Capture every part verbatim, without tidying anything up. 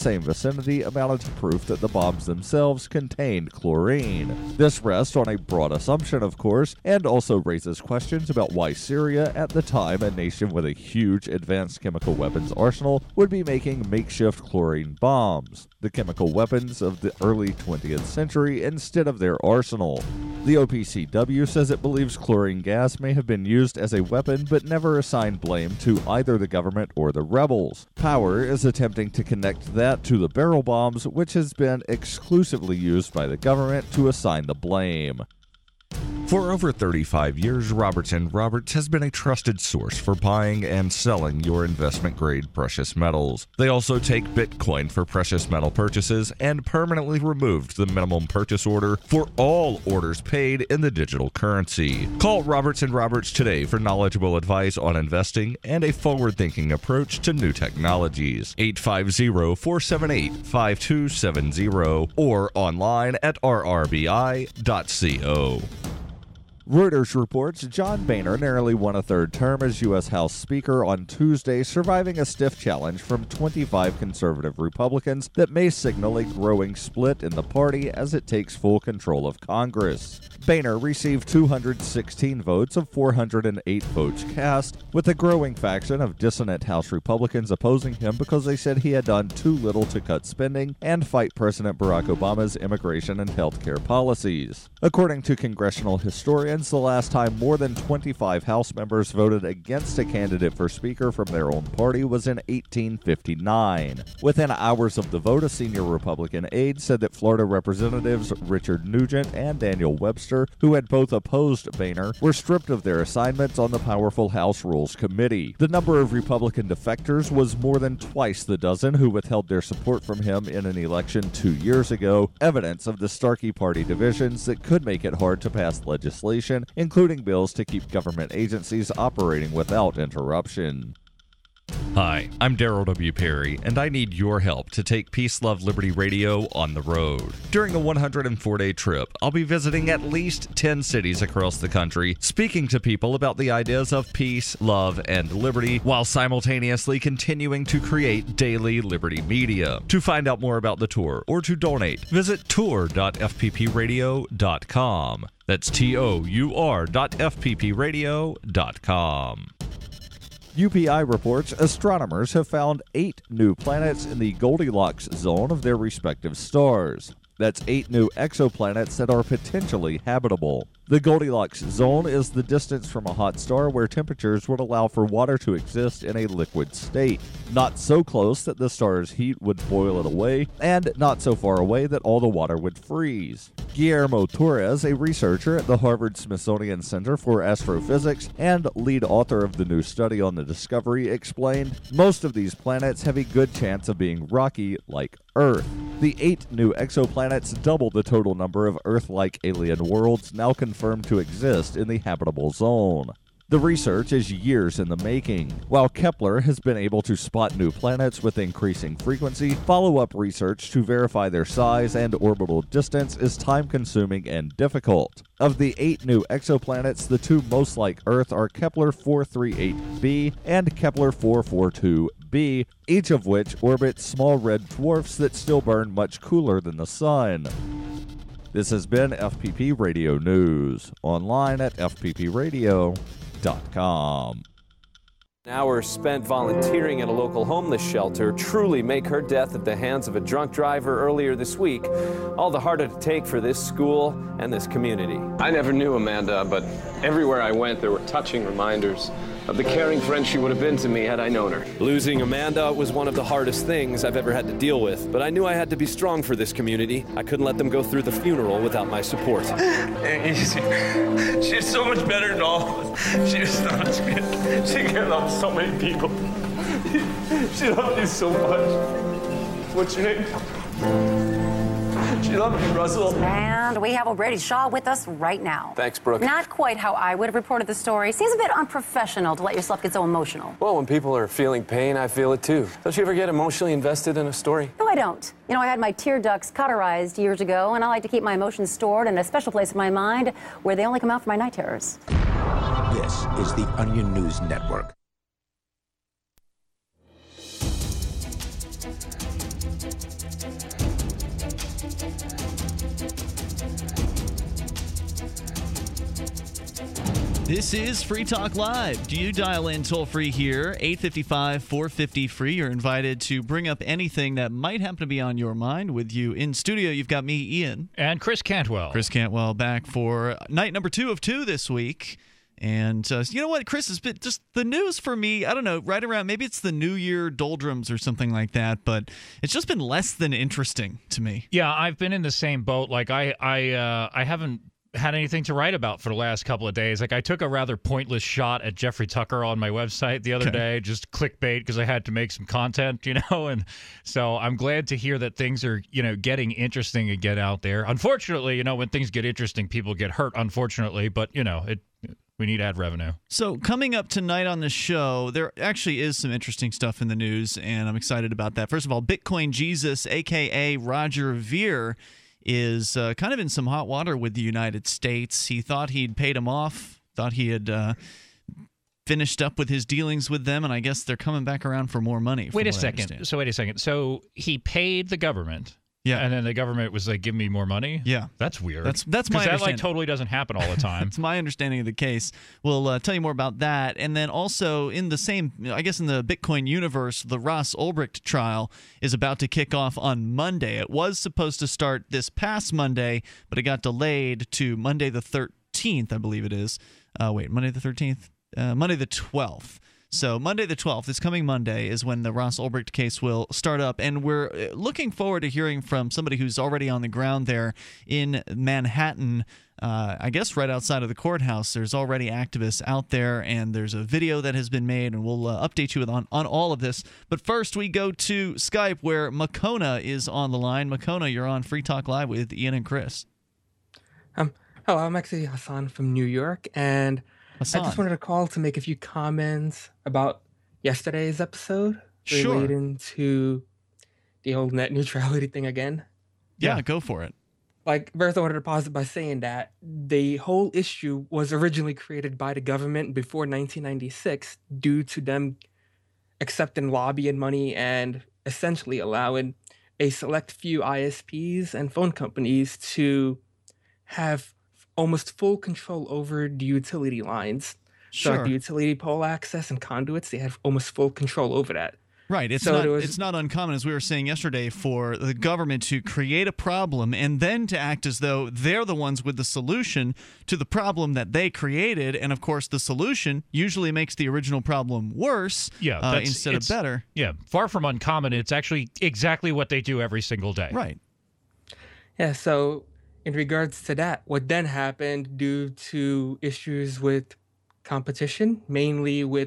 same vicinity amounted to proof that the bombs themselves contained chlorine. This rests on a broad assumption, of course, and also raises questions about why Syria, at the time a nation with a huge advanced chemical weapons arsenal, would be making makeshift chlorine bombs, the chemical weapons of the early twentieth century, instead of their arsenal. The O P C W says it believes chlorine gas may have been used as a weapon but never assigned blame to either the government or the rebels. Power is attempting to connect that to the barrel bombs, which has been exclusively used by the government to assign the blame. For over thirty-five years, Roberts and Roberts has been a trusted source for buying and selling your investment-grade precious metals. They also take Bitcoin for precious metal purchases and permanently removed the minimum purchase order for all orders paid in the digital currency. Call Roberts and Roberts today for knowledgeable advice on investing and a forward-thinking approach to new technologies. eight five zero, four seven eight, five two seven zero or online at r r b i dot co. Reuters reports John Boehner narrowly won a third term as U S House Speaker on Tuesday, surviving a stiff challenge from twenty-five conservative Republicans that may signal a growing split in the party as it takes full control of Congress. Boehner received two hundred sixteen votes of four hundred eight votes cast, with a growing faction of dissonant House Republicans opposing him because they said he had done too little to cut spending and fight President Barack Obama's immigration and health care policies. According to congressional historians, the last time more than twenty-five House members voted against a candidate for Speaker from their own party was in eighteen fifty-nine. Within hours of the vote, a senior Republican aide said that Florida Representatives Richard Nugent and Daniel Webster, who had both opposed Boehner, were stripped of their assignments on the powerful House Rules Committee. The number of Republican defectors was more than twice the dozen who withheld their support from him in an election two years ago, evidence of the Starkey Party divisions that could make it hard to pass legislation, including bills to keep government agencies operating without interruption. Hi, I'm Daryl W. Perry, and I need your help to take Peace, Love, Liberty Radio on the road. During a one hundred four day trip, I'll be visiting at least ten cities across the country, speaking to people about the ideas of peace, love, and liberty, while simultaneously continuing to create daily liberty media. To find out more about the tour or to donate, visit tour dot f p p radio dot com. That's T O U R dot F P P radio dot com. U P I reports astronomers have found eight new planets in the Goldilocks zone of their respective stars. That's eight new exoplanets that are potentially habitable. The Goldilocks zone is the distance from a hot star where temperatures would allow for water to exist in a liquid state. Not so close that the star's heat would boil it away, and not so far away that all the water would freeze. Guillermo Torres, a researcher at the Harvard-Smithsonian Center for Astrophysics and lead author of the new study on the discovery, explained, most of these planets have a good chance of being rocky like Earth. The eight new exoplanets double the total number of Earth-like alien worlds now confirmed to exist in the habitable zone. The research is years in the making. While Kepler has been able to spot new planets with increasing frequency, follow-up research to verify their size and orbital distance is time-consuming and difficult. Of the eight new exoplanets, the two most like Earth are Kepler four thirty-eight b and Kepler four forty-two b, each of which orbits small red dwarfs that still burn much cooler than the Sun. This has been F P P Radio News, online at f p p radio dot com. Hours spent volunteering at a local homeless shelter truly make her death at the hands of a drunk driver earlier this week all the harder to take for this school and this community. I never knew Amanda, but everywhere I went there were touching reminders of the caring friend she would have been to me had I known her. Losing Amanda was one of the hardest things I've ever had to deal with, but I knew I had to be strong for this community. I couldn't let them go through the funeral without my support. She's so much better than all of us. She was so much good. She cared about so many people. She loved you so much. What's your name? She loved you, Russell. And we have O'Brady Shaw with us right now. Thanks, Brooke. Not quite how I would have reported the story. Seems a bit unprofessional to let yourself get so emotional. Well, when people are feeling pain, I feel it too. Don't you ever get emotionally invested in a story? No, I don't. You know, I had my tear ducts cauterized years ago, and I like to keep my emotions stored in a special place in my mind where they only come out for my night terrors. This is the Onion News Network. This is Free Talk Live. Do you dial in toll-free here, eight five five, four five zero, free? You're invited to bring up anything that might happen to be on your mind. With you in studio, you've got me, Ian. And Chris Cantwell. Chris Cantwell back for night number two of two this week. And uh, you know what, Chris, has been just the news for me, I don't know, right around, maybe it's the New Year doldrums or something like that, but it's just been less than interesting to me. Yeah, I've been in the same boat. Like, I, I, uh, I haven't had anything to write about for the last couple of days. Like, I took a rather pointless shot at Jeffrey Tucker on my website the other Okay. day, just clickbait because I had to make some content, you know, and so I'm glad to hear that things are, you know, getting interesting again out there. Unfortunately, you know, when things get interesting, people get hurt, unfortunately, but, you know, it we need ad revenue. So coming up tonight on the show, there actually is some interesting stuff in the news, and I'm excited about that. First of all, Bitcoin Jesus, a k a. Roger Ver, is uh, kind of in some hot water with the United States. He thought he'd paid him off, thought he had uh, finished up with his dealings with them, and I guess they're coming back around for more money. Wait a second. So wait a second. So he paid the government. Yeah. And then the government was like, give me more money? Yeah. That's weird. That's that's my Because that like understanding. totally doesn't happen all the time. It's my understanding of the case. We'll uh, tell you more about that. And then also in the same, I guess in the Bitcoin universe, the Ross Ulbricht trial is about to kick off on Monday. It was supposed to start this past Monday, but it got delayed to Monday the thirteenth, I believe it is. Uh, wait, Monday the thirteenth? Uh, Monday the twelfth. So Monday the twelfth, this coming Monday, is when the Ross Ulbricht case will start up. And we're looking forward to hearing from somebody who's already on the ground there in Manhattan, uh, I guess right outside of the courthouse. There's already activists out there, and there's a video that has been made, and we'll uh, update you on, on all of this. But first, we go to Skype, where Makona is on the line. Makona, you're on Free Talk Live with Ian and Chris. Um, hello, I'm actually Hassan from New York, and Hassan. I just wanted to call to make a few comments about yesterday's episode Sure. relating to the whole net neutrality thing again. Yeah, yeah, go for it. Like, first I wanted to pause it by saying that the whole issue was originally created by the government before nineteen ninety-six due to them accepting lobbying money and essentially allowing a select few I S Ps and phone companies to have almost full control over the utility lines. So like Sure. the utility pole access and conduits, they have almost full control over that. Right. It's So not there was- it's not uncommon, as we were saying yesterday, for the government to create a problem and then to act as though they're the ones with the solution to the problem that they created. And of course, the solution usually makes the original problem worse Yeah, uh, that's- instead of it's- better. Yeah, far from uncommon. It's actually exactly what they do every single day. Right. Yeah, so in regards to that, what then happened due to issues with competition, mainly with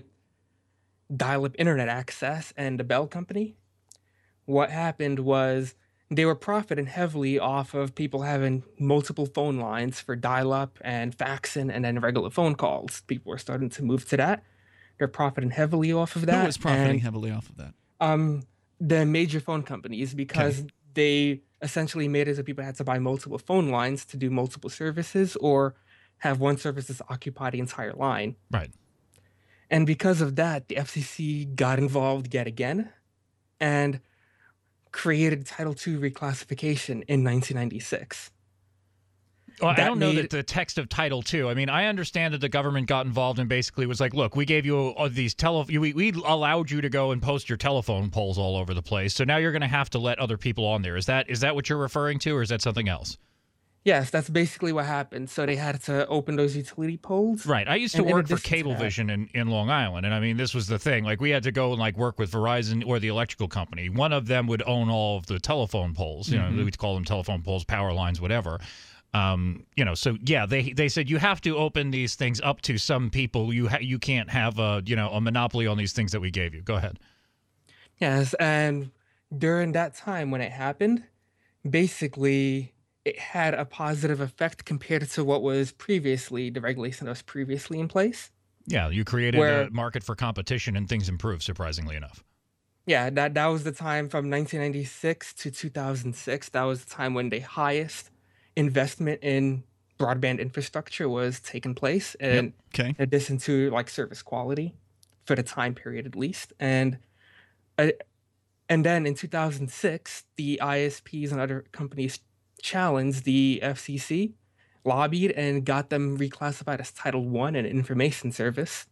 dial-up internet access and the Bell Company, what happened was they were profiting heavily off of people having multiple phone lines for dial-up and faxing and then regular phone calls. People were starting to move to that. They're profiting heavily off of that. Who was profiting and, heavily off of that? Um, the major phone companies, because Okay. they essentially made it so people had to buy multiple phone lines to do multiple services or have one service that's occupy the entire line. Right. And because of that, the F C C got involved yet again and created Title two reclassification in nineteen ninety-six. Well, I That don't know made- that the text of Title two. I mean, I understand that the government got involved and basically was like, look, we gave you all these tele, we, we allowed you to go and post your telephone poles all over the place. So now you're going to have to let other people on there. Is that is that what you're referring to, or is that something else? Yes, that's basically what happened. So they had to open those utility poles. Right. I used to And in work for addition to that- Cablevision in, in Long Island, and I mean, this was the thing. Like, we had to go and like work with Verizon or the electrical company. One of them would own all of the telephone poles. You Mhm. know, we'd call them telephone poles, power lines, whatever. Um, you know, so yeah, they they said you have to open these things up to some people. You ha- you can't have a you know a monopoly on these things that we gave you. Go ahead. Yes, and during that time when it happened, basically it had a positive effect compared to what was previously, the regulation that was previously in place. Yeah, you created Where- a market for competition, and things improved. Surprisingly enough. Yeah, that, that was the time from nineteen ninety-six to two thousand six. That was the time when the highest investment in broadband infrastructure was taking place. And Okay. in addition to like service quality for the time period at least. And uh, and then in two thousand six, the I S Ps and other companies challenged the F C C lobbied and got them reclassified as Title One and Information Service.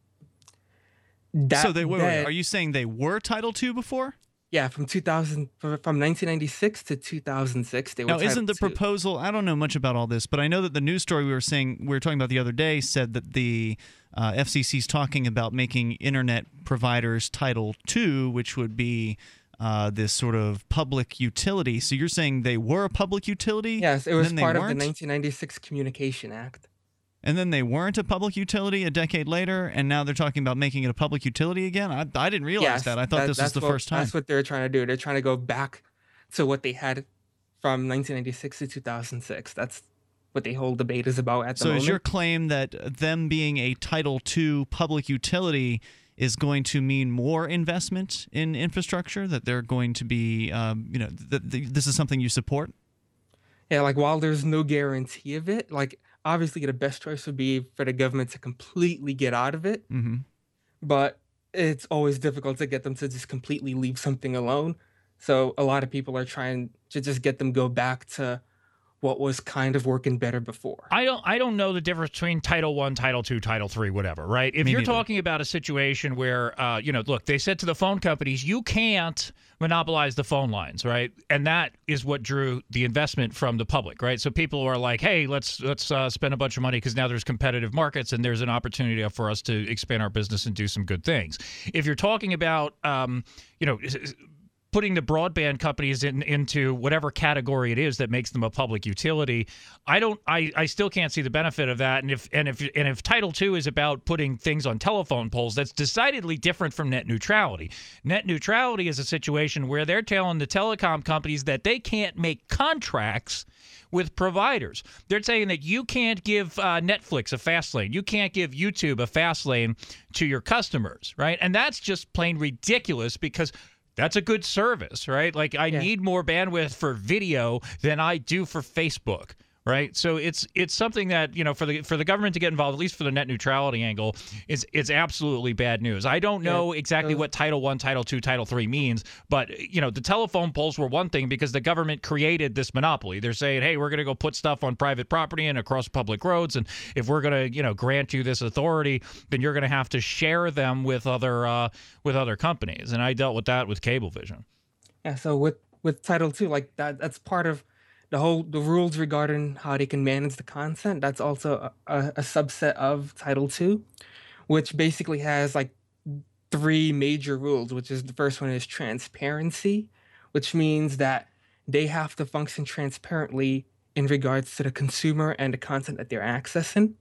That, so they wait, then, wait, are you saying they were Title Two before? Yeah, from two thousand, from nineteen ninety-six to two thousand six, they were. Now, Title isn't the two. proposal? I don't know much about all this, but I know that the news story we were saying we were talking about the other day said that the uh, F C C is talking about making internet providers Title Two, which would be uh, this sort of public utility. So you're saying they were a public utility? Yes, it was and part then of they the weren't? nineteen ninety-six Communication Act. And then they weren't a public utility a decade later, and now they're talking about making it a public utility again? I, I didn't realize Yes, that. I thought that- this was that's the what- first time. That's what they're trying to do. They're trying to go back to what they had from nineteen ninety-six to two thousand six. That's what the whole debate is about at the So moment. is your claim that them being a Title Two public utility is going to mean more investment in infrastructure, that they're going to be, um, you know, that th- this is something you support? Yeah, like while there's no guarantee of it, like obviously the best choice would be for the government to completely get out of it. Mm-hmm. But it's always difficult to get them to just completely leave something alone. So a lot of people are trying to just get them go back to what was kind of working better before. I don't I don't know the difference between Title One, Title Two, Title Three, whatever, right? If Me you're neither. talking about a situation where, uh, you know, look, they said to the phone companies, you can't monopolize the phone lines, right? And that is what drew the investment from the public, right? So people are like, hey, let's let's uh, spend a bunch of money because now there's competitive markets and there's an opportunity for us to expand our business and do some good things. If you're talking about, um, you know, putting the broadband companies in, into whatever category it is that makes them a public utility, I don't. I, I still can't see the benefit of that. And if and if and if Title Two is about putting things on telephone poles, that's decidedly different from net neutrality. Net neutrality is a situation where they're telling the telecom companies that they can't make contracts with providers. They're saying that you can't give uh, Netflix a fast lane. You can't give YouTube a fast lane to your customers, right? And that's just plain ridiculous because that's a good service, right? Like I Yeah. need more bandwidth for video than I do for Facebook, right? So it's it's something that, you know, for the for the government to get involved, at least for the net neutrality angle, is it's absolutely bad news. I don't know Yeah. exactly Uh, what Title One, Title Two, Title Three means, but you know, the telephone poles were one thing because the government created this monopoly. They're saying, hey, we're going to go put stuff on private property and across public roads, and if we're going to, you know, grant you this authority, then you're going to have to share them with other uh, with other companies. And I dealt with that with Cablevision. Yeah, so with with Title Two, like that, that's part of the whole the rules regarding how they can manage the content. That's also a, a, a subset of Title Two, which basically has like three major rules. Which is the first one is transparency, which means that they have to function transparently in regards to the consumer and the content that they're accessing.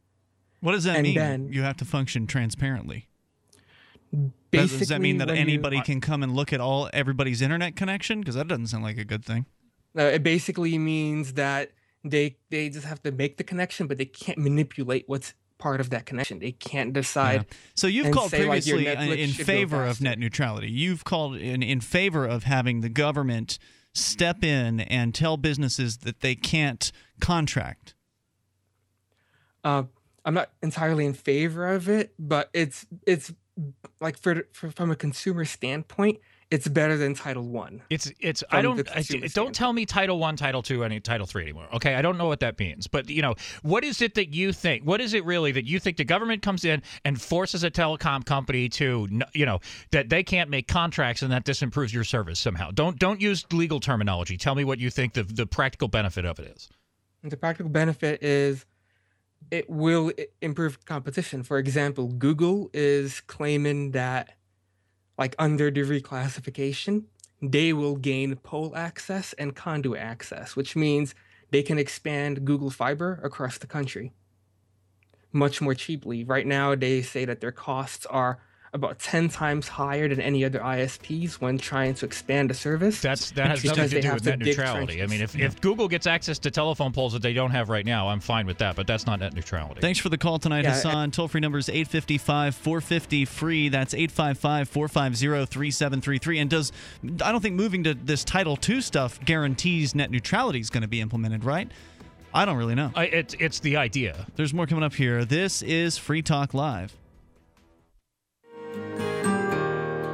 What does that And mean? then- You have to function transparently. Does, does that mean that when you- anybody can come and look at all everybody's internet connection? Because that doesn't sound like a good thing. No, it basically means that they they just have to make the connection, but they can't manipulate what's part of that connection. They can't decide. Yeah. So you've and called say, like, your previously uh, Netflix in should go favor of faster. net neutrality. You've called in, in favor of having the government step in and tell businesses that they can't contract. Uh, I'm not entirely in favor of it, but it's it's like for, for from a consumer standpoint, it's better than Title One. It's it's From I don't the I, consumer don't standpoint. tell me Title One, Title Two, any Title Three anymore. Okay, I don't know what that means, but you know, what is it that you think? What is it really that you think the government comes in and forces a telecom company to, n- you know, that they can't make contracts and that this improves your service somehow? Don't don't use legal terminology. Tell me what you think the the practical benefit of it is. The practical benefit is it will i- improve competition. For example, Google is claiming that, like under the reclassification, they will gain pole access and conduit access, which means they can expand Google Fiber across the country much more cheaply. Right now, they say that their costs are about ten times higher than any other I S Ps when trying to expand the service. That's that has because nothing to they do have with to net dig neutrality. I trenches. mean, if, if Google gets access to telephone poles that they don't have right now, I'm fine with that, but that's not net neutrality. Thanks for the call tonight, Yeah, Hassan. Toll-free number is eight five five, four five zero, free. That's eight five five, four five zero, three seven three three. And does I don't think moving to this Title Two stuff guarantees net neutrality is going to be implemented, right? I don't really know. I, it's it's the idea. There's more coming up here. This is Free Talk Live.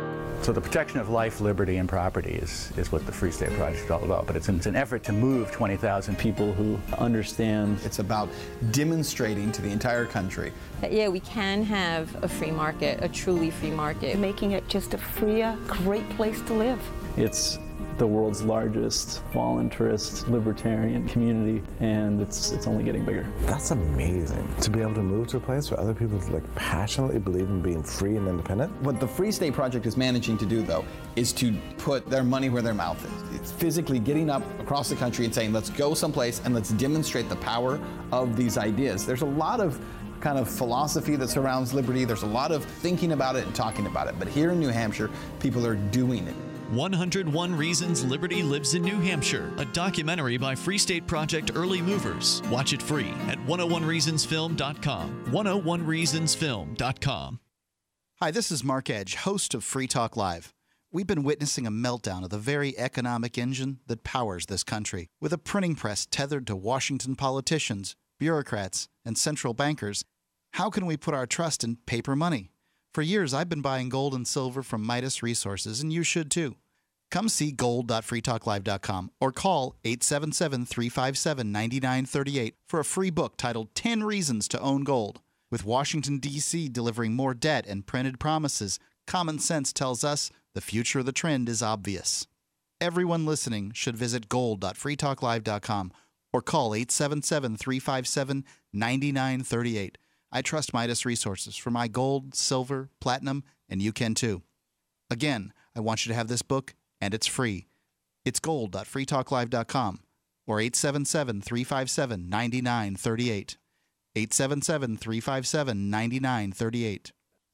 So the protection of life, liberty, and property is, is what the Free State Project is all about. But it's an, it's an effort to move twenty thousand people who understand. It's about demonstrating to the entire country that, yeah, we can have a free market, a truly free market. Making it just a freer, great place to live. It's the world's largest voluntarist libertarian community, and it's it's only getting bigger. That's amazing, to be able to move to a place where other people like passionately believe in being free and independent. What the Free State Project is managing to do, though, is to put their money where their mouth is. It's physically getting up across the country and saying, let's go someplace and let's demonstrate the power of these ideas. There's a lot of kind of philosophy that surrounds liberty. There's a lot of thinking about it and talking about it. But here in New Hampshire, people are doing it. one hundred one Reasons Liberty Lives in New Hampshire, a documentary by Free State Project Early Movers. Watch it free at one oh one reasons film dot com. one oh one reasons film dot com. Hi, this is Mark Edge, host of Free Talk Live. We've been witnessing a meltdown of the very economic engine that powers this country. With a printing press tethered to Washington politicians, bureaucrats, and central bankers, how can we put our trust in paper money? For years, I've been buying gold and silver from Midas Resources, and you should too. Come see gold dot free talk live dot com or call eight seven seven, three five seven, nine nine three eight for a free book titled ten Reasons to Own Gold. With Washington, D C delivering more debt and printed promises, common sense tells us the future of the trend is obvious. Everyone listening should visit gold dot free talk live dot com or call eight seven seven, three five seven, nine nine three eight. I trust Midas Resources for my gold, silver, platinum, and you can too. Again, I want you to have this book, and it's free. It's gold dot free talk live dot com or eight seven seven, three five seven, nine nine three eight. eight seven seven, three five seven, nine nine three eight.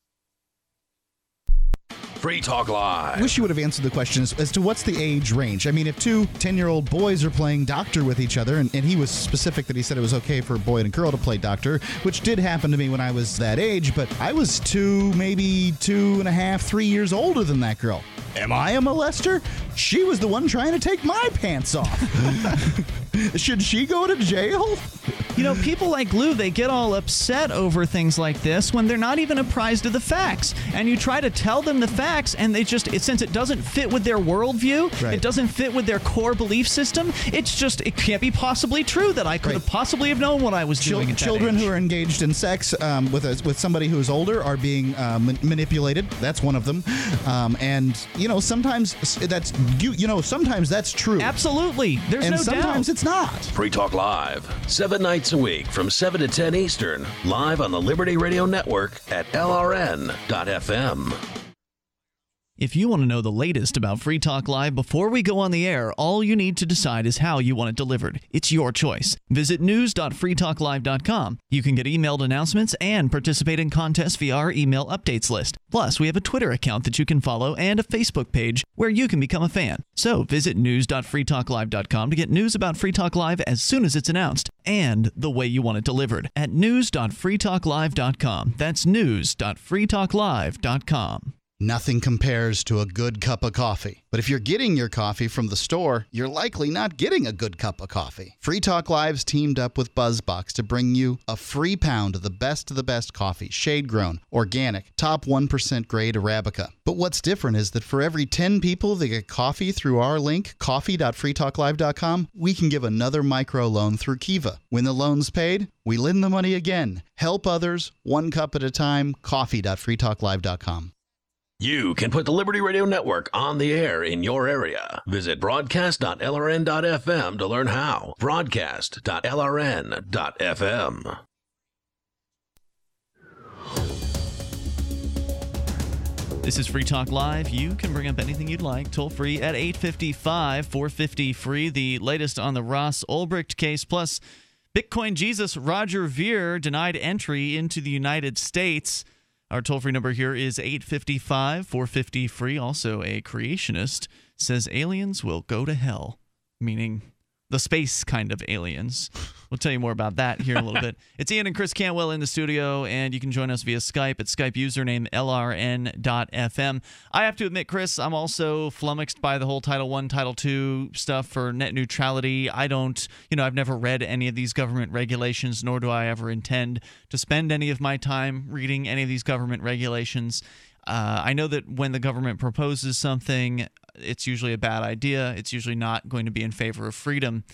Free Talk Live. I wish you would have answered the question as, as to what's the age range. I mean, if two ten-year-old boys are playing doctor with each other, and, and he was specific that he said it was okay for a boy and a girl to play doctor, which did happen to me when I was that age, but I was two, maybe two and a half, three years older than that girl. Am I a molester? She was the one trying to take my pants off. Should she go to jail? You know, people like Lou, they get all upset over things like this when they're not even apprised of the facts. And you try to tell them the facts, and they just, it, since it doesn't fit with their worldview, right. It doesn't fit with their core belief system, it's just, it can't be possibly true that I could right. have possibly have known what I was Chil- doing at that Children age. who are engaged in sex um, with a, with somebody who is older are being uh, ma- manipulated. That's one of them. Um, and, you know, sometimes that's, you, you know, sometimes that's true. Absolutely. There's and no doubt. And sometimes it's not. Free Talk Live, seven nights a week from seven to ten Eastern, live on the Liberty Radio Network at L R N dot F M. If you want to know the latest about Free Talk Live before we go on the air, all you need to decide is how you want it delivered. It's your choice. Visit news dot free talk live dot com. You can get emailed announcements and participate in contests via our email updates list. Plus, we have a Twitter account that you can follow and a Facebook page where you can become a fan. So visit news dot free talk live dot com to get news about Free Talk Live as soon as it's announced and the way you want it delivered at news dot free talk live dot com. That's news dot free talk live dot com. Nothing compares to a good cup of coffee. But if you're getting your coffee from the store, you're likely not getting a good cup of coffee. Free Talk Live's teamed up with BuzzBox to bring you a free pound of the best of the best coffee, shade-grown, organic, top one percent grade Arabica. But what's different is that for every ten people that get coffee through our link, coffee dot free talk live dot com, we can give another microloan through Kiva. When the loan's paid, we lend the money again. Help others, one cup at a time, coffee dot free talk live dot com. You can put the Liberty Radio Network on the air in your area. Visit broadcast dot L R N dot F M to learn how. broadcast dot L R N dot F M. This is Free Talk Live. You can bring up anything you'd like, toll free at eight five five, four five zero, free. The latest on the Ross Ulbricht case, plus Bitcoin Jesus Roger Ver denied entry into the United States. Our toll-free number here is eight five five, four five zero, free. Also, a creationist says aliens will go to hell, meaning the space kind of aliens. We'll tell you more about that here in a little bit. It's Ian and Chris Cantwell in the studio, and you can join us via Skype at Skype username L R N dot F M. I have to admit, Chris, I'm also flummoxed by the whole Title One, Title Two stuff for net neutrality. I don't, you know, I've never read any of these government regulations, nor do I ever intend to spend any of my time reading any of these government regulations. Uh, I know that when the government proposes something, it's usually a bad idea. It's usually not going to be in favor of freedom.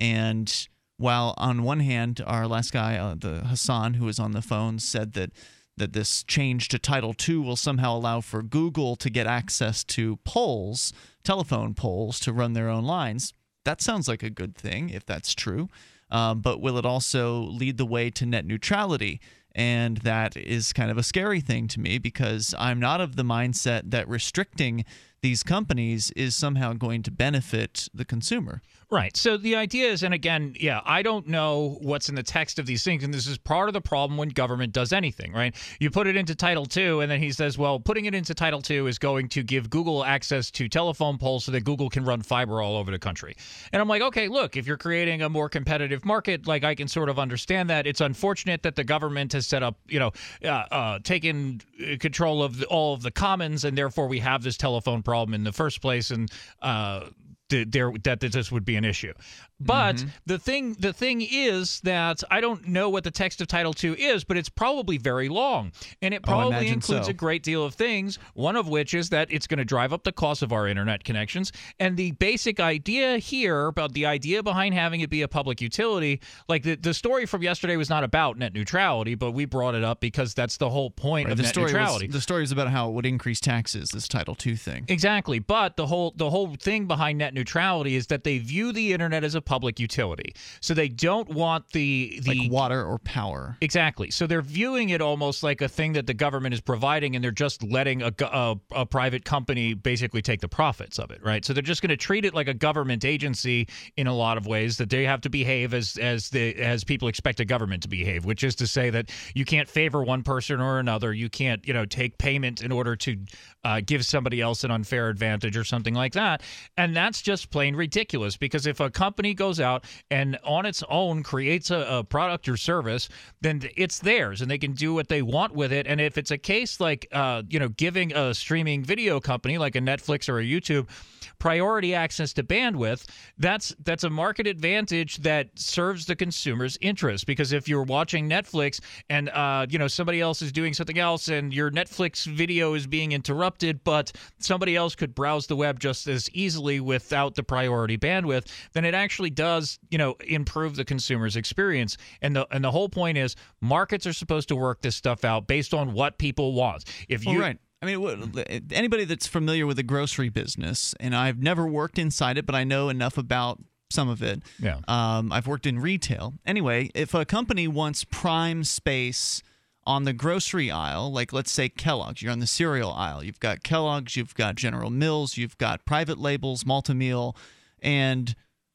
And while on one hand, our last guy, uh, the Hassan, who was on the phone, said that that this change to Title two will somehow allow for Google to get access to polls, telephone polls, to run their own lines. That sounds like a good thing if that's true. Um, but will it also lead the way to net neutrality? And that is kind of a scary thing to me, because I'm not of the mindset that restricting these companies is somehow going to benefit the consumer. Right. So the idea is, and again, yeah, I don't know what's in the text of these things, and this is part of the problem when government does anything, right? You put it into Title two, and then he says, well, putting it into Title two is going to give Google access to telephone poles so that Google can run fiber all over the country. And I'm like, okay, look, if you're creating a more competitive market, like I can sort of understand that. It's unfortunate that the government has set up, you know, uh, uh, taken control of the, all of the commons, and therefore we have this telephone problem in the first place, and uh there that this would be an issue. But mm-hmm. the thing the thing is that I don't know what the text of Title two is, but it's probably very long. And it probably oh, includes so. a great deal of things, one of which is that it's going to drive up the cost of our internet connections. And the basic idea here about the idea behind having it be a public utility, like the, the story from yesterday was not about net neutrality, but we brought it up because that's the whole point right, of the net story neutrality. Was, the story is about how it would increase taxes, this Title two thing. Exactly. But the whole the whole thing behind net neutrality is that they view the internet as a public utility. So they don't want the, the like water or power. Exactly. So they're viewing it almost like a thing that the government is providing, and they're just letting a, a, a private company basically take the profits of it, right? So they're just going to treat it like a government agency in a lot of ways, that they have to behave as as the as people expect a government to behave, which is to say that you can't favor one person or another. You can't, you know, take payment in order to uh, give somebody else an unfair advantage or something like that. And that's just plain ridiculous, because if a company goes out and on its own creates a, a product or service, then it's theirs and they can do what they want with it. And if it's a case like, uh, you know, giving a streaming video company like a Netflix or a YouTube priority access to bandwidth, that's that's a market advantage that serves the consumer's interest. Because if you're watching Netflix and uh, you know, somebody else is doing something else and your Netflix video is being interrupted, but somebody else could browse the web just as easily without the priority bandwidth, then it actually does, you know, improve the consumer's experience. And the and the whole point is markets are supposed to work this stuff out based on what people want. If you well, right. I mean, anybody that's familiar with the grocery business, and I've never worked inside it, but I know enough about some of it. Yeah. Um, I've worked in retail. Anyway, if a company wants prime space on the grocery aisle, like let's say Kellogg's, you're on the cereal aisle. You've got Kellogg's, you've got General Mills, you've got private labels, Malt-O-Meal, and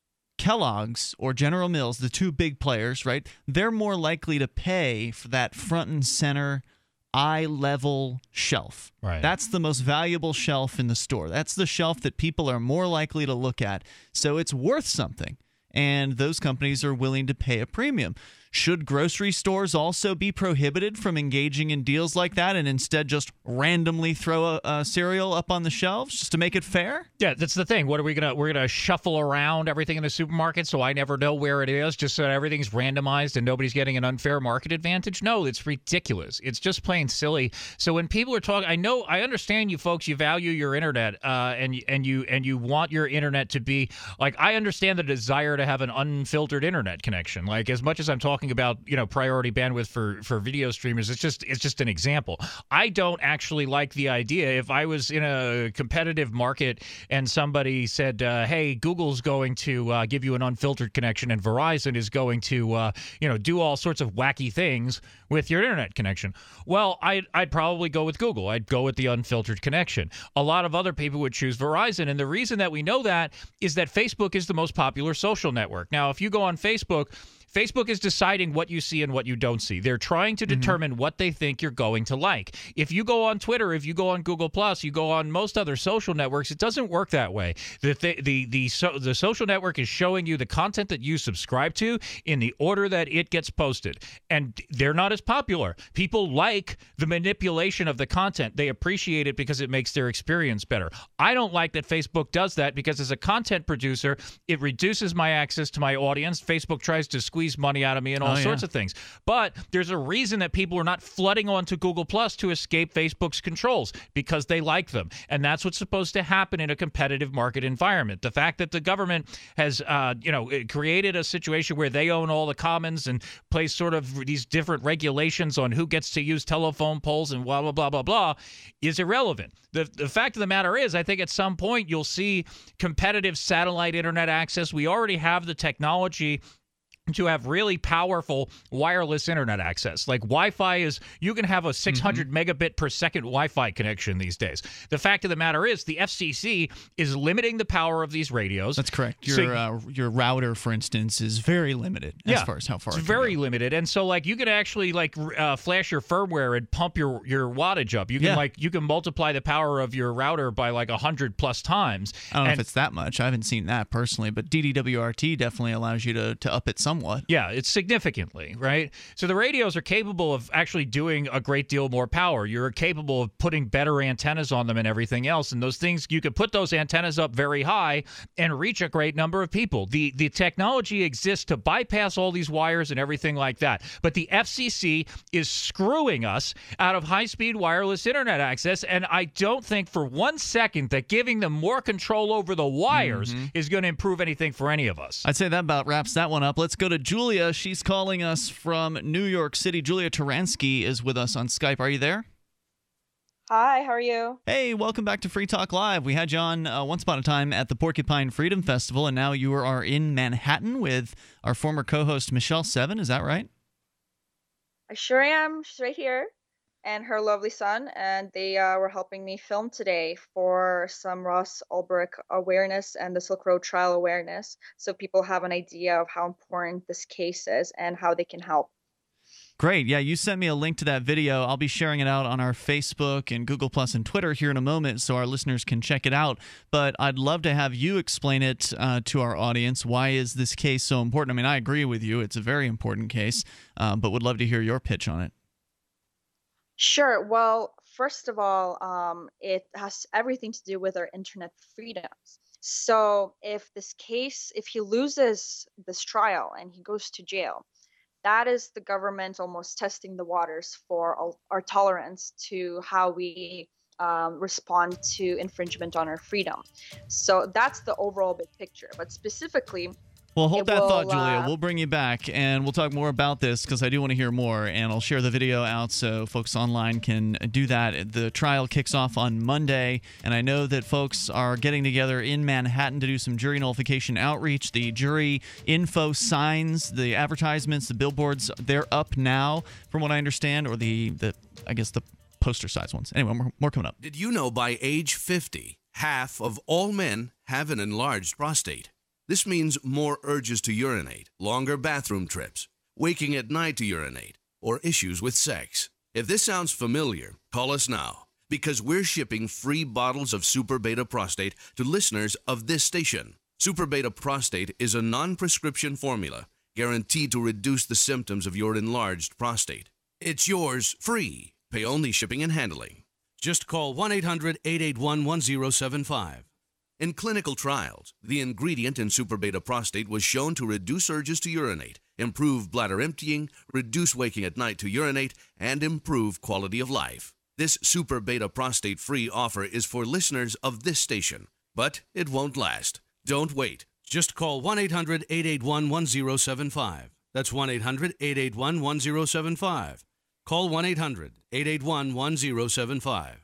Kellogg's or General Mills, the two big players, right? They're more likely to pay for that front and center eye-level shelf. Right. That's the most valuable shelf in the store. That's the shelf that people are more likely to look at. So it's worth something, and those companies are willing to pay a premium. Should grocery stores also be prohibited from engaging in deals like that and instead just randomly throw a, a cereal up on the shelves just to make it fair? Yeah, that's the thing. What are we gonna we're gonna shuffle around everything in the supermarket so I never know where it is, just so everything's randomized and nobody's getting an unfair market advantage? No, it's ridiculous. It's just plain silly. So when people are talking, I know, I understand you folks. You value your internet, uh, and and you and you want your internet to be like. I understand the desire to have an unfiltered internet connection. Like, as much as I'm talking about, you know, priority bandwidth for for video streamers, it's just it's just an example. I don't actually like the idea. If I was in a competitive market and somebody said, uh, hey, Google's going to uh, give you an unfiltered connection and Verizon is going to uh, you know, do all sorts of wacky things with your internet connection, well, I'd, I'd probably go with Google. I'd go with the unfiltered connection. A lot of other people would choose Verizon, and the reason that we know that is that Facebook is the most popular social network. Now, if you go on Facebook, Facebook is deciding what you see and what you don't see. They're trying to determine mm-hmm. what they think you're going to like. If you go on Twitter, if you go on Google Plus, you go on most other social networks, it doesn't work that way. The th- the the so- the social network is showing you the content that you subscribe to in the order that it gets posted. And they're not as popular. People like the manipulation of the content. They appreciate it because it makes their experience better. I don't like that Facebook does that, because as a content producer, it reduces my access to my audience. Facebook tries to squeeze squeeze money out of me and all Oh, sorts yeah. of things. But there's a reason that people are not flooding onto Google Plus to escape Facebook's controls, because they like them. And that's what's supposed to happen in a competitive market environment. The fact that the government has, uh, you know, created a situation where they own all the commons and place sort of these different regulations on who gets to use telephone poles and blah, blah, blah, blah, blah, is irrelevant. The, the fact of the matter is, I think at some point you'll see competitive satellite internet access. We already have the technology to have really powerful wireless internet access. Like Wi-Fi is, you can have a six hundred mm-hmm. megabit per second Wi-Fi connection these days. The fact of the matter is, the F C C is limiting the power of these radios. That's correct. Your So- uh, your router, for instance, is very limited as Yeah, far as how far it's it can very go. limited. And so, like, you can actually like r- uh, flash your firmware and pump your your wattage up. You can Yeah. like you can multiply the power of your router by like a hundred plus times. I don't know And- if it's that much. I haven't seen that personally, but D D W R T definitely allows you to, to up it somewhat. Yeah, it's significantly, right? So the radios are capable of actually doing a great deal more power. You're capable of putting better antennas on them and everything else. And those things, you could put those antennas up very high and reach a great number of people. The the technology exists to bypass all these wires and everything like that. But the F C C is screwing us out of high-speed wireless internet access. And I don't think for one second that giving them more control over the wires Mhm. is going to improve anything for any of us. I'd say that about wraps that one up. Let's go to Julia. She's calling us from New York City. Julia Taransky is with us on Skype. Are you there? Hi, how are you? Hey, welcome back to Free Talk Live. We had you on uh, once upon a time at the Porcupine Freedom Festival, and now you are in Manhattan with our former co-host Michelle Seven. Is that right? I sure am. She's right here. And her lovely son. And they uh, were helping me film today for some Ross Ulbricht awareness and the Silk Road trial awareness. So people have an idea of how important this case is and how they can help. Great. Yeah, you sent me a link to that video. I'll be sharing it out on our Facebook and Google Plus and Twitter here in a moment so our listeners can check it out. But I'd love to have you explain it uh, to our audience. Why is this case so important? I mean, I agree with you. It's a very important case, um, but would love to hear your pitch on it. Sure. Well, first of all, um, it has everything to do with our internet freedoms. So if this case, if he loses this trial and he goes to jail, that is the government almost testing the waters for our, our tolerance to how we um, respond to infringement on our freedom. So that's the overall big picture. But specifically, Well, hold it that will, thought, Julia. uh, We'll bring you back, and we'll talk more about this because I do want to hear more, and I'll share the video out so folks online can do that. The trial kicks off on Monday, and I know that folks are getting together in Manhattan to do some jury nullification outreach. The jury info signs, the advertisements, the billboards, they're up now, from what I understand, or the, the I guess, the poster-sized ones. Anyway, more, more coming up. Did you know by age fifty, half of all men have an enlarged prostate? This means more urges to urinate, longer bathroom trips, waking at night to urinate, or issues with sex. If this sounds familiar, call us now, because we're shipping free bottles of Super Beta Prostate to listeners of this station. Super Beta Prostate is a non-prescription formula guaranteed to reduce the symptoms of your enlarged prostate. It's yours free. Pay only shipping and handling. Just call one eight hundred, eight eight one, one zero seven five. In clinical trials, the ingredient in Super Beta Prostate was shown to reduce urges to urinate, improve bladder emptying, reduce waking at night to urinate, and improve quality of life. This Super Beta Prostate free offer is for listeners of this station, but it won't last. Don't wait. Just call one eight hundred, eight eight one, one zero seven five. That's one eight hundred, eight eight one, one zero seven five. Call one eight hundred, eight eight one, one zero seven five.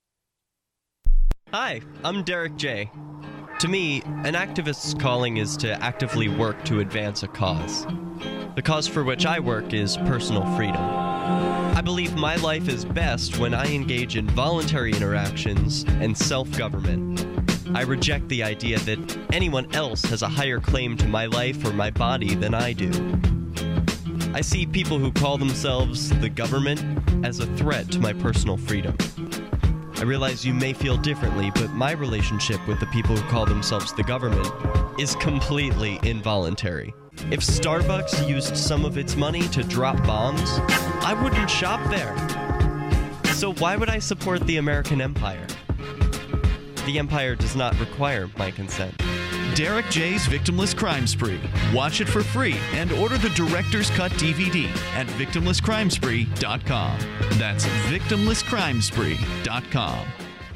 Hi, I'm Derek J. To me, an activist's calling is to actively work to advance a cause. The cause for which I work is personal freedom. I believe my life is best when I engage in voluntary interactions and self-government. I reject the idea that anyone else has a higher claim to my life or my body than I do. I see people who call themselves the government as a threat to my personal freedom. I realize you may feel differently, but my relationship with the people who call themselves the government is completely involuntary. If Starbucks used some of its money to drop bombs, I wouldn't shop there. So why would I support the American empire? The empire does not require my consent. Derek J's Victimless Crime Spree. Watch it for free and order the Director's Cut D V D at victimless crime spree dot com. That's victimless crime spree dot com.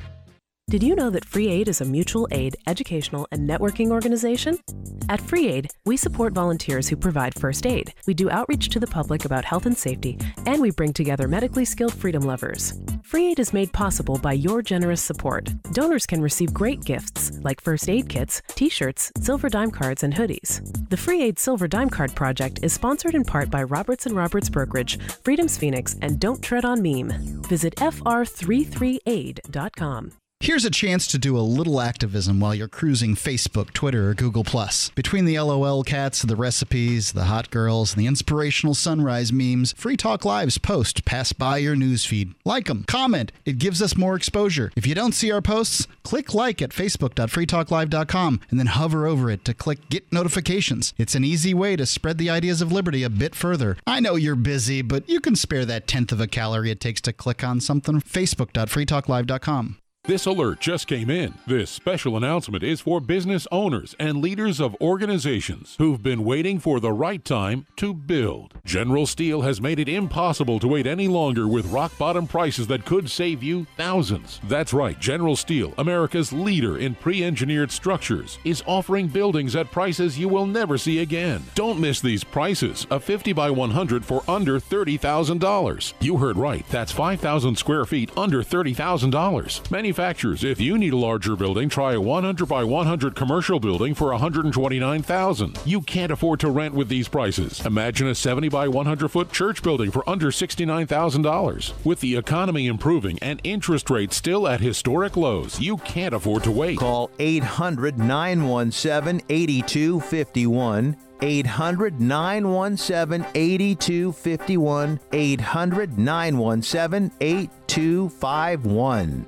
Did you know that Free Aid is a mutual aid, educational, and networking organization? At Free Aid, we support volunteers who provide first aid. We do outreach to the public about health and safety, and we bring together medically skilled freedom lovers. Free Aid is made possible by your generous support. Donors can receive great gifts like first aid kits, t-shirts, silver dime cards, and hoodies. The Free Aid Silver Dime Card Project is sponsored in part by Roberts and Roberts Brokerage, Freedom's Phoenix, and Don't Tread on Meme. Visit f r thirty-three aid dot com. Here's a chance to do a little activism while you're cruising Facebook, Twitter, or Google Plus. Between the LOL cats, the recipes, the hot girls, and the inspirational sunrise memes, Free Talk Live's posts pass by your newsfeed. Like them, comment. It gives us more exposure. If you don't see our posts, click like at facebook dot free talk live dot com and then hover over it to click Get Notifications. It's an easy way to spread the ideas of liberty a bit further. I know you're busy, but you can spare that tenth of a calorie it takes to click on something. facebook dot free talk live dot com. This alert just came in. This special announcement is for business owners and leaders of organizations who've been waiting for the right time to build. General Steel has made it impossible to wait any longer with rock-bottom prices that could save you thousands. That's right, General Steel, America's leader in pre-engineered structures, is offering buildings at prices you will never see again. Don't miss these prices. A fifty by one hundred for under thirty thousand dollars. You heard right. That's five thousand square feet under thirty thousand dollars. Manufacturers, if you need a larger building, try a one hundred by one hundred commercial building for one hundred twenty-nine thousand dollars. You can't afford to rent with these prices. Imagine a seventy by one hundred foot church building for under sixty-nine thousand dollars. With the economy improving and interest rates still at historic lows, you can't afford to wait. Call eight hundred nine one seven eight two five one. eight hundred nine one seven eight two five one. eight hundred nine one seven eight two five one.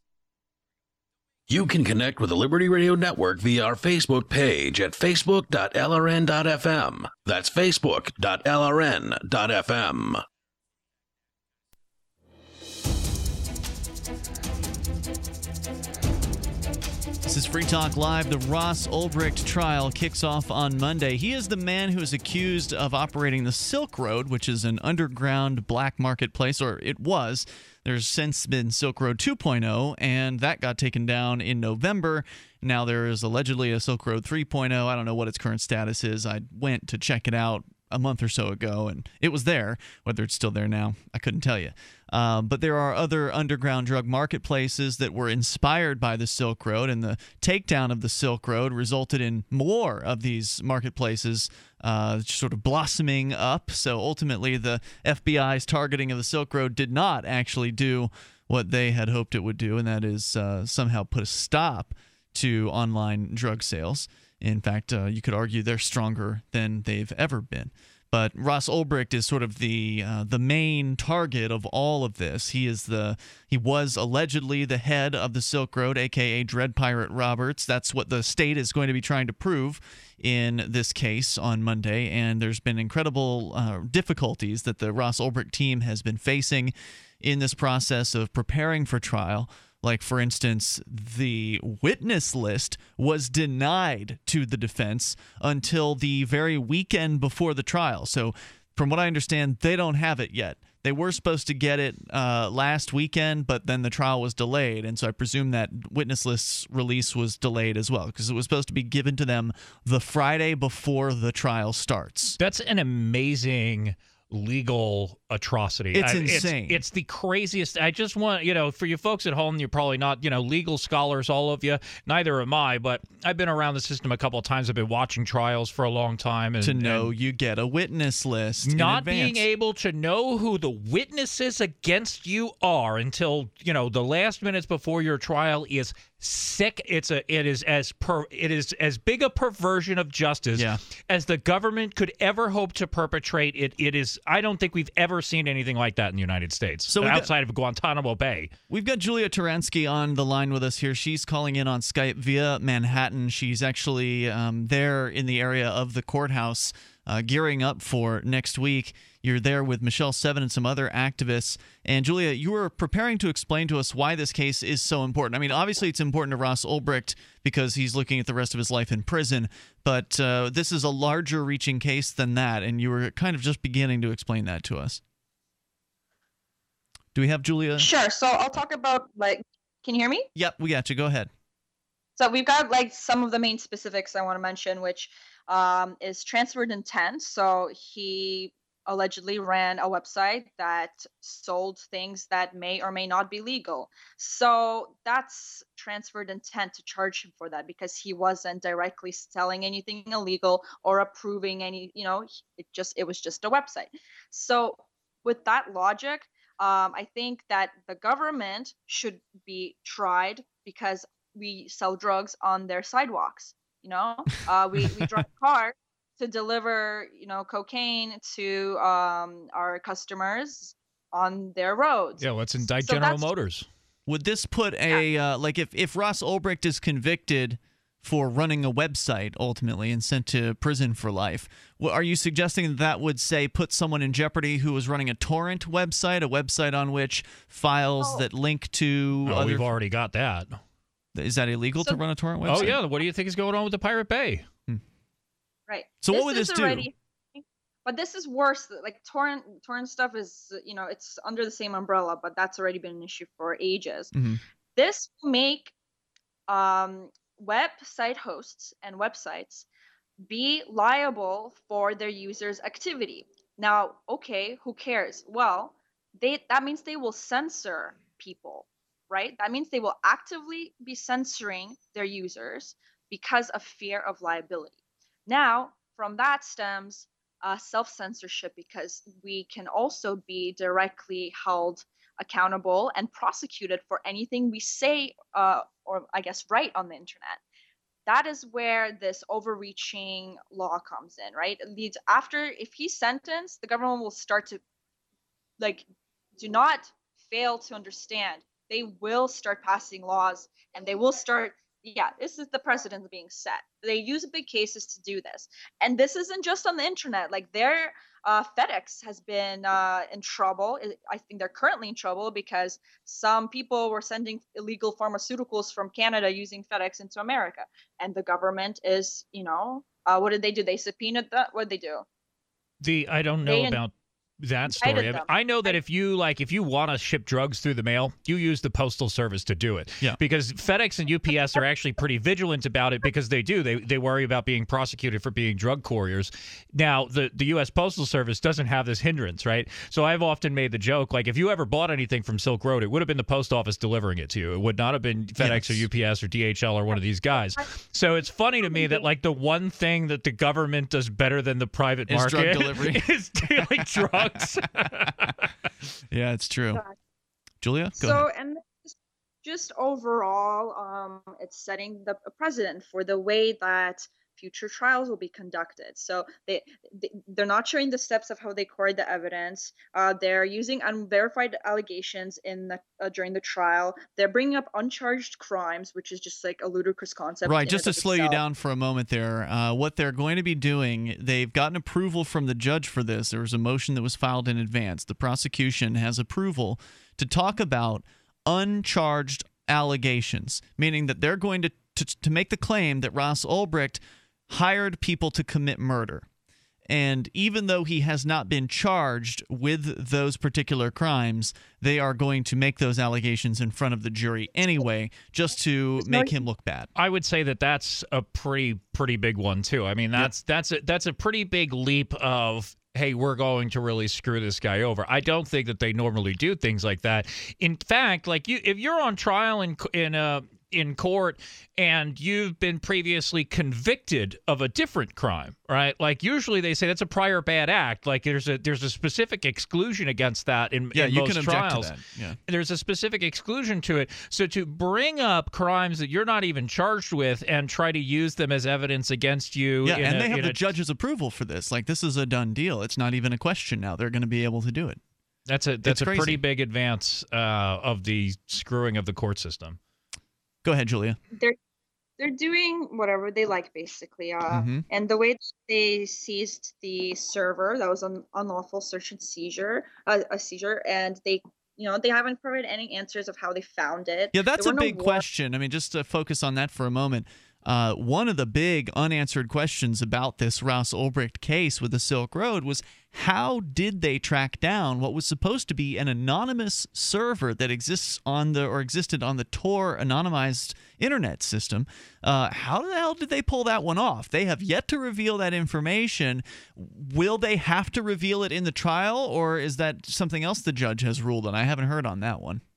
You can connect with the Liberty Radio Network via our Facebook page at facebook dot l r n dot f m. That's facebook dot l r n dot f m. This is Free Talk Live. The Ross Ulbricht trial kicks off on Monday. He is the man who is accused of operating the Silk Road, which is an underground black marketplace, or it was. There's since been Silk Road two point oh, and that got taken down in November. Now there is allegedly a Silk Road three point oh. I don't know what its current status is. I went to check it out a month or so ago, and it was there. Whether it's still there now, I couldn't tell you. Uh, but there are other underground drug marketplaces that were inspired by the Silk Road, and the takedown of the Silk Road resulted in more of these marketplaces uh, sort of blossoming up. So ultimately, the F B I's targeting of the Silk Road did not actually do what they had hoped it would do, and that is uh, somehow put a stop to online drug sales. In fact, uh, you could argue they're stronger than they've ever been. But Ross Ulbricht is sort of the uh, the main target of all of this. He is the he was allegedly the head of the Silk Road, aka Dread Pirate Roberts. That's what the state is going to be trying to prove in this case on Monday. And there's been incredible uh, difficulties that the Ross Ulbricht team has been facing in this process of preparing for trial. Like, for instance, the witness list was denied to the defense until the very weekend before the trial. So from what I understand, they don't have it yet. They were supposed to get it uh, last weekend, but then the trial was delayed. And so I presume that witness list's release was delayed as well, because it was supposed to be given to them the Friday before the trial starts. That's an amazing legal atrocity. It's I, insane. It's, it's the craziest. I just want, you know, for you folks at home, you're probably not, you know, legal scholars, all of you. Neither am I, but I've been around the system a couple of times. I've been watching trials for a long time. And, to know and you get a witness list. Not in advance. being able to know who the witnesses against you are until, you know, the last minutes before your trial is sick. It's a it is as per it is as big a perversion of justice yeah. as the government could ever hope to perpetrate. It it is I don't think we've ever seen anything like that in the United States, so outside got, of Guantanamo Bay. We've got Julia Taransky on the line with us here. She's calling in on Skype via Manhattan. She's actually um, there in the area of the courthouse uh, gearing up for next week. You're there with Michelle Seven and some other activists. And Julia, you were preparing to explain to us why this case is so important. I mean, obviously it's important to Ross Ulbricht because he's looking at the rest of his life in prison, but uh, this is a larger reaching case than that, and you were kind of just beginning to explain that to us. Do we have Julia? Sure. So I'll talk about, like, can you hear me? Yep, we got you. Go ahead. So we've got like some of the main specifics I want to mention, which um, is transferred intent. So he allegedly ran a website that sold things that may or may not be legal. So that's transferred intent to charge him for that, because he wasn't directly selling anything illegal or approving any, you know, it just, it was just a website. So with that logic, um, I think that the government should be tried because we sell drugs on their sidewalks. You know, uh, we, we drive cars to deliver, you know, cocaine to um, our customers on their roads. Yeah, let's indict So General that's- Motors. Would this put a, uh, like if, if Ross Ulbricht is convicted for running a website ultimately and sent to prison for life, wh- are you suggesting that would, say, put someone in jeopardy who was running a torrent website, a website on which files Oh. that link to Oh, other... we've already got that. Is that illegal to run a torrent website? Oh, yeah. What do you think is going on with the Pirate Bay? Right. So what This would is this do? already- But this is worse. Like torrent, torrent stuff is, you know, it's under the same umbrella, but that's already been an issue for ages. Mhm. This will make um, website hosts and websites be liable for their users' activity. Now, okay, who cares? Well, they that means they will censor people, right? That means they will actively be censoring their users because of fear of liability. Now, from that stems uh, self-censorship, because we can also be directly held accountable and prosecuted for anything we say uh, or I guess write on the internet. That is where this overreaching law comes in, right? It leads after, if he's sentenced, the government will start to, like, do not fail to understand. They will start passing laws, and they will start, yeah, this is the precedent being set. They use big cases to do this. And this isn't just on the internet. Like, their uh, FedEx has been uh, in trouble. I think they're currently in trouble because some people were sending illegal pharmaceuticals from Canada using FedEx into America. And the government is, you know, uh, what did they do? They subpoenaed that? What did they do? The I don't know They in- about that story. indicted I, them. I know that if you like, if you want to ship drugs through the mail, you use the Postal Service to do it. Yeah. Because FedEx and U P S are actually pretty vigilant about it, because they do. They they worry about being prosecuted for being drug couriers. Now, the the U S Postal Service doesn't have this hindrance, right? So I've often made the joke, like, if you ever bought anything from Silk Road, it would have been the post office delivering it to you. It would not have been FedEx Yes. or U P S or D H L or one of these guys. So it's funny to me that, like, the one thing that the government does better than the private Is drug market delivery. is dealing drugs. Yeah, it's true. God. Julia, go so ahead. and just- just overall um it's setting the a precedent for the way that future trials will be conducted. So they, they they're not showing the steps of how they acquired the evidence. Uh, they're using unverified allegations in the uh, during the trial. They're bringing up uncharged crimes, which is just like a ludicrous concept. Right, in just and to of slow you itself. down for a moment there, uh, what they're going to be doing, they've gotten approval from the judge for this. There was a motion that was filed in advance. The prosecution has approval to talk about uncharged allegations, meaning that they're going to, to, to make the claim that Ross Ulbricht hired people to commit murder. And even though he has not been charged with those particular crimes, they are going to make those allegations in front of the jury anyway, just to make him look bad. I would say that that's a pretty pretty big one too. I mean, that's that's a, that's a pretty big leap of, hey, we're going to really screw this guy over. I don't think that they normally do things like that. In fact, like, you, if you're on trial in in a in court and you've been previously convicted of a different crime, right? Like, usually they say that's a prior bad act. Like, there's a there's a specific exclusion against that in, Yeah, in you most can object to trials. that. Yeah. There's a specific exclusion to it. So to bring up crimes that you're not even charged with and try to use them as evidence against you, Yeah, in and a, they have in the a- judge's approval for this. Like, this is a done deal. It's not even a question now. They're going to be able to do it. That's a that's It's a crazy. pretty big advance uh, of the screwing of the court system. Go ahead, Julia. They're they're doing whatever they like, basically. Uh, Mhm. And the way that they seized the server, that was an unlawful search and seizure, uh, a seizure, and they, you know, they haven't provided any answers of how they found it. Yeah, that's There a were no big war- question. I mean, just to focus on that for a moment. Uh, one of the big unanswered questions about this Ross Ulbricht case with the Silk Road was how did they track down what was supposed to be an anonymous server that exists on the or existed on the Tor anonymized internet system? Uh, how the hell did they pull that one off? They have yet to reveal that information. Will they have to reveal it in the trial, or is that something else the judge has ruled on? I haven't heard on that one.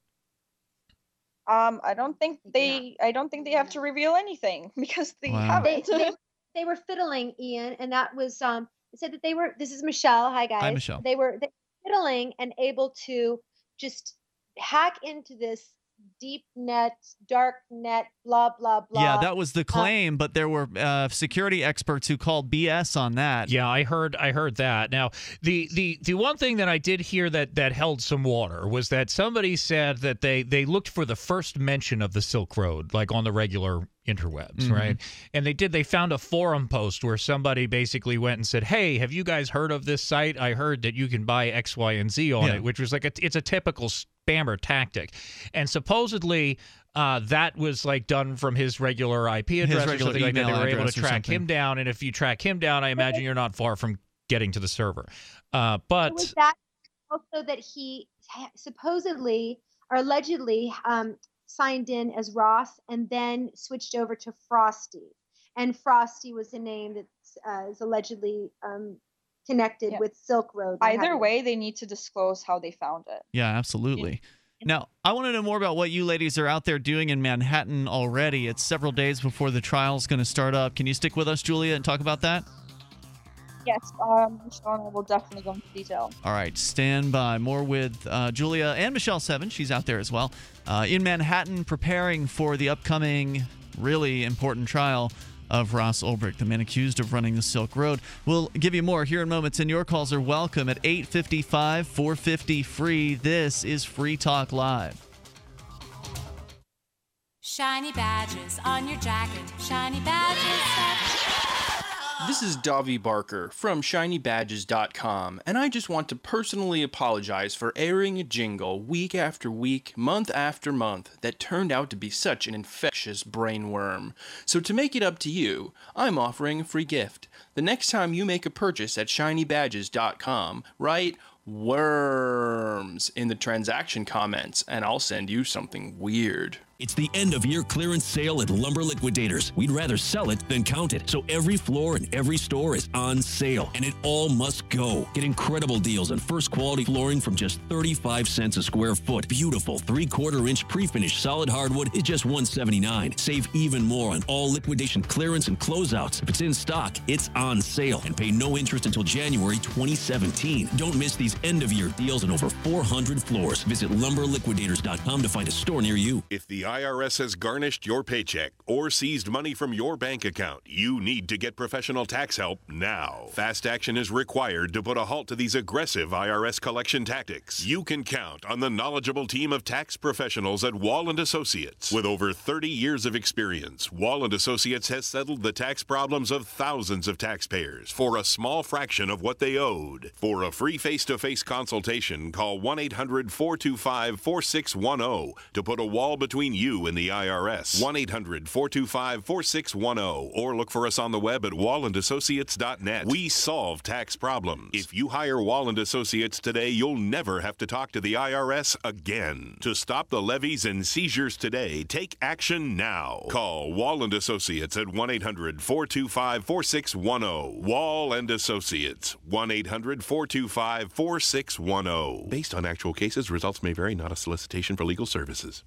Um, I don't think they. I don't think they have to reveal anything because they Wow. haven't. They, they, they were fiddling, Ian, and that was um. It said that they were. This is Michelle. Hi guys. Michelle. They were, they were fiddling and able to just hack into this deep net, dark net, blah blah blah. Yeah, that was the Uh, claim, but there were uh, security experts who called B S on that. Yeah, I heard I heard that. Now, the the the one thing that I did hear that that held some water was that somebody said that they they looked for the first mention of the Silk Road, like on the regular interwebs, Mhm. right? And they did. They found a forum post where somebody basically went and said, "Hey, have you guys heard of this site? I heard that you can buy X, Y, and Z on Yeah. it," which was like a, it's a typical spammer tactic, and supposedly. Uh, that was like done from his regular I P address or regular something like that. They email were able to address or track him something. down, and if you track him down, I imagine you're not far from getting to the server. Uh, but It was that also that he ha- supposedly or allegedly um, signed in as Ross and then switched over to Frosty, and Frosty was a name that uh, is allegedly um, connected Yeah. with Silk Road. and Either having- way, they need to disclose how they found it. Yeah, absolutely. Now, I want to know more about what you ladies are out there doing in Manhattan already. It's several days before the trial's going to start up. Can you stick with us, Julia, and talk about that? Yes, um, Michelle and I will definitely go into detail. All right, stand by. More with uh, Julia and Michelle Seven. She's out there as well. Uh, in Manhattan, preparing for the upcoming really important trial of Ross Ulbricht, the man accused of running the Silk Road. We'll give you more here in moments, and your calls are welcome at eight five five, four five zero, free. This is Free Talk Live. Shiny badges on your jacket, shiny badges. This is Davi Barker from shiny badges dot com, and I just want to personally apologize for airing a jingle week after week, month after month, that turned out to be such an infectious brainworm. So to make it up to you, I'm offering a free gift. The next time you make a purchase at shiny badges dot com, write worms in the transaction comments, and I'll send you something weird. It's the end of year clearance sale at Lumber Liquidators. We'd rather sell it than count it. So every floor in every store is on sale, and it all must go. Get incredible deals on first quality flooring from just thirty-five cents a square foot. Beautiful three-quarter inch pre-finished solid hardwood is just one hundred seventy-nine dollars. Save even more on all liquidation clearance and closeouts. If it's in stock, it's on sale, and pay no interest until January twenty seventeen. Don't miss these end of year deals on over four hundred floors. Visit lumber liquidators dot com to find a store near you. If the I R S has garnished your paycheck or seized money from your bank account, you need to get professional tax help now. Fast action is required to put a halt to these aggressive I R S collection tactics. You can count on the knowledgeable team of tax professionals at Wall and Associates. With over thirty years of experience, Wall and Associates has settled the tax problems of thousands of taxpayers for a small fraction of what they owed. For a free face-to-face consultation, call one eight hundred, four two five, four six one zero to put a wall between you and the I R S. one eight hundred, four two five, four six one zero or look for us on the web at wall and associates dot net. We solve tax problems. If you hire Wall and Associates today, you'll never have to talk to the I R S again. To stop the levies and seizures today, take action now. Call Wall and Associates at one eight hundred, four two five, four six one zero. Wall and Associates, one eight hundred, four two five, four six one zero. Based on actual cases, results may vary, not a solicitation for legal services.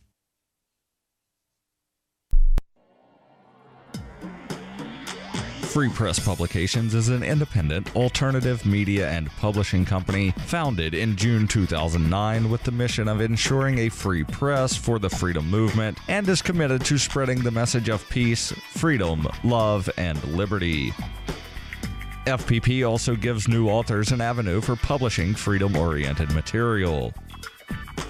Free Press Publications is an independent, alternative media and publishing company founded in June two thousand nine with the mission of ensuring a free press for the freedom movement and is committed to spreading the message of peace, freedom, love, and liberty. F P P also gives new authors an avenue for publishing freedom-oriented material.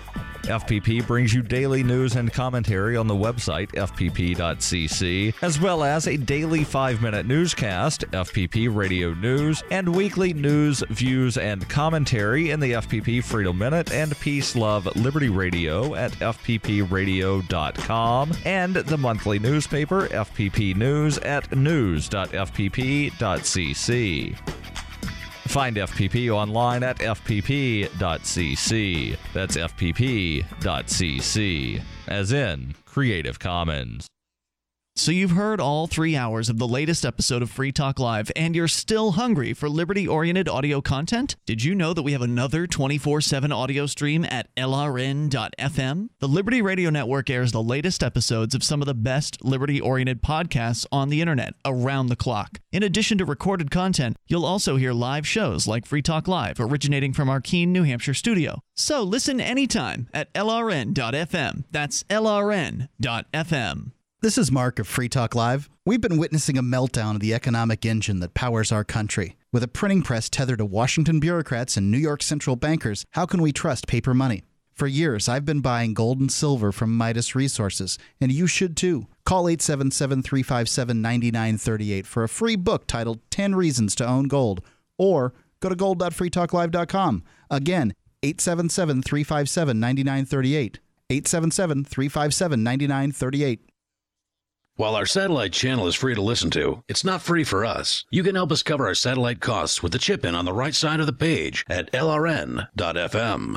F P P brings you daily news and commentary on the website f p p dot c c, as well as a daily five-minute newscast, F P P Radio News, and weekly news, views, and commentary in the F P P Freedom Minute and Peace, Love, Liberty Radio at f p p radio dot com, and the monthly newspaper, F P P News, at news dot f p p dot c c. Find F P P online at f p p dot c c. That's f p p dot c c, as in Creative Commons. So you've heard all three hours of the latest episode of Free Talk Live, and you're still hungry for liberty-oriented audio content? Did you know that we have another twenty-four seven audio stream at L R N dot F M? The Liberty Radio Network airs the latest episodes of some of the best liberty-oriented podcasts on the internet around the clock. In addition to recorded content, you'll also hear live shows like Free Talk Live, originating from our Keene, New Hampshire studio. So listen anytime at L R N dot F M. That's L R N dot F M. This is Mark of Free Talk Live. We've been witnessing a meltdown of the economic engine that powers our country. With a printing press tethered to Washington bureaucrats and New York central bankers, how can we trust paper money? For years, I've been buying gold and silver from Midas Resources, and you should too. Call eight seven seven, three five seven, nine nine three eight for a free book titled ten Reasons to Own Gold, or go to gold dot free talk live dot com. Again, eight seven seven, three five seven, nine nine three eight. eight seven seven, three five seven, nine nine three eight. While our satellite channel is free to listen to, it's not free for us. You can help us cover our satellite costs with the chip-in on the right side of the page at L R N dot F M.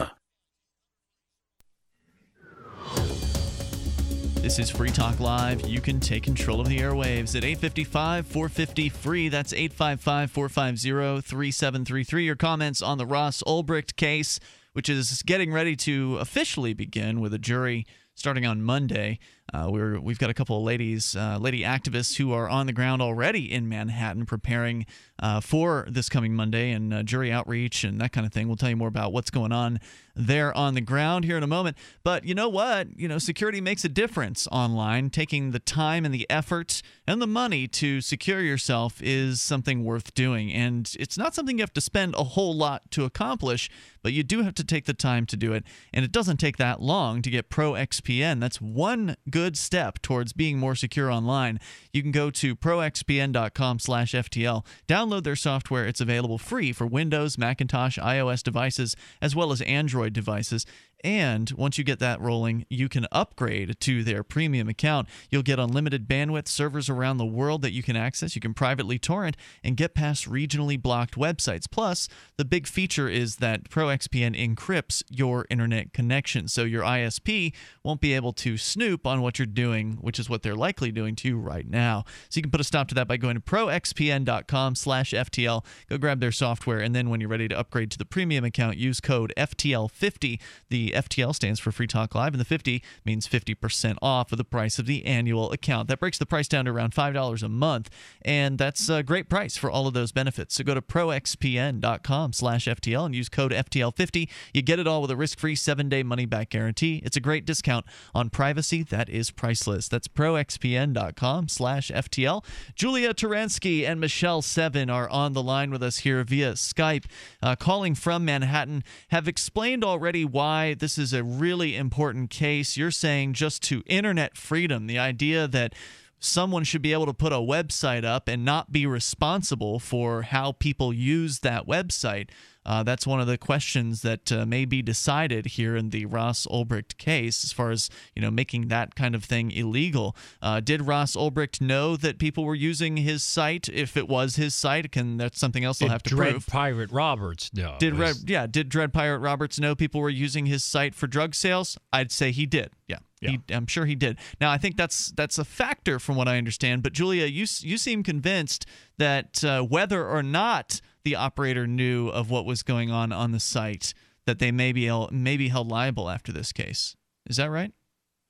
This is Free Talk Live. You can take control of the airwaves at eight five five, four five zero, free. That's eight five five, four five zero, three seven three three. Your comments on the Ross Ulbricht case, which is getting ready to officially begin with a jury starting on Monday. Uh, we're, we've got a couple of ladies, uh, lady activists who are on the ground already in Manhattan preparing uh, for this coming Monday and uh, jury outreach and that kind of thing. We'll tell you more about what's going on there on the ground here in a moment. But you know what? You know, security makes a difference online. Taking the time and the effort and the money to secure yourself is something worth doing. And it's not something you have to spend a whole lot to accomplish, but you do have to take the time to do it. And it doesn't take that long to get Pro X P N. That's one good step towards being more secure online. You can go to pro x p n dot com slash F T L. Download their software. It's available free for Windows, Macintosh, iOS devices, as well as Android devices. And once you get that rolling, you can upgrade to their premium account. You'll get unlimited bandwidth, servers around the world that you can access. You can privately torrent and get past regionally blocked websites. Plus, the big feature is that Pro X P N encrypts your internet connection, so your I S P won't be able to snoop on what you're doing, which is what they're likely doing to you right now. So you can put a stop to that by going to pro x p n dot com slash F T L. Go grab their software, and then when you're ready to upgrade to the premium account, use code F T L fifty. The F T L stands for Free Talk Live, and the fifty means fifty percent off of the price of the annual account. That breaks the price down to around five dollars a month, and that's a great price for all of those benefits. So go to pro x p n dot com slash F T L and use code F T L fifty. You get it all with a risk-free seven-day money-back guarantee. It's a great discount on privacy that is priceless. That's pro x p n dot com slash F T L. Julia Taransky and Michelle Seven are on the line with us here via Skype, uh, calling from Manhattan, have explained already why this is a really important case. You're saying just to internet freedom, the idea that someone should be able to put a website up and not be responsible for how people use that website. Uh, that's one of the questions that uh, may be decided here in the Ross Ulbricht case, as far as, you know, making that kind of thing illegal. Uh, did Ross Ulbricht know that people were using his site? If it was his site, can that's something else they'll have to Dread prove. Pirate Roberts know. Did was... Red, yeah? Did Dread Pirate Roberts know people were using his site for drug sales? I'd say he did. Yeah. Yeah. He, I'm sure he did. Now, I think that's that's a factor from what I understand. But Julia, you you seem convinced that uh, whether or not the operator knew of what was going on on the site, that they may be, may be held liable after this case. Is that right?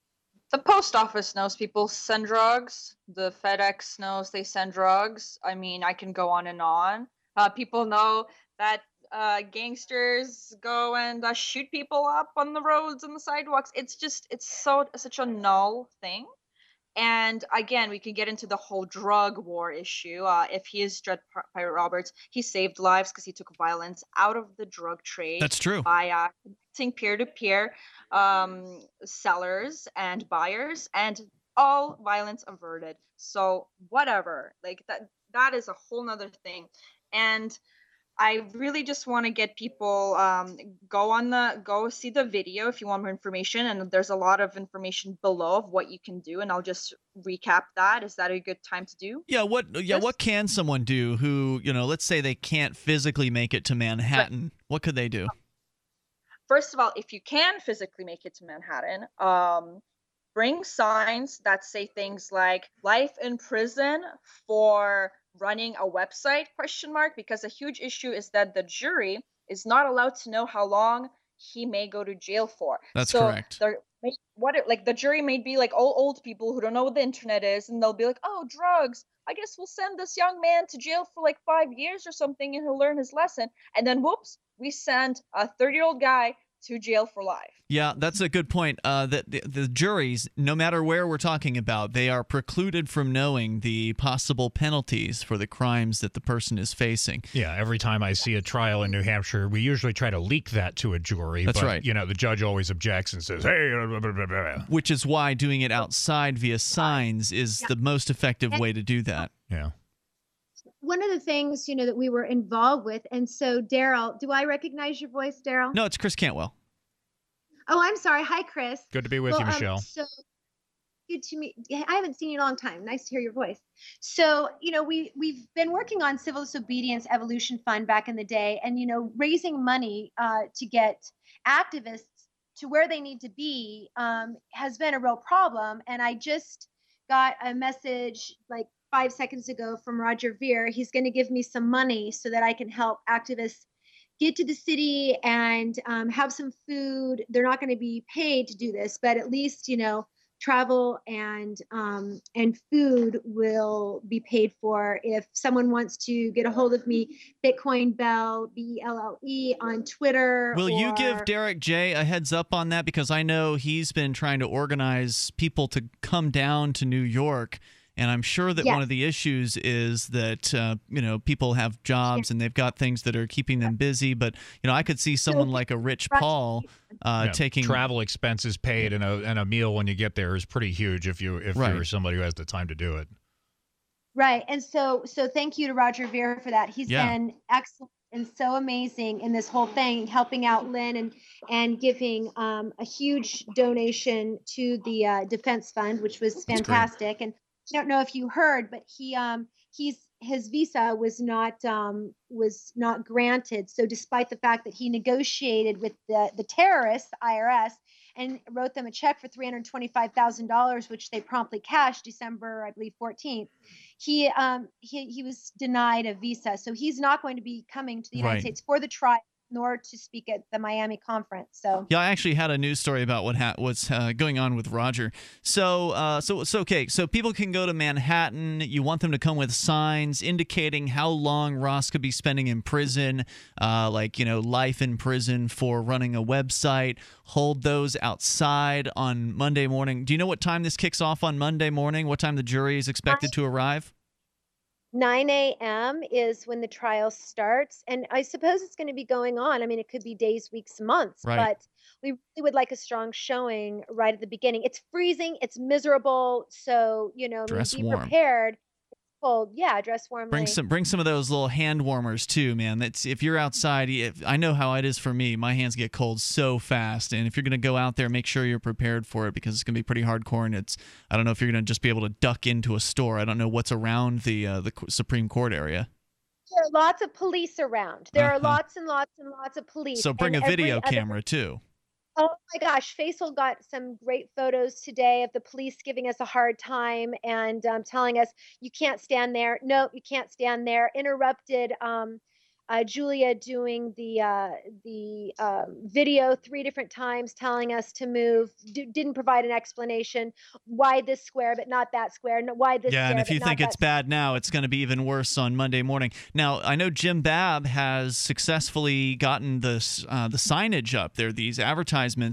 The post office knows people send drugs. The FedEx knows they send drugs. I mean, I can go on and on. Uh, people know that uh, gangsters go and uh, shoot people up on the roads and the sidewalks. It's just, it's so such a null thing. And again, we can get into the whole drug war issue. Uh, if he is Dread Pirate Roberts, he saved lives because he took violence out of the drug trade. That's true. By uh, protecting peer-to-peer um, sellers and buyers, and all violence averted. So whatever, like that, that is a whole nother thing. And I really just want to get people um, go on the go see the video if you want more information, and there's a lot of information below of what you can do, and I'll just recap that. Is that a good time to do? Yeah, what yeah, what can someone do who, you know, let's say they can't physically make it to Manhattan. Right. What could they do? First of all, if you can physically make it to Manhattan, um, bring signs that say things like life in prison for running a website, question mark, because a huge issue is that the jury is not allowed to know how long he may go to jail for. That's so correct. They're, what it, like the jury may be like all old people who don't know what the internet is, and they'll be like, oh, drugs, I guess we'll send this young man to jail for like five years or something and he'll learn his lesson. And then whoops, we send a thirty year old guy to jail for life. Yeah, that's a good point. Uh, that the, the juries, no matter where we're talking about, they are precluded from knowing the possible penalties for the crimes that the person is facing. Yeah, every time I see a trial in New Hampshire, we usually try to leak that to a jury. That's but, right. You know, the judge always objects and says, hey, blah, blah, blah, blah. Which is why doing it outside via signs is Yeah. the most effective way to do that. Yeah. One of the things, you know, that we were involved with, and so Daryl, do I recognize your voice, Daryl? No, it's Chris Cantwell. Oh, I'm sorry. Hi, Chris. Good to be with Well, you, um, Michelle. so good to meet. I haven't seen you in a long time. Nice to hear your voice. So, you know, we we've been working on Civil Disobedience Evolution Fund back in the day, and you know, raising money uh, to get activists to where they need to be um, has been a real problem. And I just got a message like five seconds ago from Roger Ver. He's going to give me some money so that I can help activists get to the city and um, have some food. They're not going to be paid to do this, but at least, you know, travel and um, and food will be paid for. If someone wants to get a hold of me, Bitcoin Bell, B E L L E on Twitter. Will or, you give Derek J a heads up on that? Because I know he's been trying to organize people to come down to New York. And I'm sure that Yes. one of the issues is that, uh, you know, people have jobs and they've got things that are keeping them busy. But, you know, I could see someone like a Rich Paul uh, Yeah, taking travel expenses paid and a and a meal when you get there is pretty huge if you if Right. you're somebody who has the time to do it. Right. And so so thank you to Roger Ver for that. He's Yeah. been excellent and so amazing in this whole thing, helping out Lynn and and giving um, a huge donation to the uh, Defense Fund, which was fantastic. And I don't know if you heard, but he um he's his visa was not um was not granted. So despite the fact that he negotiated with the the terrorists, I R S, and wrote them a check for three hundred twenty-five thousand dollars, which they promptly cashed December, I believe, fourteenth. He um he he was denied a visa, so he's not going to be coming to the United Right. States for the trial, nor to speak at the Miami conference. So Yeah, I actually had a news story about what ha- what's uh, going on with Roger. So, uh, so, so, okay. So people can go to Manhattan. You want them to come with signs indicating how long Ross could be spending in prison, uh, like, you know, life in prison for running a website. Hold those outside on Monday morning. Do you know what time this kicks off on Monday morning? What time the jury is expected to arrive? nine a.m. is when the trial starts, and I suppose it's going to be going on. I mean, it could be days, weeks, months, Right. but we really would like a strong showing right at the beginning. It's freezing, it's miserable, so you know, I mean, Dress be warm. prepared. It's cold, yeah, dress warmly. Bring some, bring some of those little hand warmers too, man. That's if you're outside. If, I know how it is for me. My hands get cold so fast, and if you're gonna go out there, make sure you're prepared for it because it's gonna be pretty hardcore. And it's, I don't know if you're gonna just be able to duck into a store. I don't know what's around the uh, the Supreme Court area. There are lots of police around. There are Uh-huh. lots and lots and lots of police. So bring and a video every other- camera too. Oh my gosh, Faisal got some great photos today of the police giving us a hard time and um, telling us, you can't stand there. No, you can't stand there. Interrupted um, uh, Julia doing the uh, the um, video three different times telling us to move. D- didn't provide an explanation. Why this square but not that square? No, why this Yeah, square and if but you not think that it's bad now, it's going to be even worse on Monday morning. Now, I know Jim Babb has successfully gotten the uh, the signage up there, these advertisements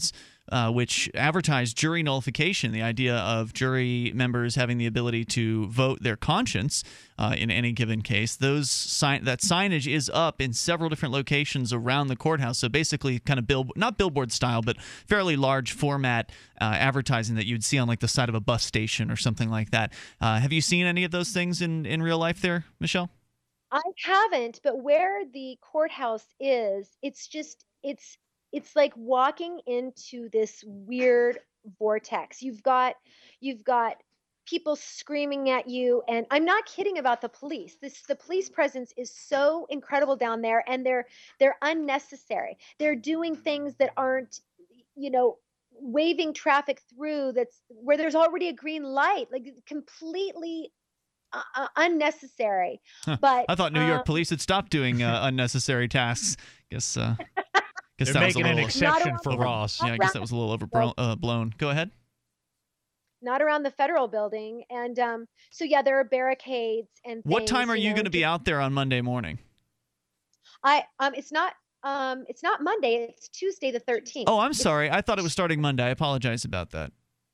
uh, which advertised jury nullification, the idea of jury members having the ability to vote their conscience uh, in any given case. Those sign that signage is up in several different locations around the courthouse. So basically, kind of bill not billboard style, but fairly large format uh, advertising that you'd see on like the side of a bus station or something like that. Uh, have you seen any of those things in in real life there, Michelle? I haven't, but where the courthouse is, it's just it's it's like walking into this weird vortex. You've got you've got people screaming at you, and I'm not kidding about the police. This the police presence is so incredible down there, and they're they're unnecessary. They're doing things that aren't, you know, waving traffic through that's where there's already a green light, like completely Uh, unnecessary. Huh. But I thought New York um, police had stopped doing uh, unnecessary tasks. Guess uh, guess They're that was a making an little exception for over, Ross. Yeah, I guess that was a little overblown. Uh, blown. Go ahead. not around the federal building, and um, so yeah, there are barricades and. What things, time are you know, going to be just- out there on Monday morning? I um, it's not um, it's not Monday. It's Tuesday the thirteenth. Oh, I'm sorry. I thought it was starting Monday. I apologize about that.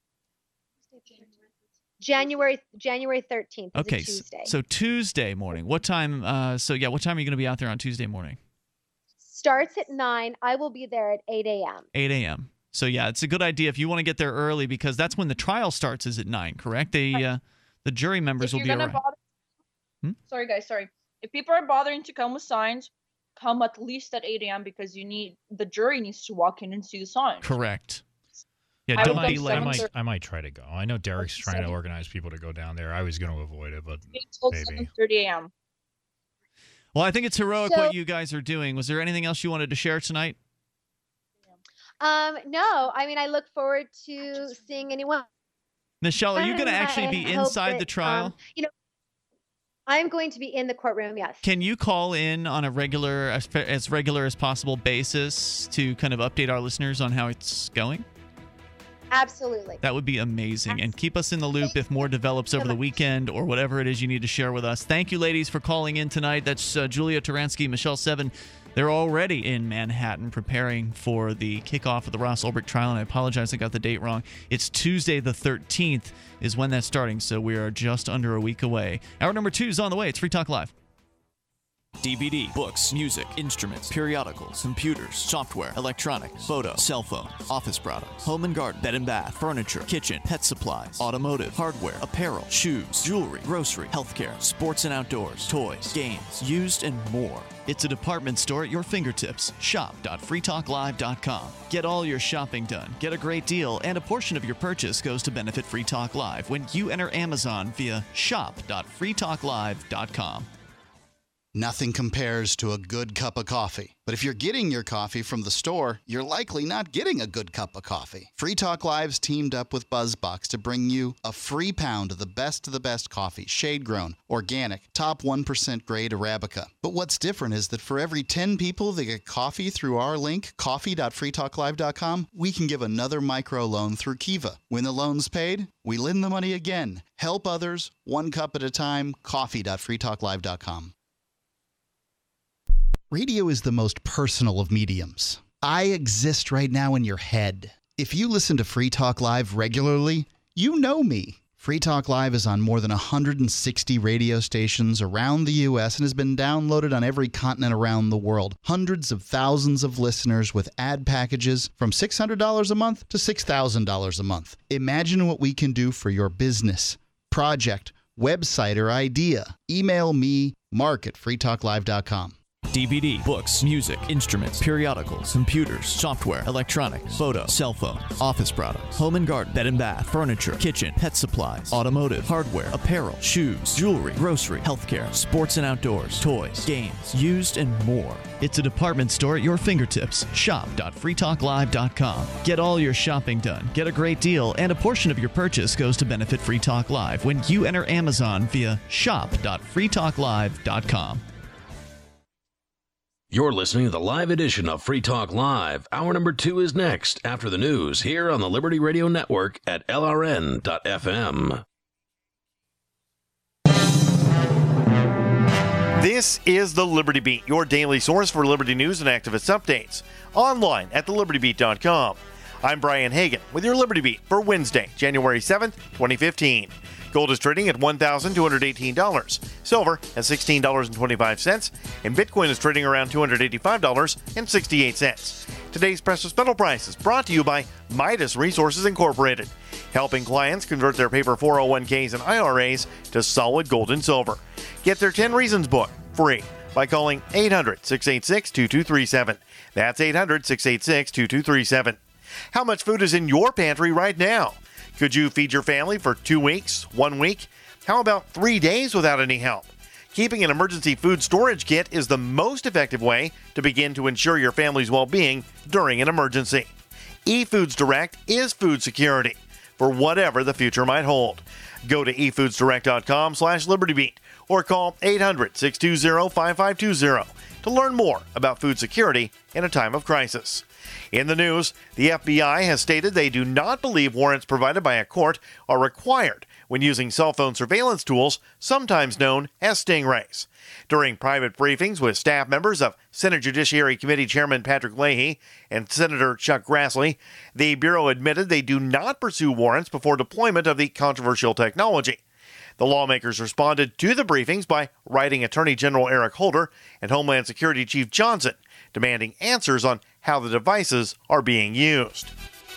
January January thirteenth. Is Okay, a so, Tuesday. so Tuesday morning. What time? Uh, so yeah, what time are you going to be out there on Tuesday morning? Starts at nine. I will be there at eight a.m. eight a.m. So yeah, it's a good idea if you want to get there early because that's when the trial starts. Is at nine, correct? They uh, the jury members If will you're be gonna around. bother, Hmm? sorry guys, sorry. If people are bothering to come with signs, come at least at eight a.m. because you need the jury needs to walk in and see the sign. Correct. Yeah, I don't would be come late. I might, seven I might try to go. I know Derek's trying to seven. organize people to go down there. I was going to avoid it, but Until maybe. seven thirty a.m. Well, I think it's heroic So- what you guys are doing. Was there anything else you wanted to share tonight? Um, no, I mean I look forward to seeing anyone. Michelle, are you going to And actually I be hope inside that, the trial? um, you know, I'm going to be in the courtroom. Yes. Can you call in on a regular, as, as regular as possible basis to kind of update our listeners on how it's going? Absolutely. That would be amazing. And keep us in the loop if more develops over the weekend or whatever it is you need to share with us. Thank you, ladies, for calling in tonight. That's uh, Julia Taransky, Michelle Seven. They're already in Manhattan preparing for the kickoff of the Ross Ulbricht trial. And I apologize, I got the date wrong. It's Tuesday the thirteenth is when that's starting, so we are just under a week away. Hour number two is on the way. It's Free Talk Live. D V D, books, music, instruments, periodicals, computers, software, electronics, photo, cell phones, office products, home and garden, bed and bath, furniture, kitchen, pet supplies, automotive, hardware, apparel, shoes, jewelry, grocery, healthcare, sports and outdoors, toys, games, used, and more. It's a department store at your fingertips. shop dot free talk live dot com. Get all your shopping done, get a great deal, and a portion of your purchase goes to benefit Free Talk Live when you enter Amazon via shop dot free talk live dot com. Nothing compares to a good cup of coffee. But if you're getting your coffee from the store, you're likely not getting a good cup of coffee. Free Talk Live's teamed up with BuzzBox to bring you a free pound of the best of the best coffee, shade-grown, organic, top one percent grade Arabica. But what's different is that for every ten people that get coffee through our link, coffee dot free talk live dot com, we can give another microloan through Kiva. When the loan's paid, we lend the money again. Help others, one cup at a time, coffee dot free talk live dot com. Radio is the most personal of mediums. I exist right now in your head. If you listen to Free Talk Live regularly, you know me. Free Talk Live is on more than one hundred sixty radio stations around the U S and has been downloaded on every continent around the world. Hundreds of thousands of listeners with ad packages from six hundred dollars a month to six thousand dollars a month. Imagine what we can do for your business, project, website, or idea. Email me, mark at free talk live dot com. D V D, books, music, instruments, periodicals, computers, software, electronics, photo, cell phones, office products, home and garden, bed and bath, furniture, kitchen, pet supplies, automotive, hardware, apparel, shoes, jewelry, grocery, healthcare, sports and outdoors, toys, games, used, and more. It's a department store at your fingertips. shop dot free talk live dot com. Get all your shopping done, get a great deal, and a portion of your purchase goes to benefit Free Talk Live when you enter Amazon via shop dot free talk live dot com. You're listening to the live edition of Free Talk Live. Hour number two is next after the news here on the Liberty Radio Network at L R N dot F M. This is the Liberty Beat, your daily source for Liberty news and activist updates. Online at the liberty beat dot com. I'm Brian Hagan with your Liberty Beat for Wednesday, January seventh, twenty fifteen. Gold is trading at one thousand two hundred eighteen dollars, silver at sixteen dollars and twenty-five cents, and Bitcoin is trading around two hundred eighty-five dollars and sixty-eight cents. Today's precious metal price is brought to you by Midas Resources Incorporated, helping clients convert their paper four oh one k's and I R As to solid gold and silver. Get their ten Reasons book free by calling eight hundred, six eight six, two two three seven. That's eight hundred, six eight six, two two three seven. How much food is in your pantry right now? Could you feed your family for two weeks, one week? How about three days without any help? Keeping an emergency food storage kit is the most effective way to begin to ensure your family's well-being during an emergency. eFoods Direct is food security for whatever the future might hold. Go to e foods direct dot com slash liberty beat or call eight hundred, six two zero, five five two zero to learn more about food security in a time of crisis. In the news, the F B I has stated they do not believe warrants provided by a court are required when using cell phone surveillance tools, sometimes known as stingrays. During private briefings with staff members of Senate Judiciary Committee Chairman Patrick Leahy and Senator Chuck Grassley, the Bureau admitted they do not pursue warrants before deployment of the controversial technology. The lawmakers responded to the briefings by writing Attorney General Eric Holder and Homeland Security Chief Johnson, demanding answers on how the devices are being used.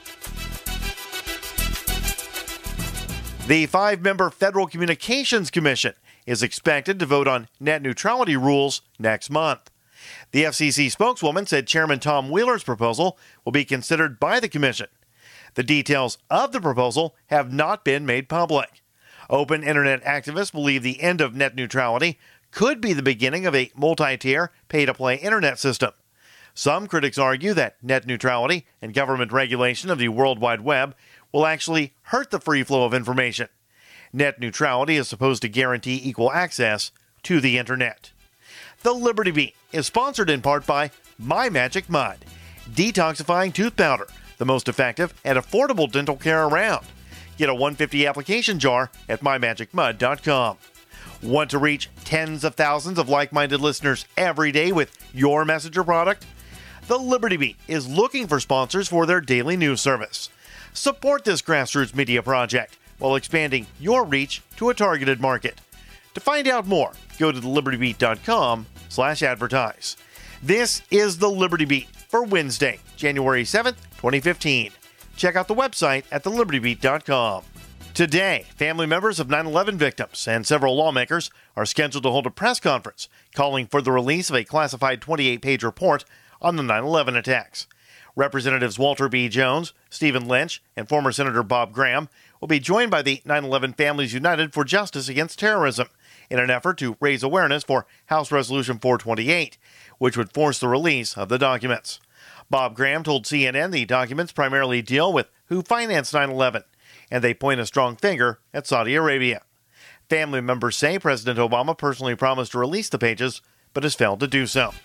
The five-member Federal Communications Commission is expected to vote on net neutrality rules next month. The F C C spokeswoman said Chairman Tom Wheeler's proposal will be considered by the commission. The details of the proposal have not been made public. Open Internet activists believe the end of net neutrality could be the beginning of a multi-tier, pay-to-play Internet system. Some critics argue that net neutrality and government regulation of the World Wide Web will actually hurt the free flow of information. Net neutrality is supposed to guarantee equal access to the Internet. The Liberty Beat is sponsored in part by My Magic Mud, detoxifying tooth powder, the most effective and affordable dental care around. Get a one hundred fifty application jar at my magic mud dot com. Want to reach tens of thousands of like-minded listeners every day with your messenger product? The Liberty Beat is looking for sponsors for their daily news service. Support this grassroots media project while expanding your reach to a targeted market. To find out more, go to the liberty beat dot com slash advertise. This is the Liberty Beat for Wednesday, January seventh, twenty fifteen. Check out the website at the liberty beat dot com. Today, family members of nine eleven victims and several lawmakers are scheduled to hold a press conference calling for the release of a classified twenty-eight page report on the nine eleven attacks. Representatives Walter B. Jones, Stephen Lynch, and former Senator Bob Graham will be joined by the nine eleven Families United for Justice Against Terrorism in an effort to raise awareness for House Resolution four twenty-eight, which would force the release of the documents. Bob Graham told C N N the documents primarily deal with who financed nine eleven, and they point a strong finger at Saudi Arabia. Family members say President Obama personally promised to release the pages, but has failed to do so.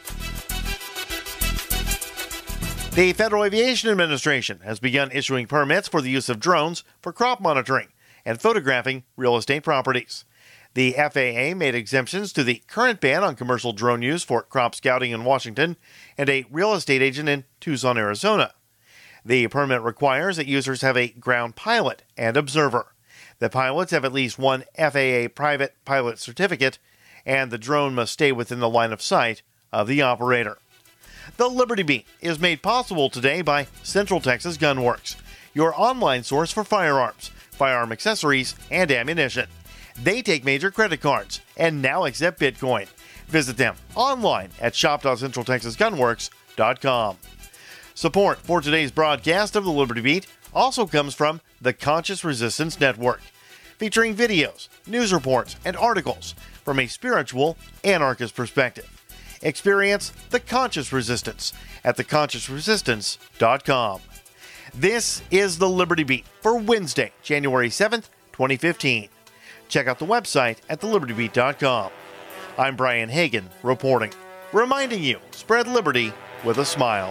The Federal Aviation Administration has begun issuing permits for the use of drones for crop monitoring and photographing real estate properties. The F A A made exemptions to the current ban on commercial drone use for crop scouting in Washington and a real estate agent in Tucson, Arizona. The permit requires that users have a ground pilot and observer. The pilots have at least one F A A private pilot certificate, and the drone must stay within the line of sight of the operator. The Liberty Beat is made possible today by Central Texas Gun Works, your online source for firearms, firearm accessories, and ammunition. They take major credit cards and now accept Bitcoin. Visit them online at shop dot central texas gun works dot com. Support for today's broadcast of the Liberty Beat also comes from the Conscious Resistance Network, featuring videos, news reports, and articles from a spiritual anarchist perspective. Experience the Conscious Resistance at the conscious resistance dot com. This is the Liberty Beat for Wednesday, January seventh, twenty fifteen. Check out the website at the liberty beat dot com. I'm Brian Hagan reporting, reminding you, spread liberty with a smile.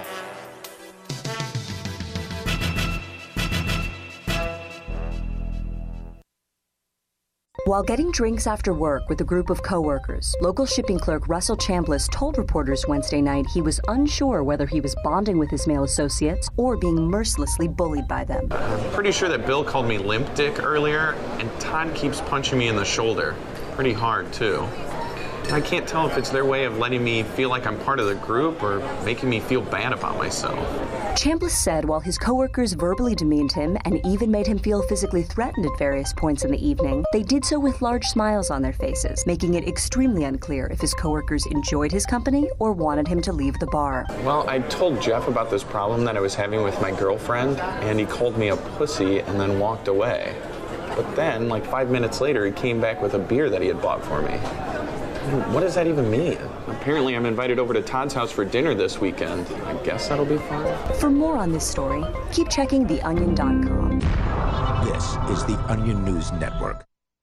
While getting drinks after work with a group of coworkers, local shipping clerk Russell Chambliss told reporters Wednesday night he was unsure whether he was bonding with his male associates or being mercilessly bullied by them. I'm pretty sure that Bill called me limp dick earlier, and Todd keeps punching me in the shoulder. Pretty hard, too. I can't tell if it's their way of letting me feel like I'm part of the group or making me feel bad about myself. Chambliss said while his coworkers verbally demeaned him and even made him feel physically threatened at various points in the evening, they did so with large smiles on their faces, making it extremely unclear if his coworkers enjoyed his company or wanted him to leave the bar. Well, I told Jeff about this problem that I was having with my girlfriend, and he called me a pussy and then walked away. But then, like five minutes later, he came back with a beer that he had bought for me. What does that even mean? Apparently I'm invited over to Todd's house for dinner this weekend. I guess that'll be fun. For more on this story, keep checking the onion dot com. This is the Onion News Network.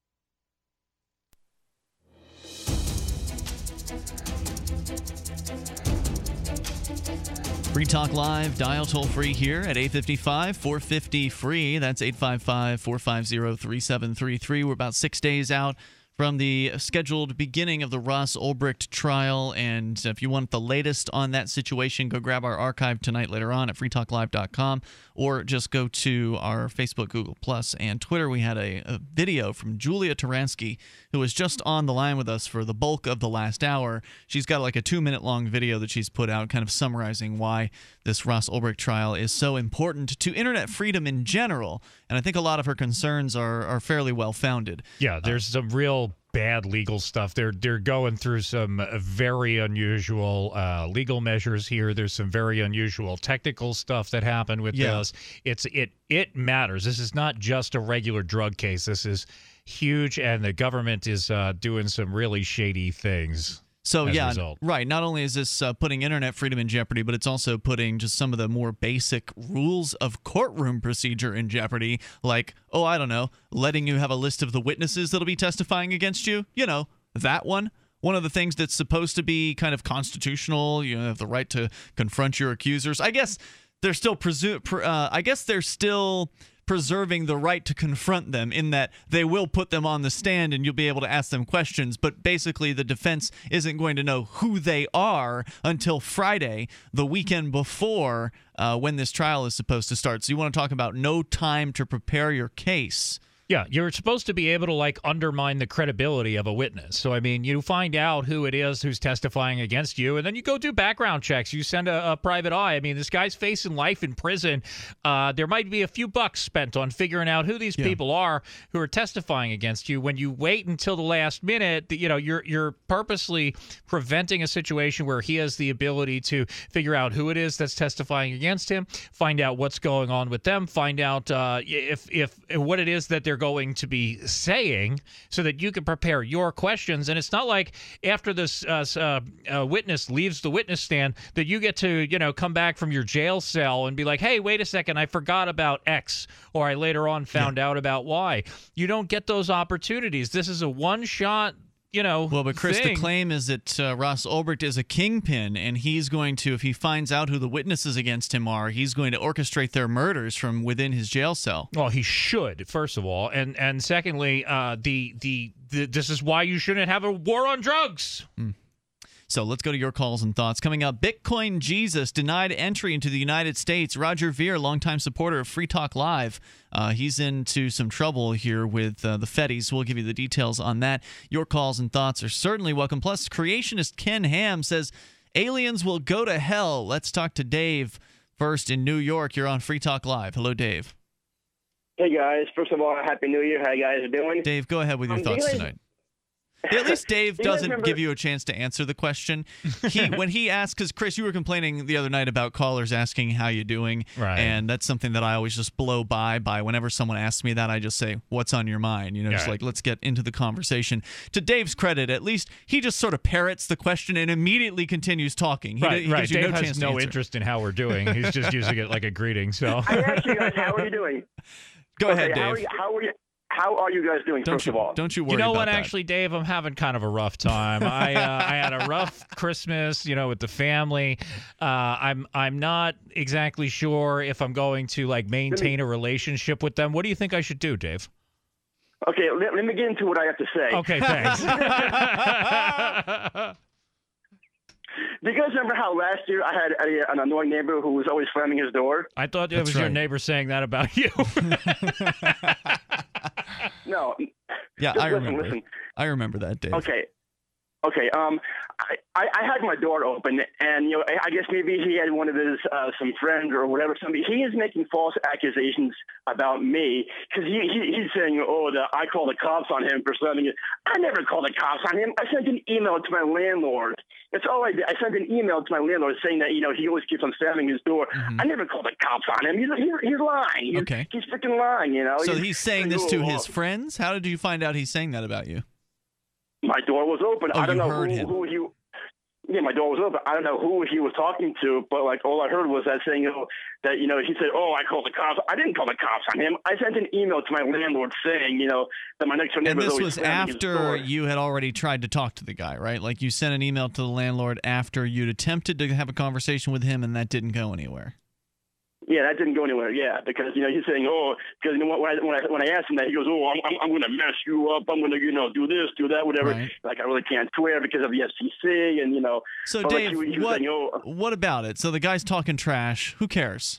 Free Talk Live, dial toll free here at eight five five, four five zero, free. That's eight five five, four five zero, three seven three three. We're about six days out from the scheduled beginning of the Ross Ulbricht trial. And if you want the latest on that situation, go grab our archive tonight later on at free talk live dot com, or just go to our Facebook, Google Plus, and Twitter. We had a, a video from Julia Taransky, who was just on the line with us for the bulk of the last hour. She's got like a two-minute long video that she's put out kind of summarizing why this Ross Ulbricht trial is so important to internet freedom in general. And I think a lot of her concerns are, are fairly well-founded. Yeah, there's some real bad legal stuff. They're they're going through some uh, very unusual uh, legal measures here. There's some very unusual technical stuff that happened with Yeah. this. It's it it matters. This is not just a regular drug case. This is huge, and the government is uh, doing some really shady things. So as a yeah, result. right. Not only is this uh, putting internet freedom in jeopardy, but it's also putting just some of the more basic rules of courtroom procedure in jeopardy, like, oh, I don't know, letting you have a list of the witnesses that'll be testifying against you. You know, that one. One of the things that's supposed to be kind of constitutional, you have the right to confront your accusers. I guess they're still presu- pr- uh, I guess they're still preserving the right to confront them in that they will put them on the stand and you'll be able to ask them questions. But basically, the defense isn't going to know who they are until Friday, the weekend before uh, when this trial is supposed to start. So you want to talk about no time to prepare your case. Yeah, you're supposed to be able to, like, undermine the credibility of a witness. So, I mean, you find out who it is who's testifying against you, and then you go do background checks. You send a, a private eye. I mean, this guy's facing life in prison. Uh, there might be a few bucks spent on figuring out who these Yeah. people are who are testifying against you. When you wait until the last minute, you know, you're you're purposely preventing a situation where he has the ability to figure out who it is that's testifying against him, find out what's going on with them, find out uh, if if what it is that they're going to be saying, so that you can prepare your questions. And it's not like after this uh, uh, uh, witness leaves the witness stand that you get to, you know, come back from your jail cell and be like, hey, wait a second, I forgot about X, or I later on found out about Y. You don't get those opportunities. This is a one-shot, you know, Well, but Chris, thing. the claim is that uh, Ross Ulbricht is a kingpin, and he's going to, if he finds out who the witnesses against him are, he's going to orchestrate their murders from within his jail cell. Well, he should, first of all, and and secondly, uh, the, the the this is why you shouldn't have a war on drugs. Mm. So let's go to your calls and thoughts. Coming up, Bitcoin Jesus denied entry into the United States. Roger Ver, longtime supporter of Free Talk Live. Uh, he's into some trouble here with uh, the Feddies. We'll give you the details on that. Your calls and thoughts are certainly welcome. Plus, creationist Ken Ham says aliens will go to hell. Let's talk to Dave first in New York. You're on Free Talk Live. Hello, Dave. Hey, guys. First of all, Happy New Year. How you guys doing? Dave, go ahead with your Um, thoughts do you guys- tonight. Yeah, at least Dave Do you guys doesn't remember- give you a chance to answer the question. He when he asks, because Chris, you were complaining the other night about callers asking how you doing, Right. and that's something that I always just blow by. By whenever someone asks me that, I just say, "What's on your mind?" You know, just Yeah. like let's get into the conversation. To Dave's credit, at least he just sort of parrots the question and immediately continues talking. He, Right, he right. gives you Dave no has chance no to answer. interest in how we're doing. He's just using it like a greeting. So I asked you guys, how are you doing? Go okay, ahead, how are Dave. you, how are you? How are you guys doing? Don't first you of all, don't you worry You know about what, that. actually, Dave, I'm having kind of a rough time. I uh, I had a rough Christmas, you know, with the family. Uh, I'm I'm not exactly sure if I'm going to like maintain a relationship with them. What do you think I should do, Dave? Okay, let, let me get into what I have to say. Okay, thanks. Do you guys remember how last year I had a, an annoying neighbor who was always slamming his door? I thought it That's was your right. neighbor saying that about you. No. Yeah, Just I listen, remember. Listen. I remember that, Dave. Okay. Okay. Um, I, I, I had my door open, and you know, I, I guess maybe he had one of his uh, some friend or whatever. Somebody he is making false accusations about me because he, he he's saying, oh, the, I called the cops on him for slamming it. I never called the cops on him. I sent an email to my landlord. That's all I did. I sent an email to my landlord saying that you know he always keeps on slamming his door. Mm-hmm. I never called the cops on him. He's he's, he's lying. He's, Okay. He's freaking lying. You know. So he's saying this to oh, his friends? How did you find out he's saying that about you? My door was open. Oh, I don't you know heard who, him. who he. Yeah, my door was open. I don't know who he was talking to, but like all I heard was that saying, you know, that you know he said, "Oh, I called the cops." I didn't call the cops on him. I sent an email to my landlord saying, you know, that my next door neighbor And this always was slamming his after door. you had already tried to talk to the guy, right? Like you sent an email to the landlord after you'd attempted to have a conversation with him and that didn't go anywhere. Yeah, that didn't go anywhere. Yeah, because you know he's saying, "Oh, because you know when I when I when I asked him that, he goes, "Oh, I'm I'm, I'm going to mess you up. I'm going to you know do this, do that, whatever." Right. Like I really can't swear because of the F C C, and you know. So but, like, Dave, he, he was what saying, oh, what about it? So the guy's talking trash. Who cares?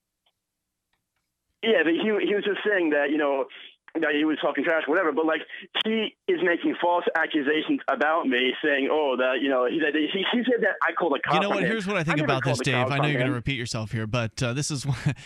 Yeah, but he he was just saying that you know that he was talking trash, whatever. But like he is making false accusations about me, saying, "Oh, that you know he that, he, he said that I called the cops." You know on what? him. Here's what I think never about called this, the Dave. cops I know on you're going to him. repeat yourself here, but uh, this is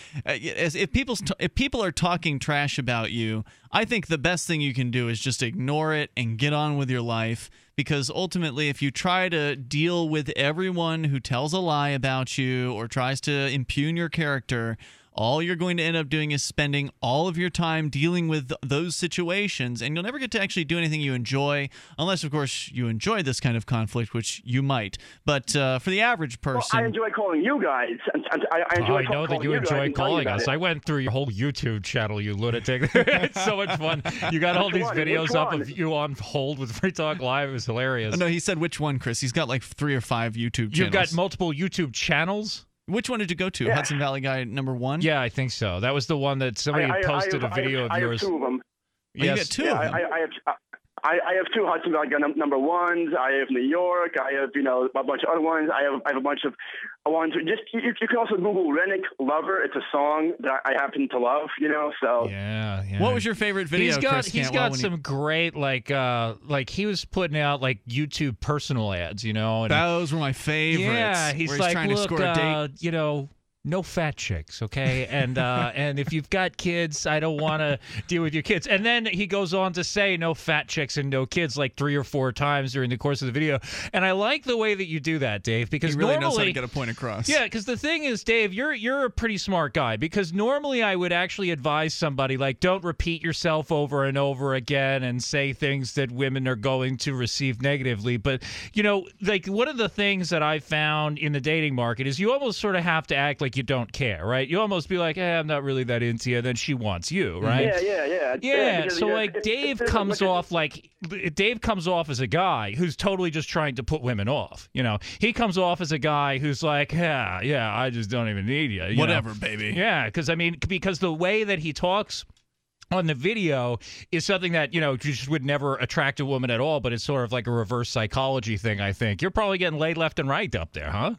as if people's if people are talking trash about you, I think the best thing you can do is just ignore it and get on with your life. Because ultimately, if you try to deal with everyone who tells a lie about you or tries to impugn your character, all you're going to end up doing is spending all of your time dealing with those situations, and you'll never get to actually do anything you enjoy, unless, of course, you enjoy this kind of conflict, which you might. But uh, for the average person... Well, I enjoy calling you guys. And, and I, I, enjoy Oh, I call, know that calling you guys enjoy and telling you calling about us. it. I went through your whole YouTube channel, you lunatic. It's so much fun. You got all Which these one? videos Which up one? of you on hold with Free Talk Live. It was hilarious. Oh, no, he said which one, Chris? He's got like three or five YouTube channels. You've got multiple YouTube channels? Which one did you go to? Yeah. Hudson Valley Guy number one? Yeah, I think so. That was the one that somebody I, I, posted I a have, video I have, of I yours. have two of them. Oh, you got two yeah, of them. I, I, I have. I, I have two Hudson Valley Gun number ones. I have New York. I have, you know, a bunch of other ones. I have, I have a bunch of ones. Just you, you can also Google Rennick Lover. It's a song that I happen to love, you know. So yeah, yeah. What was your favorite video? He's got Chris he's Cantwell, got when some you- great like uh like he was putting out like YouTube personal ads, you know. And Those were my favorites. yeah, he's where like, trying look, to score a date. uh, you know. No fat chicks, okay? And uh, and if you've got kids, I don't want to deal with your kids. And then he goes on to say no fat chicks and no kids like three or four times during the course of the video. And I like the way that you do that, Dave, because He really normally knows how to get a point across. yeah, because the thing is, Dave, you're you're a pretty smart guy. Because normally I would actually advise somebody like, don't repeat yourself over and over again and say things that women are going to receive negatively. But you know, like one of the things that I found in the dating market is you almost sort of have to act like you don't care, right? You almost be like, eh, I'm not really that into you. Then she wants you, right? Yeah, yeah, yeah. Yeah, because, so you know, like it's- Dave it's- comes it's- off like Dave comes off as a guy who's totally just trying to put women off. You know, he comes off as a guy who's like, yeah, yeah, I just don't even need you. you Whatever, know? baby. Yeah, because I mean, because the way that he talks on the video is something that, you know, just would never attract a woman at all, but it's sort of like a reverse psychology thing, I think. You're probably getting laid left and right up there, huh?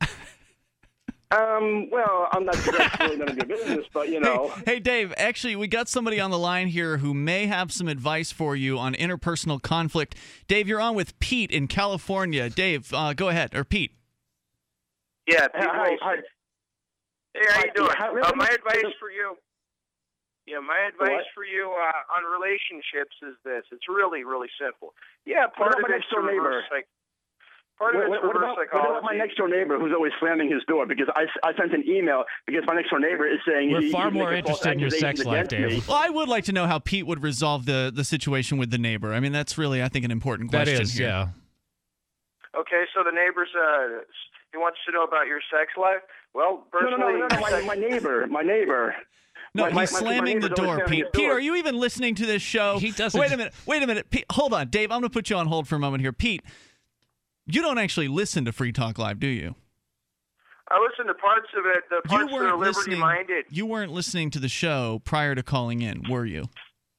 Um, well, I'm not that's really none of your business, but you know. Hey, hey, Dave, actually, we got somebody on the line here who may have some advice for you on interpersonal conflict. Dave, you're on with Pete in California. Dave, uh, go ahead. Or Pete. Yeah, Hey, hi, hi. Hey, how you doing? Hi, Uh, my listen- advice for you, yeah, my advice What? for you uh, on relationships is this: it's really, really simple. Yeah, What part about of my it's next door reverse neighbor? psych- part of What, it's what, what reverse about, what psychology. about my next door neighbor who's always slamming his door? Because I, I sent an email because my next door neighbor is saying We're he, far he's more making false interested in your sex accusations life, against me. Dave. Well, I would like to know how Pete would resolve the, the situation with the neighbor. I mean, that's really, I think, an important That question is, here. yeah. Okay, so the neighbor's uh, he wants to know about your sex life. Well, No, no, personally, no, no, no, my, my neighbor, my neighbor. No, My- my- he's my- my slamming the neighbor's always door, slamming Pete. his Pete, door. are you even listening to this show? He doesn't. Wait a minute. Wait a minute. Pete, hold on. Dave, I'm going to put you on hold for a moment here. Pete, you don't actually listen to Free Talk Live, do you? I listen to parts of it. The parts that are weren't listening. liberty-minded. You weren't listening to the show prior to calling in, were you?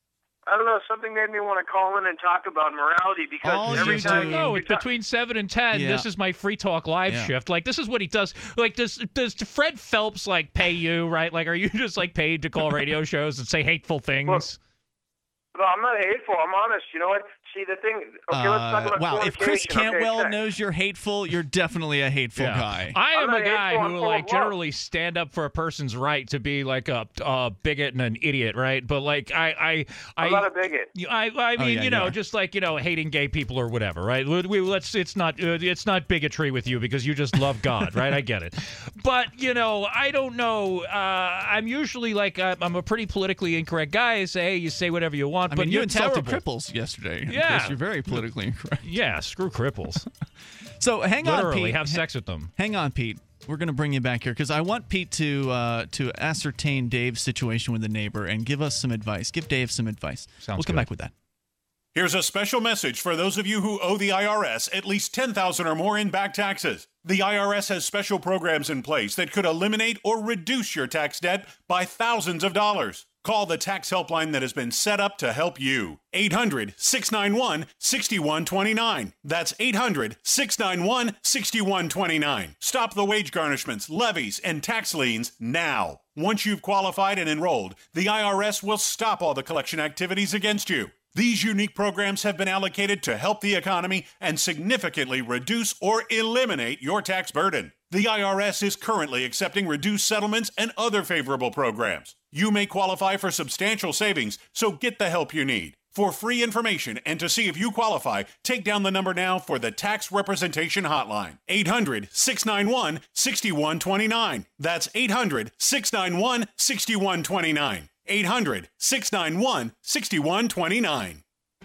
I don't know. Something made me want to call in and talk about morality because All every you time do. you, No, you it's talk- between seven and ten. Yeah. This is my Free Talk Live Yeah. shift. Like, this is what he does. Like, does does Fred Phelps like pay you, right? Like, are you just like paid to call radio shows and say hateful things? No, I'm not hateful. I'm honest. You know what? See, the thing. Okay, let's talk Uh, about wow, if Chris fornication, okay, Cantwell sex. knows you're hateful, you're definitely a hateful Yeah. guy. I am I'm a not guy hateful, I'm who full like of love. generally stand up for a person's right to be like a, a bigot and an idiot, right? But like I, I, I I'm not a bigot. I, I Oh, mean, yeah, you you know, are. just like you know, hating gay people or whatever, right? We, we- let's. It's not. Uh, it's not bigotry with you because you just love God, right? I get it. But you know, I don't know. Uh, I'm usually like uh, I'm a pretty politically incorrect guy. I say, hey, you say whatever you want, I but mean, you you're insulted terrible. cripples yesterday. Yeah. Chris, you're very politically incorrect. Yeah, screw cripples. So hang on, Literally, Pete. have sex with them. Hang on, Pete. We're going to bring you back here because I want Pete to uh, to ascertain Dave's situation with the neighbor and give us some advice. Give Dave some advice. Sounds we'll come good. back with that. Here's a special message for those of you who owe the I R S at least ten thousand dollars or more in back taxes. The I R S has special programs in place that could eliminate or reduce your tax debt by thousands of dollars. Call the tax helpline that has been set up to help you. eight hundred, six nine one, six one two nine. That's eight hundred, six nine one, six one two nine. Stop the wage garnishments, levies, and tax liens now. Once you've qualified and enrolled, the I R S will stop all the collection activities against you. These unique programs have been allocated to help the economy and significantly reduce or eliminate your tax burden. The I R S is currently accepting reduced settlements and other favorable programs. You may qualify for substantial savings, so get the help you need. For free information and to see if you qualify, take down the number now for the Tax Representation Hotline. eight hundred, six nine one, six one two nine. That's eight hundred, six nine one, six one two nine. eight hundred, six nine one, six one two nine.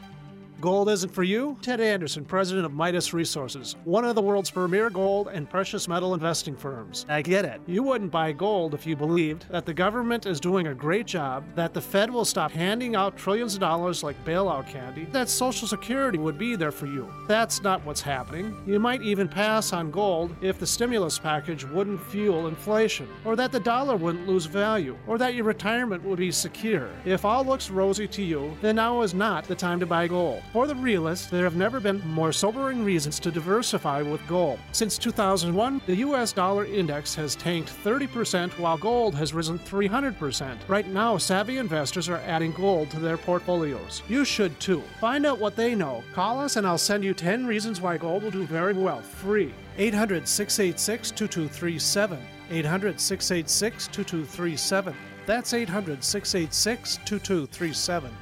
Gold isn't for you? Ted Anderson, president of Midas Resources, one of the world's premier gold and precious metal investing firms. I get it. You wouldn't buy gold if you believed that the government is doing a great job, that the Fed will stop handing out trillions of dollars like bailout candy, that Social Security would be there for you. That's not what's happening. You might even pass on gold if the stimulus package wouldn't fuel inflation, or that the dollar wouldn't lose value, or that your retirement would be secure. If all looks rosy to you, then now is not the time to buy gold. For the realist, there have never been more sobering reasons to diversify with gold. Since two thousand one, the U S dollar index has tanked thirty percent while gold has risen three hundred percent. Right now, savvy investors are adding gold to their portfolios. You should too. Find out what they know. Call us and I'll send you ten reasons why gold will do very well, free. eight hundred, six eight six, two two three seven. eight hundred, six eight six, two two three seven. That's eight hundred, six eight six, two two three seven.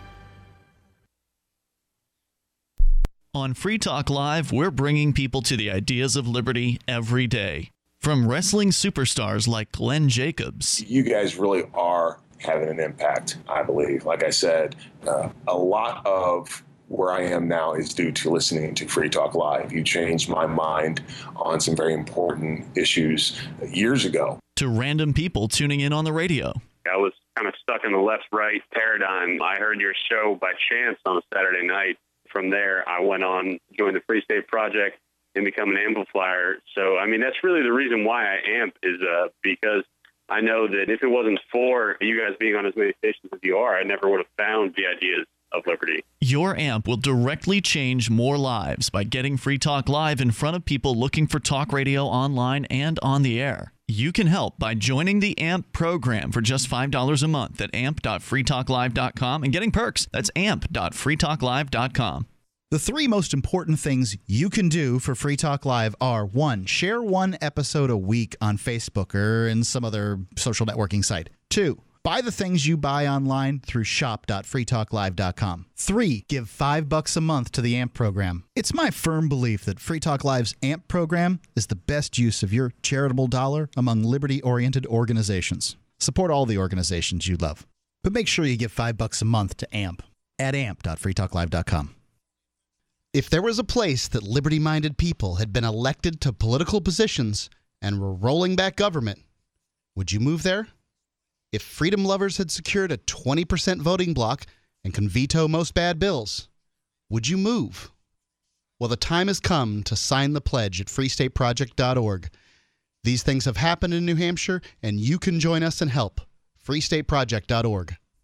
On Free Talk Live, we're bringing people to the ideas of liberty every day. From wrestling superstars like Glenn Jacobs. You guys really are having an impact, I believe. Like I said, uh, a lot of where I am now is due to listening to Free Talk Live. You changed my mind on some very important issues years ago. To random people tuning in on the radio. I was kind of stuck in the left-right paradigm. I heard your show by chance on a Saturday night. From there, I went on, joined the Free State Project, and become an amplifier. So, I mean, that's really the reason why I amp is uh, because I know that if it wasn't for you guys being on as many stations as you are, I never would have found the ideas of liberty. Your amp will directly change more lives by getting Free Talk Live in front of people looking for talk radio online and on the air. You can help by joining the A M P program for just five dollars a month at amp dot free talk live dot com and getting perks. That's amp dot free talk live dot com. The three most important things you can do for Free Talk Live are, one, share one episode a week on Facebook or in some other social networking site. Two, buy the things you buy online through shop dot free talk live dot com. Three, give five bucks a month to the A M P program. It's my firm belief that Free Talk Live's A M P program is the best use of your charitable dollar among liberty-oriented organizations. Support all the organizations you love, but make sure you give five bucks a month to A M P at amp dot free talk live dot com. If there was a place that liberty-minded people had been elected to political positions and were rolling back government, would you move there? If freedom lovers had secured a twenty percent voting block and can veto most bad bills, would you move? Well, the time has come to sign the pledge at free state project dot org. These things have happened in New Hampshire, and you can join us and help. free state project dot org.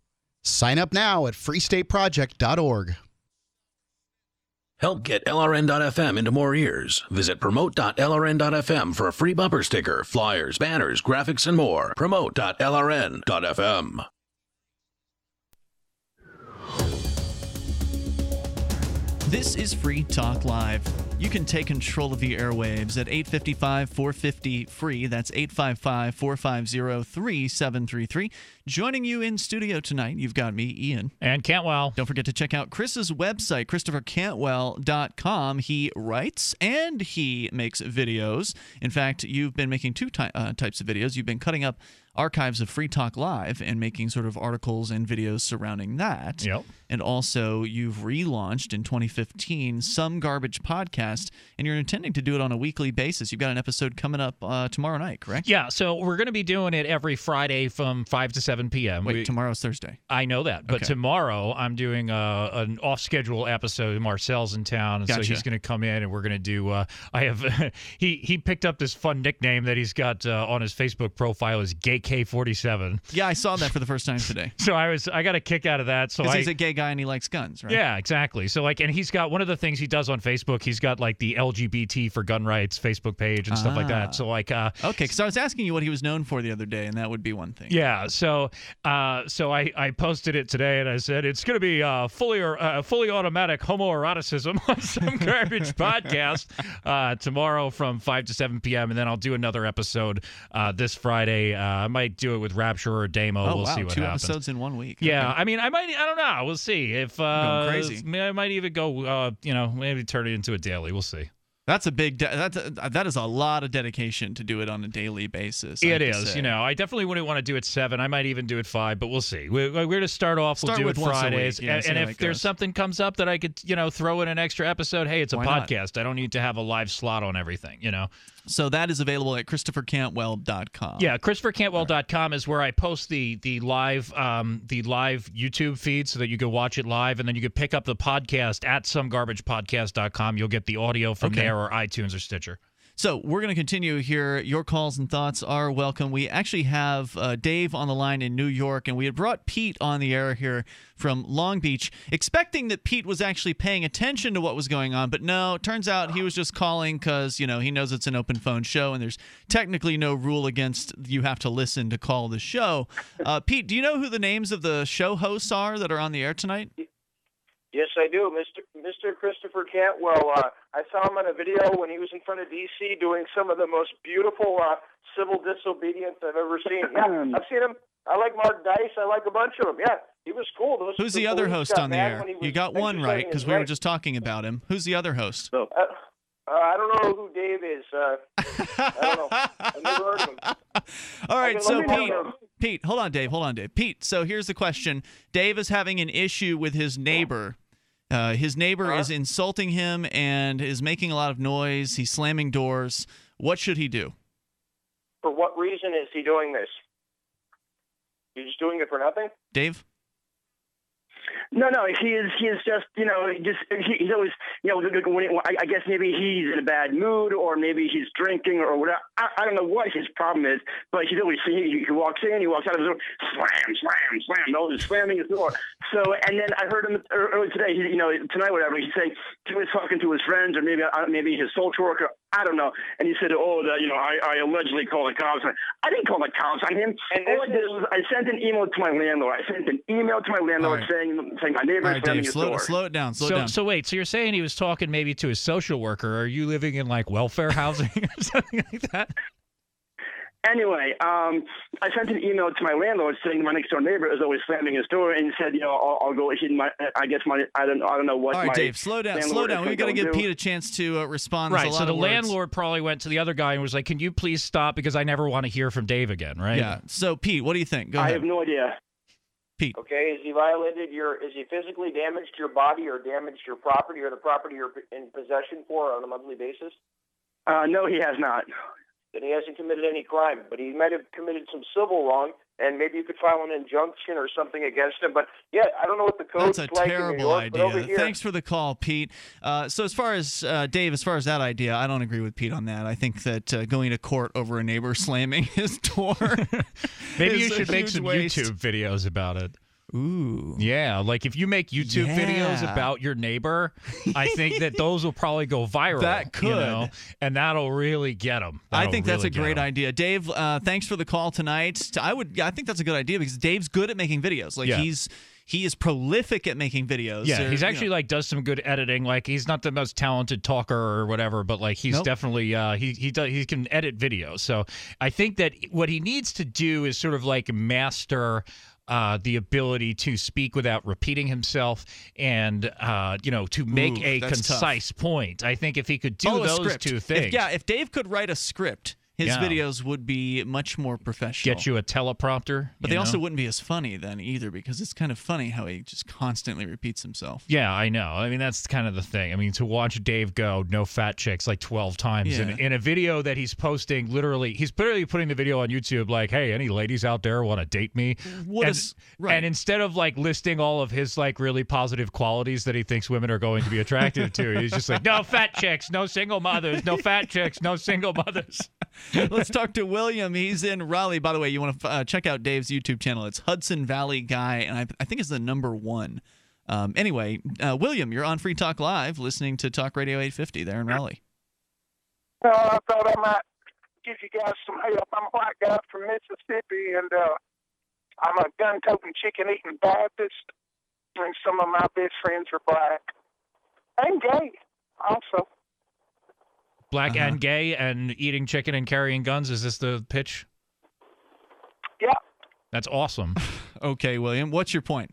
Sign up now at free state project dot org. Help get L R N dot F M into more ears. Visit promote dot L R N dot F M for a free bumper sticker, flyers, banners, graphics, and more. promote dot L R N dot F M. This is Free Talk Live. You can take control of the airwaves at eight five five, four five zero, free. That's eight five five, four five zero, three seven three three. Joining you in studio tonight, you've got me, Ian. And Cantwell. Don't forget to check out Chris's website, Christopher Cantwell dot com. He writes and he makes videos. In fact, you've been making two ty- uh, types of videos. You've been cutting up archives of Free Talk Live and making sort of articles and videos surrounding that. Yep. And also, you've relaunched in twenty fifteen Some Garbage Podcast, and you're intending to do it on a weekly basis. You've got an episode coming up uh, tomorrow night, correct? Yeah, so we're going to be doing it every Friday from five to seven p.m. Wait, we, tomorrow's Thursday. I know that, but Okay. tomorrow I'm doing a, an off-schedule episode. Marcel's in town, and Gotcha. so he's going to come in, and we're going to do. Uh, I have he he picked up this fun nickname that he's got uh, on his Facebook profile as Gay K forty-seven. Yeah, I saw that for the first time today. So I was I got a kick out of that. So Because I, he's a gay guy and he likes guns, right? Yeah, exactly. So like, and he's got one of the things he does on Facebook. He's got like the L G B T for gun rights Facebook page and stuff like Ah. that. So like, uh, Okay, because I was asking you what he was known for the other day, and that would be one thing. yeah. So uh, so I, I posted it today, and I said it's going to be uh, fully or uh, fully automatic homoeroticism on Some Garbage Podcast uh, tomorrow from five to seven p.m. and then I'll do another episode uh, this Friday. Uh, I might do it with Rapture or Damo. Oh, we'll wow. see what Two happens. episodes in one week. Yeah, Okay. I mean, I might. I don't know. We'll see. If uh, Going crazy. I might even go. Uh, you know, maybe turn it into a daily. We'll see. That's a big. De- that's a, that is a lot of dedication to do it on a daily basis. I It have to is. say. You know, I definitely wouldn't want to do it seven. I might even do it five, but we'll see. We, we're going to start off. Start we'll do with it once a week, Fridays, yeah, and, see and how if it there's goes. something comes up that I could, you know, throw in an extra episode. Hey, it's a Why not? podcast. I don't need to have a live slot on everything. You know. So that is available at Christopher Cantwell dot com. Yeah, Christopher Cantwell dot com is where I post the the live um, the live YouTube feed so that you can watch it live, and then you can pick up the podcast at some garbage podcast dot com. You'll get the audio from Okay. there or iTunes or Stitcher. So we're going to continue here. Your calls and thoughts are welcome. We actually have uh, Dave on the line in New York, and we had brought Pete on the air here from Long Beach, expecting that Pete was actually paying attention to what was going on. But no, it turns out he was just calling because, you know, he knows it's an open phone show, and there's technically no rule against you have to listen to call the show. Uh, Pete, do you know who the names of the show hosts are that are on the air tonight? Yes, I do, Mister Mister Christopher Cantwell. Uh, I saw him on a video when he was in front of D C doing some of the most beautiful uh, civil disobedience I've ever seen. Yeah, I've seen him. I like Mark Dice. I like a bunch of them. Yeah, he was cool. Those, Who's the other police host got on the mad air? when he was You got one right exercising because his we were right. just talking about him. Who's the other host? Uh, uh, I don't know who Dave is. Uh, I don't know. I've never heard of him. All right, Okay, so let me Pete, know. Pete, hold on, Dave, hold on, Dave. Pete, so here's the question. Dave is having an issue with his neighbor. Uh, his neighbor Uh-huh. is insulting him and is making a lot of noise. He's slamming doors. What should he do? For what reason is he doing this? He's just doing it for nothing? Dave? No, no, he is. He is just, you know, just he, he's always, you know, when he, I, I guess maybe he's in a bad mood, or maybe he's drinking, or whatever. I, I don't know what his problem is, but he's always he, he walks in, he walks out of his door, slam, slam, slam, no, he's slamming his door. So, and then I heard him earlier today, he, you know, tonight, whatever. He's saying he was talking to his friends, or maybe uh, maybe his social worker. I don't know. And he said, oh, that, you know, I, I allegedly called the cops. I didn't call the cops on him. And All I this did is- was I sent an email to my landlord. I sent an email to my landlord All right. saying saying my neighbor All is right, slamming Dave, his slow, door. slow it down, slow so, it down. so wait, so you're saying he was talking maybe to his social worker? Are you living in like welfare housing or something like that? Anyway, um, I sent an email to my landlord saying my next door neighbor is always slamming his door, and he said, you know, I'll, I'll go. He, my, I guess my, I don't, I don't know what. All right, my Dave, slow down, slow landlord is down. We've gonna got to give do. Pete a chance to uh, respond. There's Right. a lot So the of words. landlord probably went to the other guy and was like, "Can you please stop because I never want to hear from Dave again." Right? Yeah. So, Pete, what do you think? Go I ahead. have no idea. Pete. Okay, has he violated your, is he physically damaged your body or damaged your property or the property you're in possession for on a monthly basis? Uh, no, he has not. Then he hasn't committed any crime, but he might have committed some civil wrong, and maybe you could file an injunction or something against him. But yeah, I don't know what the code's That's a like in New terrible York, but over idea. here, Thanks for the call, Pete. Uh, so as far as uh, Dave, as far as that idea, I don't agree with Pete on that. I think that uh, going to court over a neighbor slamming his door. Maybe is you a should make huge some waste. YouTube videos about it. Ooh. Yeah, like if you make YouTube Yeah. videos about your neighbor, I think that those will probably go viral. That could. You know, and that'll really get them. I think that's a great idea. Dave, uh, thanks for the call tonight. I would, I think that's a good idea because Dave's good at making videos. Like Yeah. he's he is prolific at making videos. Yeah, Or, he's you actually know. like does some good editing. Like he's not the most talented talker or whatever, but like he's Nope. definitely uh, he he does he can edit videos. So I think that what he needs to do is sort of like master uh, the ability to speak without repeating himself and uh, you know to make Ooh, a that's tough. concise point. I think if he could do Oh, a those script. two If- things, yeah, if Dave could write a script, his Yeah. videos would be much more professional. get you a teleprompter, But you they know? also wouldn't be as funny then either because it's kind of funny how he just constantly repeats himself. Yeah, I know. I mean, that's kind of the thing. I mean, to watch Dave go no fat chicks like twelve times in, Yeah. in a video that he's posting, literally, he's literally putting the video on YouTube like, hey, any ladies out there want to date me? What and, is- right. and instead of like listing all of his like really positive qualities that he thinks women are going to be attracted to, he's just like, no fat chicks, no single mothers, no fat chicks, no single mothers. Let's talk to William. He's in Raleigh. By the way, you want to uh, check out Dave's YouTube channel. It's Hudson Valley Guy, and I, I think it's the number one. Um, anyway, uh, William, you're on Free Talk Live, listening to Talk Radio eight fifty there in Raleigh. Uh, I thought I might give you guys some help. I'm a white guy from Mississippi, and uh, I'm a gun-toting, chicken-eating Baptist, and some of my best friends are black and gay also. Black Uh-huh. and gay and eating chicken and carrying guns. Is this the pitch? Yeah. That's awesome. Okay, William, what's your point?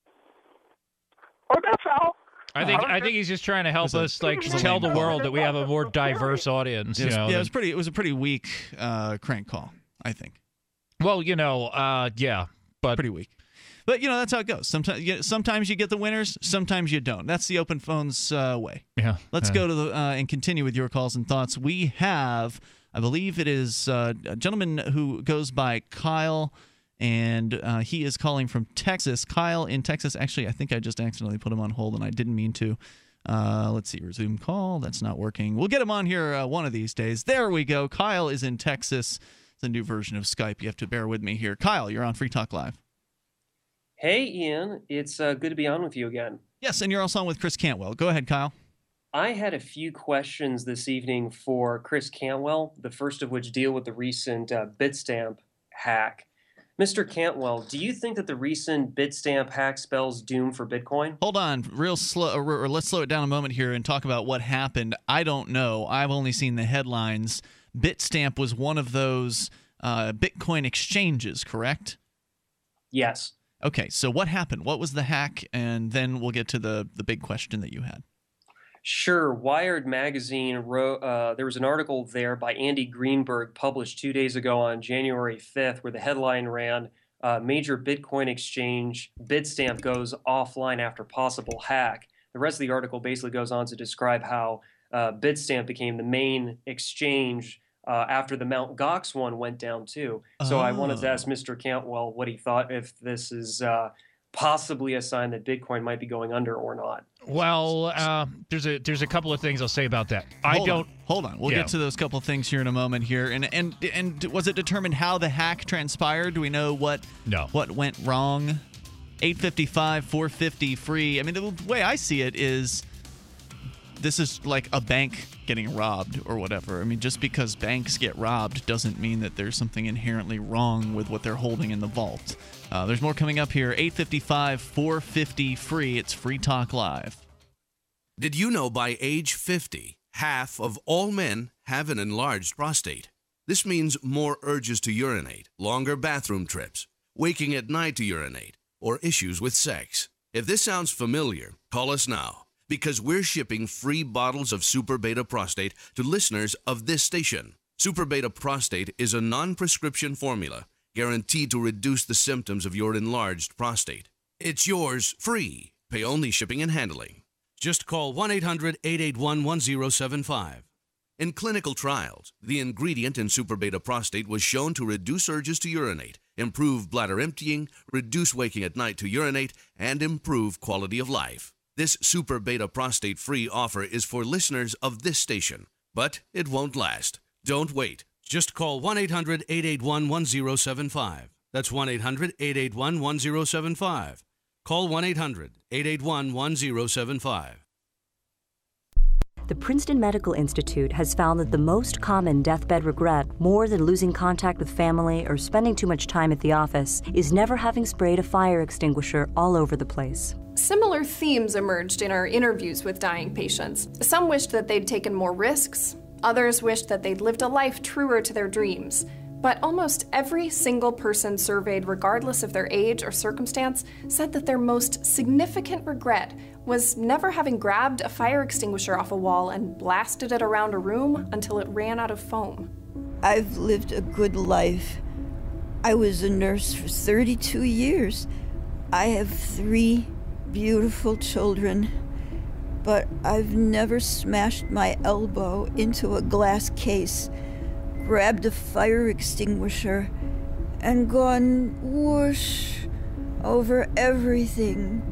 Well, that's all. I think I think he's just trying to help us like tell the world that we have a more diverse audience. It You was, know, yeah, it than- was pretty. It was a pretty weak uh, crank call, I think. Well, you know, uh, yeah, but pretty weak. But you know that's how it goes. Sometimes, you, sometimes you get the winners, sometimes you don't. That's the open phones uh, way. Yeah. Let's Uh, go to the uh, and continue with your calls and thoughts. We have, I believe it is uh, a gentleman who goes by Kyle, and uh, he is calling from Texas. Kyle in Texas. Actually, I think I just accidentally put him on hold, and I didn't mean to. Uh, let's see, resume call. That's not working. We'll get him on here uh, one of these days. There we go. Kyle is in Texas. It's a new version of Skype. You have to bear with me here. Kyle, you're on Free Talk Live. Hey, Ian. It's uh, good to be on with you again. Yes, and you're also on with Chris Cantwell. Go ahead, Kyle. I had a few questions this evening for Chris Cantwell, the first of which deal with the recent uh, Bitstamp hack. Mister Cantwell, do you think that the recent Bitstamp hack spells doom for Bitcoin? Hold on, real slow, or, or let's slow it down a moment here and talk about what happened. I don't know. I've only seen the headlines. Bitstamp was one of those uh, Bitcoin exchanges, correct? Yes. Okay, so what happened? What was the hack? And then we'll get to the, the big question that you had. Sure. Wired Magazine wrote, uh, there was an article there by Andy Greenberg published two days ago on January fifth where the headline ran, uh, Major Bitcoin Exchange Bitstamp goes offline after possible hack. The rest of the article basically goes on to describe how uh, Bitstamp became the main exchange uh, after the Mount Gox one went down too. So I wanted to Oh. ask Mister Cantwell what he thought, if this is uh, possibly a sign that Bitcoin might be going under or not. Well, uh, there's a there's a couple of things I'll say about that. I Hold don't. on, hold on. We'll Yeah. get to those couple things here in a moment here. And and and was it determined how the hack transpired? Do we know what no. what went wrong? eight fifty-five, four fifty free. I mean, the way I see it is this is like a bank getting robbed or whatever. I mean, just because banks get robbed doesn't mean that there's something inherently wrong with what they're holding in the vault. Uh, there's more coming up here. eight fifty-five, four fifty free. It's Free Talk Live. Did you know by age fifty, half of all men have an enlarged prostate? This means more urges to urinate, longer bathroom trips, waking at night to urinate, or issues with sex. If this sounds familiar, call us now, because we're shipping free bottles of Super Beta Prostate to listeners of this station. Super Beta Prostate is a non-prescription formula guaranteed to reduce the symptoms of your enlarged prostate. It's yours free. Pay only shipping and handling. Just call one eight hundred, eight eight one, one zero seven five. In clinical trials, the ingredient in Super Beta Prostate was shown to reduce urges to urinate, improve bladder emptying, reduce waking at night to urinate, and improve quality of life. This Super Beta Prostate free offer is for listeners of this station, but it won't last. Don't wait. Just call one eight hundred, eight eight one, one zero seven five. That's one eight hundred eight eight one one zero seven five. Call one eight hundred eight eight one one zero seven five. The Princeton Medical Institute has found that the most common deathbed regret, more than losing contact with family or spending too much time at the office, is never having sprayed a fire extinguisher all over the place. Similar themes emerged in our interviews with dying patients. Some wished that they'd taken more risks. Others wished that they'd lived a life truer to their dreams. But almost every single person surveyed, regardless of their age or circumstance, said that their most significant regret was never having grabbed a fire extinguisher off a wall and blasted it around a room until it ran out of foam. I've lived a good life. I was a nurse for thirty-two years. I have three beautiful children, but I've never smashed my elbow into a glass case, grabbed a fire extinguisher, and gone whoosh over everything.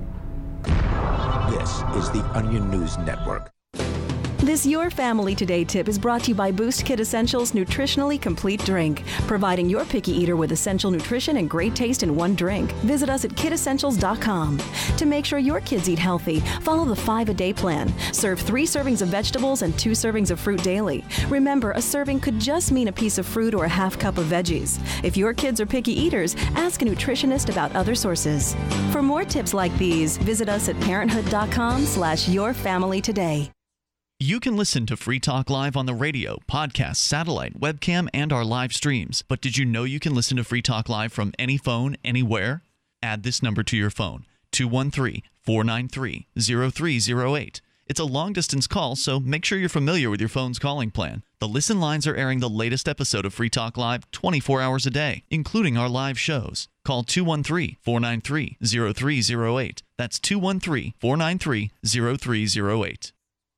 This is the Onion News Network. This Your Family Today tip is brought to you by Boost Kid Essentials Nutritionally Complete Drink, providing your picky eater with essential nutrition and great taste in one drink. Visit us at kid essentials dot com. To make sure your kids eat healthy, follow the five-a-day plan. Serve three servings of vegetables and two servings of fruit daily. Remember, a serving could just mean a piece of fruit or a half cup of veggies. If your kids are picky eaters, ask a nutritionist about other sources. For more tips like these, visit us at parenthood dot com slash your family today. You can listen to Free Talk Live on the radio, podcast, satellite, webcam, and our live streams. But did you know you can listen to Free Talk Live from any phone, anywhere? Add this number to your phone, two one three, four nine three, zero three zero eight. It's a long-distance call, so make sure you're familiar with your phone's calling plan. The Listen Lines are airing the latest episode of Free Talk Live twenty-four hours a day, including our live shows. Call two one three, four nine three, zero three zero eight. That's two one three, four nine three, zero three zero eight.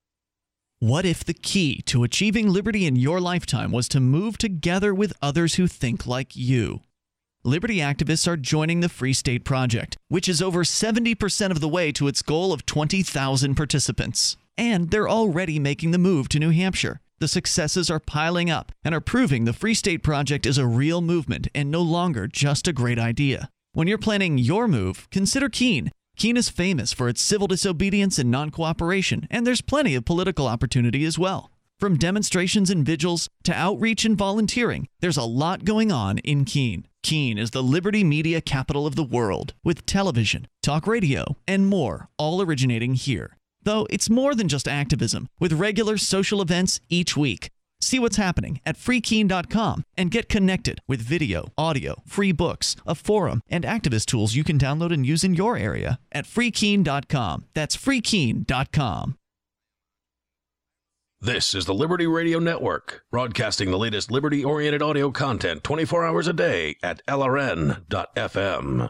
What if the key to achieving liberty in your lifetime was to move together with others who think like you? Liberty activists are joining the Free State Project, which is over seventy percent of the way to its goal of twenty thousand participants. And they're already making the move to New Hampshire. The successes are piling up and are proving the Free State Project is a real movement and no longer just a great idea. When you're planning your move, consider Keene. Keene is famous for its civil disobedience and non-cooperation, and there's plenty of political opportunity as well. From demonstrations and vigils to outreach and volunteering, there's a lot going on in Keene. Keene is the liberty media capital of the world, with television, talk radio, and more, all originating here. Though it's more than just activism, with regular social events each week. See what's happening at free keene dot com and get connected with video, audio, free books, a forum, and activist tools you can download and use in your area at free keene dot com. That's free keene dot com. This is the Liberty Radio Network, broadcasting the latest liberty-oriented audio content twenty-four hours a day at L R N dot F M.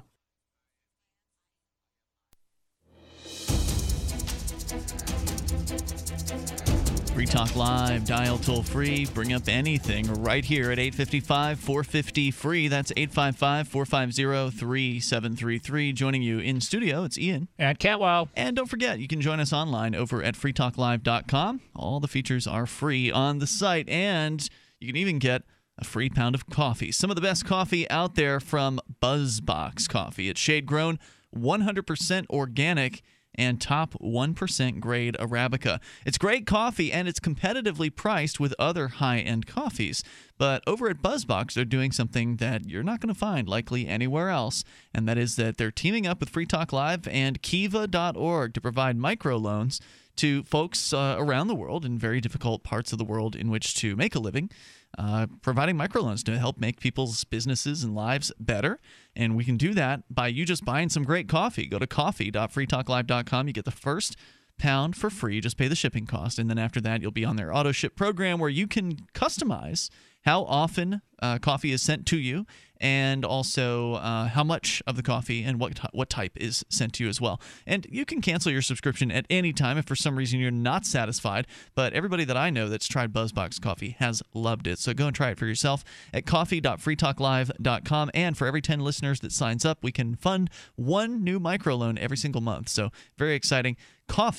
Free Talk Live, dial toll free, bring up anything right here at eight five five, four five zero, free. That's eight five five, four five zero, three seven three three. Joining you in studio, it's Ian. And Catwell. And don't forget, you can join us online over at free talk live dot com. All the features are free on the site, and you can even get a free pound of coffee. Some of the best coffee out there from BuzzBox Coffee. It's shade-grown, one hundred percent organic, and top one percent grade Arabica. It's great coffee, and it's competitively priced with other high-end coffees. But over at BuzzBox, they're doing something that you're not going to find likely anywhere else, and that is that they're teaming up with Free Talk Live and Kiva dot org to provide microloans to folks uh, around the world in very difficult parts of the world in which to make a living, uh, providing microloans to help make people's businesses and lives better. And we can do that by you just buying some great coffee. Go to coffee dot free talk live dot com. You get the first pound for free. Just pay the shipping cost. And then after that, you'll be on their auto ship program where you can customize how often uh, coffee is sent to you, and also uh, how much of the coffee and what t- what type is sent to you as well. And you can cancel your subscription at any time if for some reason you're not satisfied. But everybody that I know that's tried BuzzBox Coffee has loved it. So go and try it for yourself at coffee dot free talk live dot com. And for every ten listeners that signs up, we can fund one new microloan every single month. So very exciting. coffee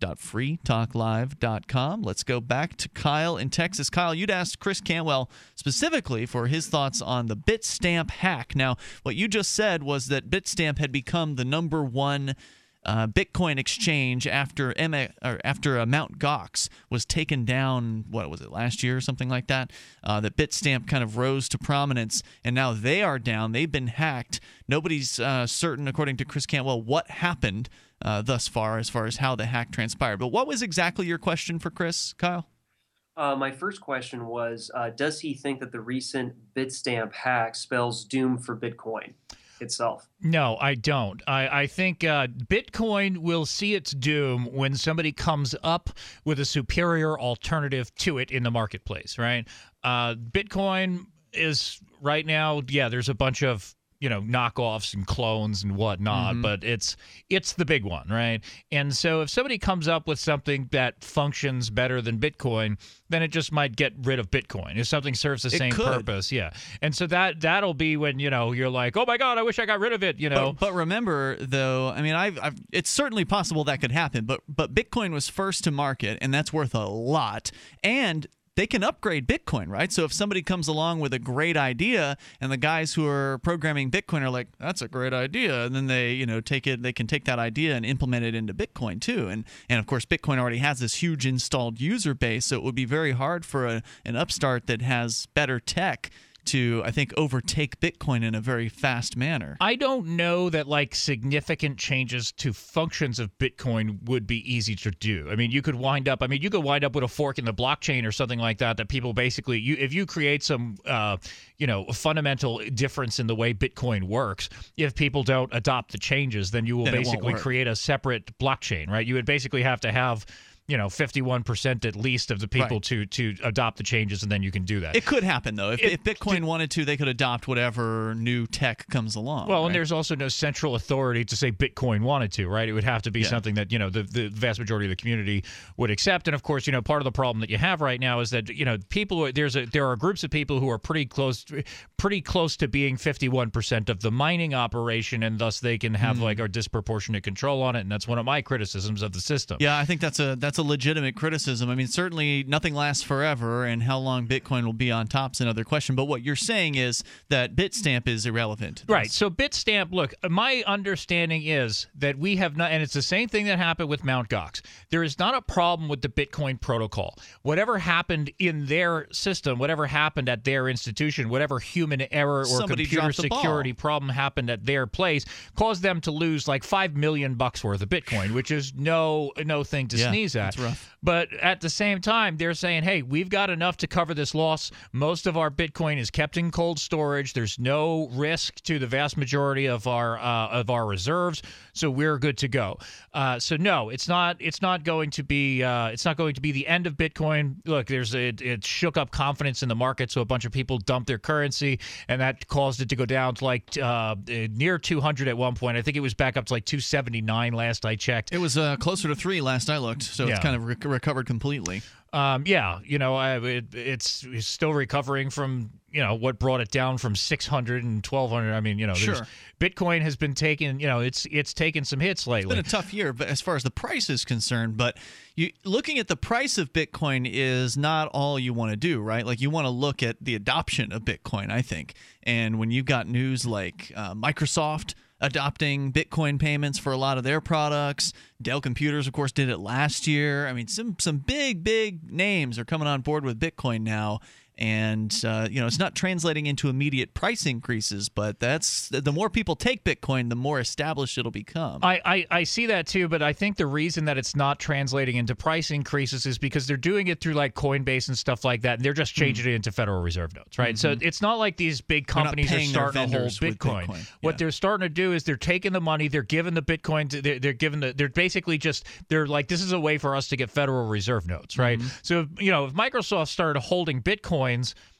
dot free talk live dot com. Let's go back to Kyle in Texas. Kyle, you'd asked Chris Cantwell specifically for his thoughts on the Bitstamp hack. Now, what you just said was that Bitstamp had become the number one uh, Bitcoin exchange after M- or after uh, Mt. Gox was taken down, what was it, last year or something like that? Uh, that Bitstamp kind of rose to prominence, and now they are down. They've been hacked. Nobody's uh, certain, according to Chris Cantwell, what happened uh, thus far as far as how the hack transpired. But what was exactly your question for Chris, Kyle? Uh, my first question was, uh, does he think that the recent Bitstamp hack spells doom for Bitcoin itself? No, I don't. I, I think uh, Bitcoin will see its doom when somebody comes up with a superior alternative to it in the marketplace, right? Uh, Bitcoin is right now, yeah, there's a bunch of you know, knockoffs and clones and whatnot, Mm-hmm. but it's it's the big one, right? And so if somebody comes up with something that functions better than Bitcoin, then it just might get rid of Bitcoin. If something serves the It same could. purpose, yeah. And so that that'll be when, you know, you're like, oh my God, I wish I got rid of it, you know. But, but remember, though, I mean, I've, I've, it's certainly possible that could happen, but but Bitcoin was first to market, and that's worth a lot. And they can upgrade Bitcoin, right? So if somebody comes along with a great idea and the guys who are programming Bitcoin are like, that's a great idea, and then they, you know, take it, they can take that idea and implement it into Bitcoin too. And and of course, Bitcoin already has this huge installed user base, so it would be very hard for a, an upstart that has better tech to, I think, overtake Bitcoin in a very fast manner. I don't know that like significant changes to functions of Bitcoin would be easy to do. I mean, you could wind up. I mean, you could wind up with a fork in the blockchain or something like that. That people basically, you if you create some, uh, you know, fundamental difference in the way Bitcoin works, if people don't adopt the changes, then you will Then it won't basically work. create a separate blockchain, right? You would basically have to have, you know, fifty-one percent at least of the people Right. to to adopt the changes, and then you can do that. It could happen, though. If, It- if Bitcoin wanted to, they could adopt whatever new tech comes along. Well, and right? there's also no central authority to say Bitcoin wanted to, right? It would have to be Yeah. something that, you know, the, the vast majority of the community would accept. And of course, you know, part of the problem that you have right now is that, you know, people are, there's a there are groups of people who are pretty close pretty close to being fifty-one percent of the mining operation, and thus they can have Hmm. like a disproportionate control on it. And that's one of my criticisms of the system. Yeah, I think that's a that's a legitimate criticism. I mean, certainly nothing lasts forever, and how long Bitcoin will be on top is another question. But what you're saying is that Bitstamp is irrelevant. Right. So Bitstamp, look, my understanding is that we have not, and it's the same thing that happened with Mt. Gox. There is not a problem with the Bitcoin protocol. Whatever happened in their system, whatever happened at their institution, whatever human error or Somebody computer dropped the ball. security problem happened at their place caused them to lose like five million bucks worth of Bitcoin, which is no no thing to Yeah, sneeze at. that's rough. But at the same time, they're saying, hey, we've got enough to cover this loss. Most of our Bitcoin is kept in cold storage. There's no risk to the vast majority of our uh, of our reserves, so we're good to go. Uh, so no, it's not it's not going to be uh, it's not going to be the end of Bitcoin. Look, there's a, it, it shook up confidence in the market, so a bunch of people dumped their currency, and that caused it to go down to like uh, near two hundred at one point. I think it was back up to like two seventy-nine last I checked. It was uh, closer to three last I looked, so Yeah. it's kind of re- recovered completely. Um, yeah, you know, I, it, it's, it's still recovering from, you know, what brought it down from six hundred and twelve hundred. I mean, you know, there's- Sure. Bitcoin has been taking, you know, it's it's taken some hits It's lately. been a tough year, but as far as the price is concerned, but you looking at the price of Bitcoin is not all you want to do, right? Like you want to look at the adoption of Bitcoin, I think. And when you've got news like uh, Microsoft adopting Bitcoin payments for a lot of their products, Dell Computers, of course, did it last year. I mean, some some big big names are coming on board with Bitcoin now. And, uh, you know, it's not translating into immediate price increases, but that's the more people take Bitcoin, the more established it'll become. I, I, I see that too, but I think the reason that it's not translating into price increases is because they're doing it through like Coinbase and stuff like that, and they're just changing it into Federal Reserve notes, right? So Mhm. it's not like these big They're not companies are paying their starting to hold vendors with Bitcoin. Bitcoin. What Yeah. they're starting to do is they're taking the money, they're giving the Bitcoin, to, they're, they're giving the, they're basically just, they're like, this is a way for us to get Federal Reserve notes, right? Mhm. So, you know, if Microsoft started holding Bitcoins,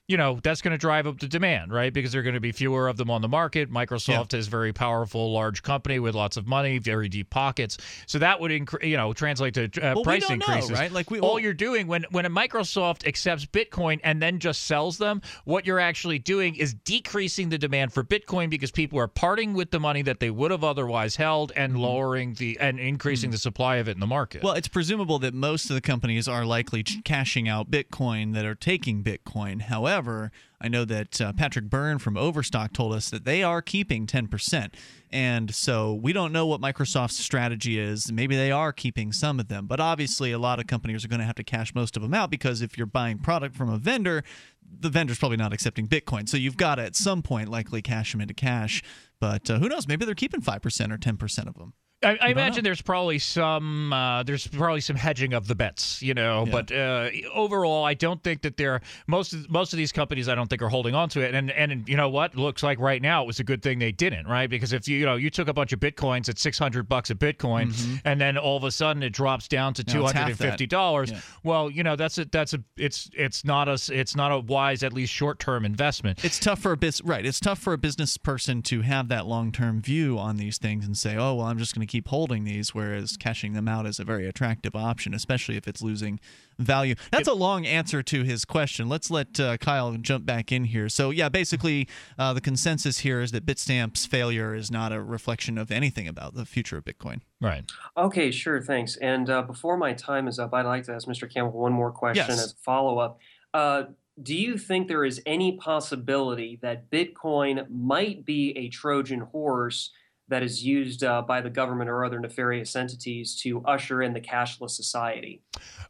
you know, that's going to drive up the demand, right? Because there are going to be fewer of them on the market. Microsoft yeah. is a very powerful, large company with lots of money, very deep pockets. So that would, incre- you know, translate to uh, well, price we don't increases. Know, right? Like we all you're doing when when a Microsoft accepts Bitcoin and then just sells them, what you're actually doing is decreasing the demand for Bitcoin because people are parting with the money that they would have otherwise held and mm-hmm. lowering the and increasing mm-hmm. the supply of it in the market. Well, it's presumable that most of the companies are likely cashing out Bitcoin that are taking Bitcoin. However, I know that uh, Patrick Byrne from Overstock told us that they are keeping ten percent. And so we don't know what Microsoft's strategy is. Maybe they are keeping some of them. But obviously, a lot of companies are going to have to cash most of them out because if you're buying product from a vendor, the vendor's probably not accepting Bitcoin. So you've got to, at some point, likely cash them into cash. But uh, who knows? Maybe they're keeping five percent or ten percent of them. I, I imagine know. there's probably some uh, there's probably some hedging of the bets, you know. Yeah. But uh, overall, I don't think that they're most of, most of these companies. I don't think are holding on to it. And and you know what? Looks like right now it was a good thing they didn't, right? Because if you you know you took a bunch of bitcoins at six hundred bucks a bitcoin, mm-hmm. and then all of a sudden it drops down to two hundred and fifty dollars. Yeah. Well, you know that's a that's a it's it's not a it's not a wise, at least short term investment. It's tough for a biz right. It's tough for a business person to have that long term view on these things and say, oh well, I'm just going to keep holding these, whereas cashing them out is a very attractive option, especially if it's losing value. That's a long answer to his question. Let's let uh, Kyle jump back in here. So yeah, basically uh, the consensus here is that Bitstamp's failure is not a reflection of anything about the future of Bitcoin. Right. Okay, sure, thanks. And uh, before my time is up, I'd like to ask Mister Campbell one more question yes. as a follow-up. Uh, do you think there is any possibility that Bitcoin might be a Trojan horse that is used uh, by the government or other nefarious entities to usher in the cashless society?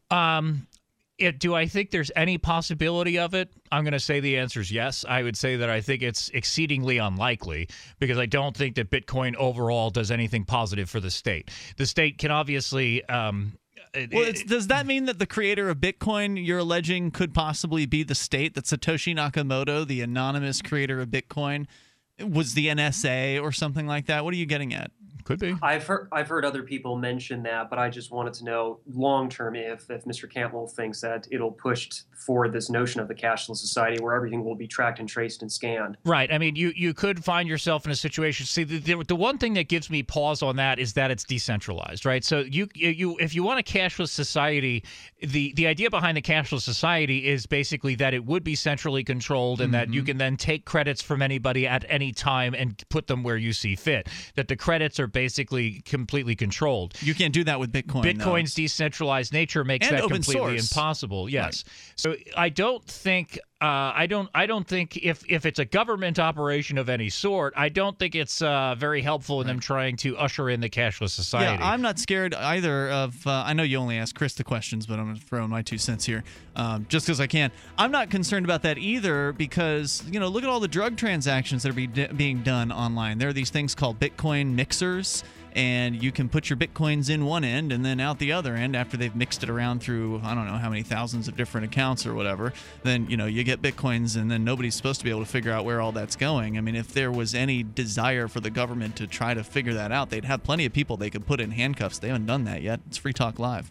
Um, it, do I think there's any possibility of it? I'm going to say the answer is yes. I would say that I think it's exceedingly unlikely because I don't think that Bitcoin overall does anything positive for the state. The state can obviously... Um, Well, it's, does that mean that the creator of Bitcoin, you're alleging, could possibly be the state? That Satoshi Nakamoto, the anonymous creator of Bitcoin, was the N S A or something like that? What are you getting at? Could be. I've heard I've heard other people mention that, but I just wanted to know long term if if Mister Campbell thinks that it'll push forward this notion of the cashless society where everything will be tracked and traced and scanned. Right. I mean, you you could find yourself in a situation. See, the, the, the one thing that gives me pause on that is that it's decentralized, right? So you you if you want a cashless society, the the idea behind the cashless society is basically that it would be centrally controlled and mm-hmm. that you can then take credits from anybody at any time and put them where you see fit. That the credits are basically completely controlled. You can't do that with Bitcoin. Bitcoin's though. decentralized nature makes and that open completely source. impossible. Yes. Right. So I don't think uh, I don't I don't think if if it's a government operation of any sort, I don't think it's uh, very helpful in right. them trying to usher in the cashless society. Yeah, I'm not scared either of. Uh, I know you only ask Chris the questions, but I'm going to throw in my two cents here, um, just because I can. I'm not concerned about that either because you know look at all the drug transactions that are be d- being done online. There are these things called Bitcoin mixers. And you can put your Bitcoins in one end and then out the other end after they've mixed it around through, I don't know how many thousands of different accounts or whatever. Then, you know, you get Bitcoins and then nobody's supposed to be able to figure out where all that's going. I mean, if there was any desire for the government to try to figure that out, they'd have plenty of people they could put in handcuffs. They haven't done that yet. It's Free Talk Live.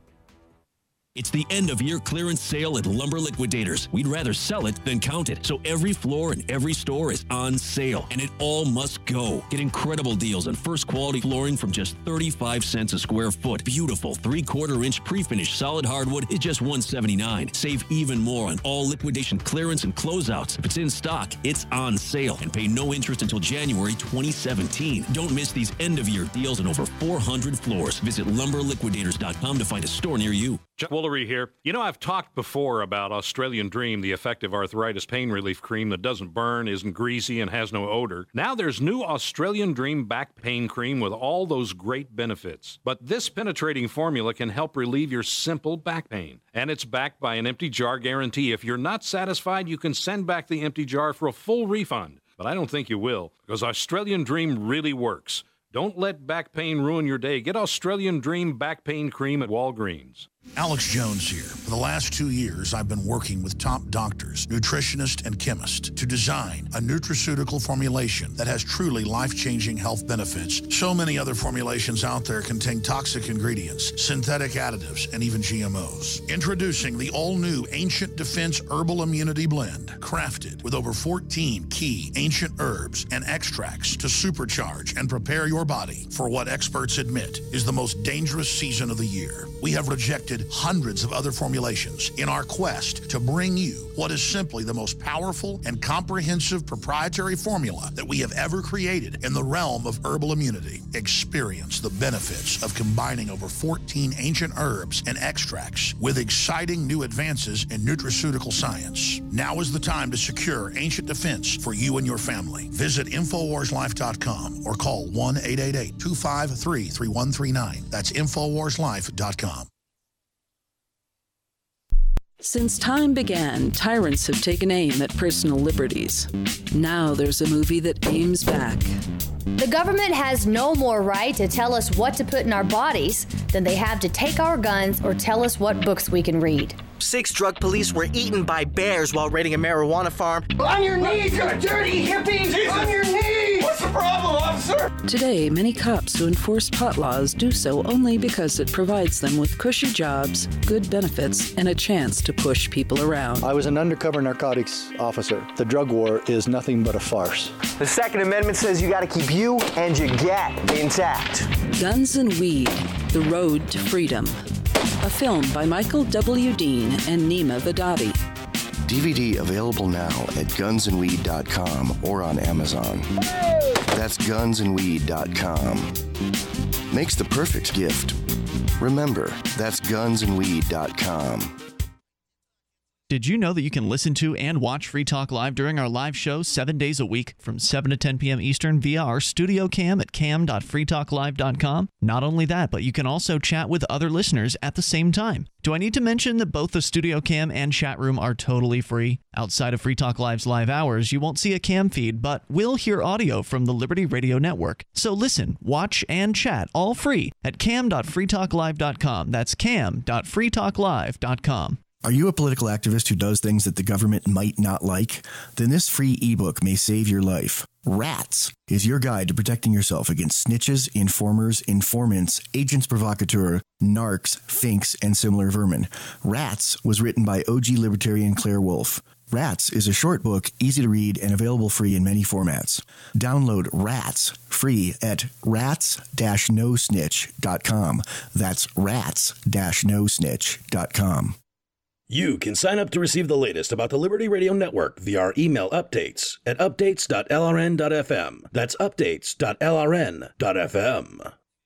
It's the end of year clearance sale at Lumber Liquidators. We'd rather sell it than count it. So every floor in every store is on sale, and it all must go. Get incredible deals on first quality flooring from just thirty-five cents a square foot. Beautiful three-quarter inch pre-finished solid hardwood is just one seventy-nine. Save even more on all liquidation clearance and closeouts. If it's in stock, it's on sale, and pay no interest until January twenty seventeen. Don't miss these end of year deals on over four hundred floors. Visit lumber liquidators dot com to find a store near you. Chuck Woolery here. You know, I've talked before about Australian Dream, the effective arthritis pain relief cream that doesn't burn, isn't greasy, and has no odor. Now there's new Australian Dream back pain cream with all those great benefits. But this penetrating formula can help relieve your simple back pain. And it's backed by an empty jar guarantee. If you're not satisfied, you can send back the empty jar for a full refund. But I don't think you will, because Australian Dream really works. Don't let back pain ruin your day. Get Australian Dream back pain cream at Walgreens. Alex Jones here. For the last two years, I've been working with top doctors, nutritionists, and chemists to design a nutraceutical formulation that has truly life-changing health benefits. So many other formulations out there contain toxic ingredients, synthetic additives, and even G M Os. Introducing the all-new Ancient Defense Herbal Immunity Blend, crafted with over fourteen key ancient herbs and extracts to supercharge and prepare your body for what experts admit is the most dangerous season of the year. We have rejected hundreds of other formulations in our quest to bring you what is simply the most powerful and comprehensive proprietary formula that we have ever created in the realm of herbal immunity. Experience the benefits of combining over fourteen ancient herbs and extracts with exciting new advances in nutraceutical science. Now is the time to secure Ancient Defense for you and your family. Visit Infowars Life dot com or call one eight eight eight, two five three, three one three nine. That's Infowars Life dot com. Since time began, tyrants have taken aim at personal liberties. Now there's a movie that aims back. The government has no more right to tell us what to put in our bodies than they have to take our guns or tell us what books we can read. Six drug police were eaten by bears while raiding a marijuana farm. On your knees, you dirty hippie! Jesus. On your knees! What's the problem, officer? Today, many cops who enforce pot laws do so only because it provides them with cushy jobs, good benefits, and a chance to push people around. I was an undercover narcotics officer. The drug war is nothing but a farce. The Second Amendment says you gotta keep you and your gat intact. Guns and Weed, The Road to Freedom. A film by Michael W. Dean and Nima Vadati. D V D available now at guns and weed dot com or on Amazon. That's guns and weed dot com. Makes the perfect gift. Remember, that's guns and weed dot com. Did you know that you can listen to and watch Free Talk Live during our live show seven days a week from seven to ten p.m. Eastern via our studio cam at cam dot free talk live dot com? Not only that, but you can also chat with other listeners at the same time. Do I need to mention that both the studio cam and chat room are totally free? Outside of Free Talk Live's live hours, you won't see a cam feed, but will hear audio from the Liberty Radio Network. So listen, watch, and chat all free at cam dot free talk live dot com. That's cam dot free talk live dot com. Are you a political activist who does things that the government might not like? Then this free ebook may save your life. Rats is your guide to protecting yourself against snitches, informers, informants, agents provocateur, narcs, finks, and similar vermin. Rats was written by O G libertarian Claire Wolfe. Rats is a short book, easy to read, and available free in many formats. Download Rats free at rats dash no snitch dot com. That's rats dash no snitch dot com. You can sign up to receive the latest about the Liberty Radio Network via our email updates at updates dot l r n dot f m. That's updates dot l r n dot f m.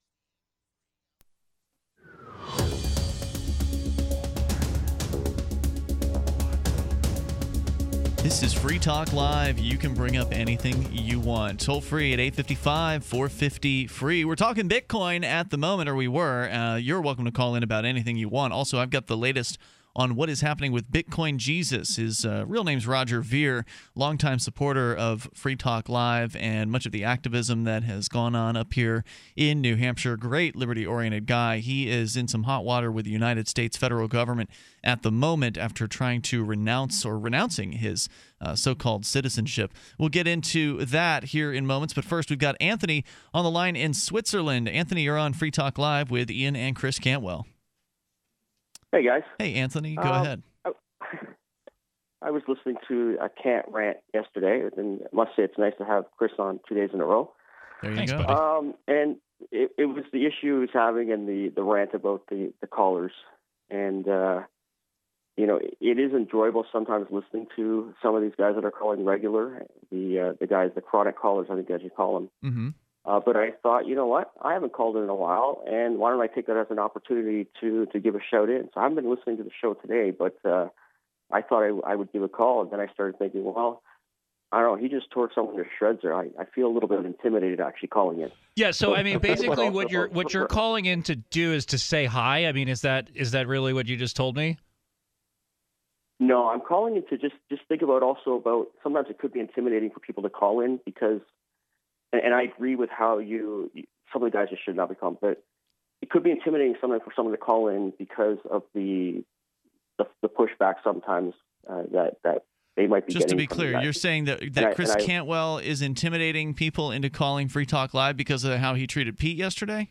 This is Free Talk Live. You can bring up anything you want. Toll free at eight five five, four five zero, free. We're talking Bitcoin at the moment, or we were. Uh, you're welcome to call in about anything you want. Also, I've got the latest on what is happening with Bitcoin Jesus. His uh, real name's Roger Ver, longtime supporter of Free Talk Live and much of the activism that has gone on up here in New Hampshire. Great liberty-oriented guy. He is in some hot water with the United States federal government at the moment after trying to renounce or renouncing his uh, so-called citizenship. We'll get into that here in moments, but first we've got Anthony on the line in Switzerland. Anthony, you're on Free Talk Live with Ian and Chris Cantwell. Hey, guys. Hey, Anthony. Go um, ahead. I, I was listening to a Cant rant yesterday, and I must say it's nice to have Chris on two days in a row. There you Thanks, go. Um, and it, it was the issue he was having and the, the rant about the, the callers. And, uh, you know, it, it is enjoyable sometimes listening to some of these guys that are calling regular, the uh, the guys, the chronic callers, I think as you call them. Mm-hmm. Uh, but I thought, you know what? I haven't called in in a while, and why don't I take that as an opportunity to to give a shout in? So I haven't been listening to the show today, but uh, I thought I, I would give a call, and then I started thinking, well, I don't know. He just tore someone to shreds there. I, I feel a little bit intimidated actually calling in. Yeah. So I mean, basically, what you're what you're calling in to do is to say hi. I mean, is that is that really what you just told me? No, I'm calling in to just just think about also about sometimes it could be intimidating for people to call in because. And I agree with how you, some of the guys just should not be called, but it could be intimidating someone for someone to call in because of the the, the pushback sometimes uh, that that they might be Just getting. to be clear, you're saying that that I, Chris I, Cantwell is intimidating people into calling Free Talk Live because of how he treated Pete yesterday?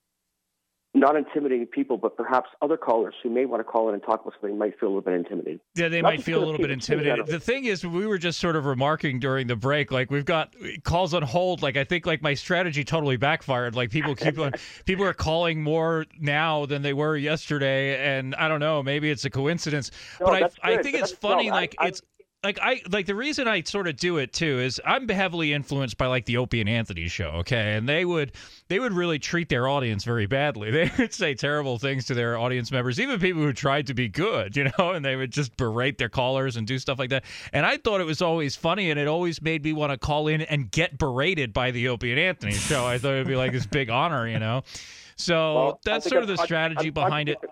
Not intimidating people, but perhaps other callers who may want to call in and talk about something might feel a little bit intimidated. Yeah, they Not might just feel a because little bit people- intimidated. The thing is, we were just sort of remarking during the break, like we've got calls on hold. Like I think like my strategy totally backfired. Like people keep on, people are calling more now than they were yesterday, and I don't know, maybe it's a coincidence. No, but that's I, I good, think but it's that's- no, funny. I- like I- it's. Like I like the reason I sort of do it too is I'm heavily influenced by like the Opie and Anthony show, okay? And they would they would really treat their audience very badly. They would say terrible things to their audience members, even people who tried to be good, you know, and they would just berate their callers and do stuff like that. And I thought it was always funny, and it always made me want to call in and get berated by the Opie and Anthony show. I thought it'd be like this big honor, you know. So Well, I that's think sort of I'm the con- strategy I'm behind it.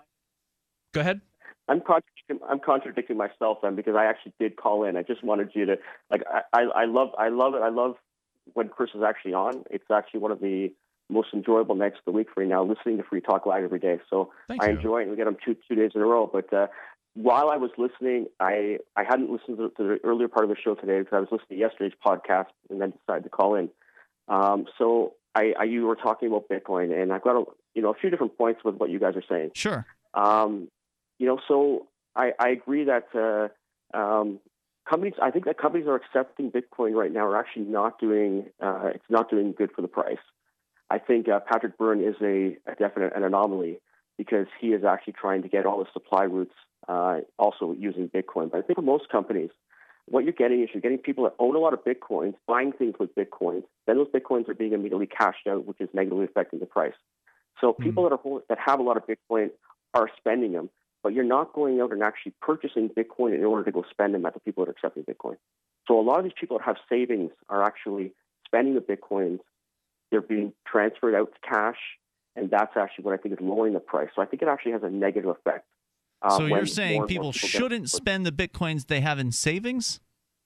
Go ahead. I'm contradicting, I'm contradicting myself then because I actually did call in. I just wanted you to like. I, I, I love I love it. I love when Chris is actually on. It's actually one of the most enjoyable nights of the week for me now, listening to Free Talk Live every day. So Thank I you. enjoy it. And we get them two two days in a row. But uh, while I was listening, I I hadn't listened to, to the earlier part of the show today because I was listening to yesterday's podcast and then decided to call in. Um, so I, I you were talking about Bitcoin, and I've got a you know a few different points with what you guys are saying. Sure. Um, you know, so I, I agree that uh, um, companies. I think that companies are accepting Bitcoin right now are actually not doing. Uh, it's not doing good for the price. I think uh, Patrick Byrne is a, a definite an anomaly because he is actually trying to get all the supply routes uh, also using Bitcoin. But I think for most companies, what you're getting is you're getting people that own a lot of Bitcoins, buying things with Bitcoins. Then those Bitcoins are being immediately cashed out, which is negatively affecting the price. So people mm-hmm. that are that have a lot of Bitcoin are spending them. But you're not going out and actually purchasing Bitcoin in order to go spend them at the people that are accepting Bitcoin. So a lot of these people that have savings are actually spending the Bitcoins. They're being transferred out to cash, and that's actually what I think is lowering the price. So I think it actually has a negative effect. Uh, so you're when saying more and people, more people shouldn't get- spend the Bitcoins they have in savings?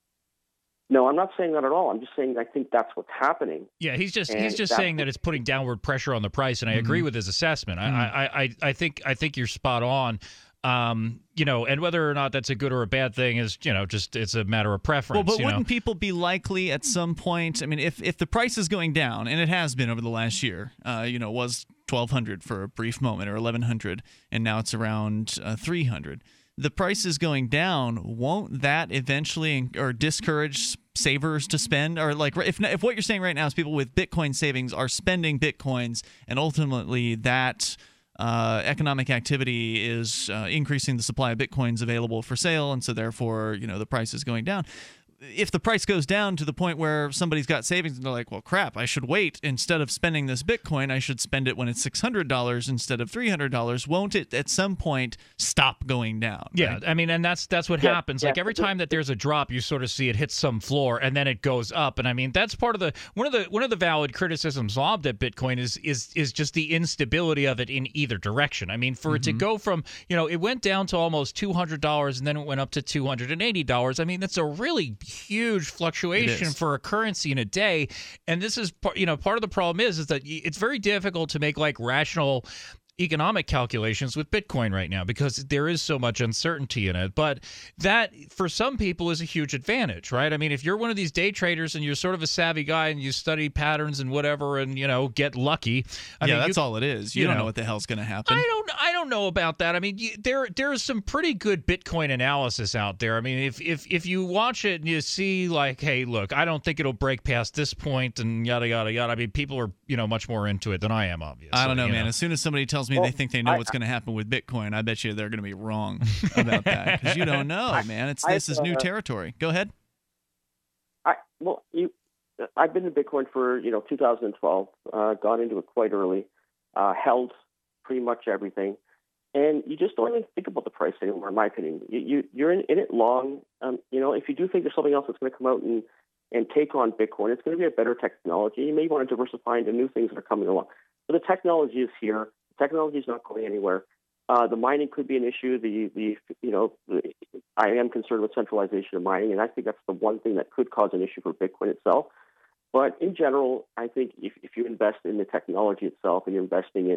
No, I'm not saying that at all. I'm just saying I think that's what's happening. Yeah, he's just And he's just that's saying that it's putting downward pressure on the price, and I agree Mm-hmm. with his assessment. Mm-hmm. I, I, I I think I think you're spot on. Um, you know, and whether or not that's a good or a bad thing is, you know, just it's a matter of preference. Well, but you wouldn't know? people be likely at some point? I mean, if if the price is going down, and it has been over the last year, uh, you know, it was twelve hundred for a brief moment, or eleven hundred, and now it's around uh, three hundred. The price is going down. Won't that eventually or discourage savers to spend? Or like, if if what you're saying right now is people with Bitcoin savings are spending Bitcoins, and ultimately that uh, economic activity is uh, increasing the supply of Bitcoins available for sale, and so therefore, you know, the price is going down. If the price goes down to the point where somebody's got savings and they're like, well, crap, I should wait. Instead of spending this Bitcoin, I should spend it when it's six hundred dollars instead of three hundred dollars. Won't it at some point stop going down? Yeah, right? I mean, and that's that's what Yeah, happens. yeah. Like every time that there's a drop, you sort of see it hit some floor, and then it goes up. And I mean, that's part of the one of the one of the valid criticisms lobbed at Bitcoin is is is just the instability of it in either direction. I mean, for mm-hmm. it to go from, you know, it went down to almost two hundred dollars, and then it went up to two hundred eighty dollars. I mean, that's a really huge fluctuation for a currency in a day. And this is, you know, part of the problem is is that it's very difficult to make like rational economic calculations with Bitcoin right now because there is so much uncertainty in it. But that, for some people, is a huge advantage, right? I mean, if you're one of these day traders and you're sort of a savvy guy and you study patterns and whatever and, you know, get lucky. I yeah, mean, that's you, all it is. You, you don't know, know what the hell's going to happen. I don't I don't know about that. I mean, you, there there's some pretty good Bitcoin analysis out there. I mean, if, if, if you watch it and you see like, hey, look, I don't think it'll break past this point and yada, yada, yada. I mean, people are, you know, much more into it than I am, obviously. I don't know, man. Know? As soon as somebody tells me well, they think they know I, what's going to happen with Bitcoin, I bet you they're going to be wrong about that because you don't know, man. It's This is new uh, territory. Go ahead. I Well, you, I've been in Bitcoin for, you know, two thousand twelve, uh, got into it quite early, uh, held pretty much everything. And you just don't even think about the price anymore, in my opinion. You, you, you're in, in it long. Um, you know, if you do think there's something else that's going to come out and, and take on Bitcoin, it's going to be a better technology. You may want to diversify into new things that are coming along. But the technology is here. The technology is not going anywhere. Uh, the mining could be an issue. The, the you know, the, I am concerned with centralization of mining, and I think that's the one thing that could cause an issue for Bitcoin itself. But in general, I think if, if you invest in the technology itself and you're investing in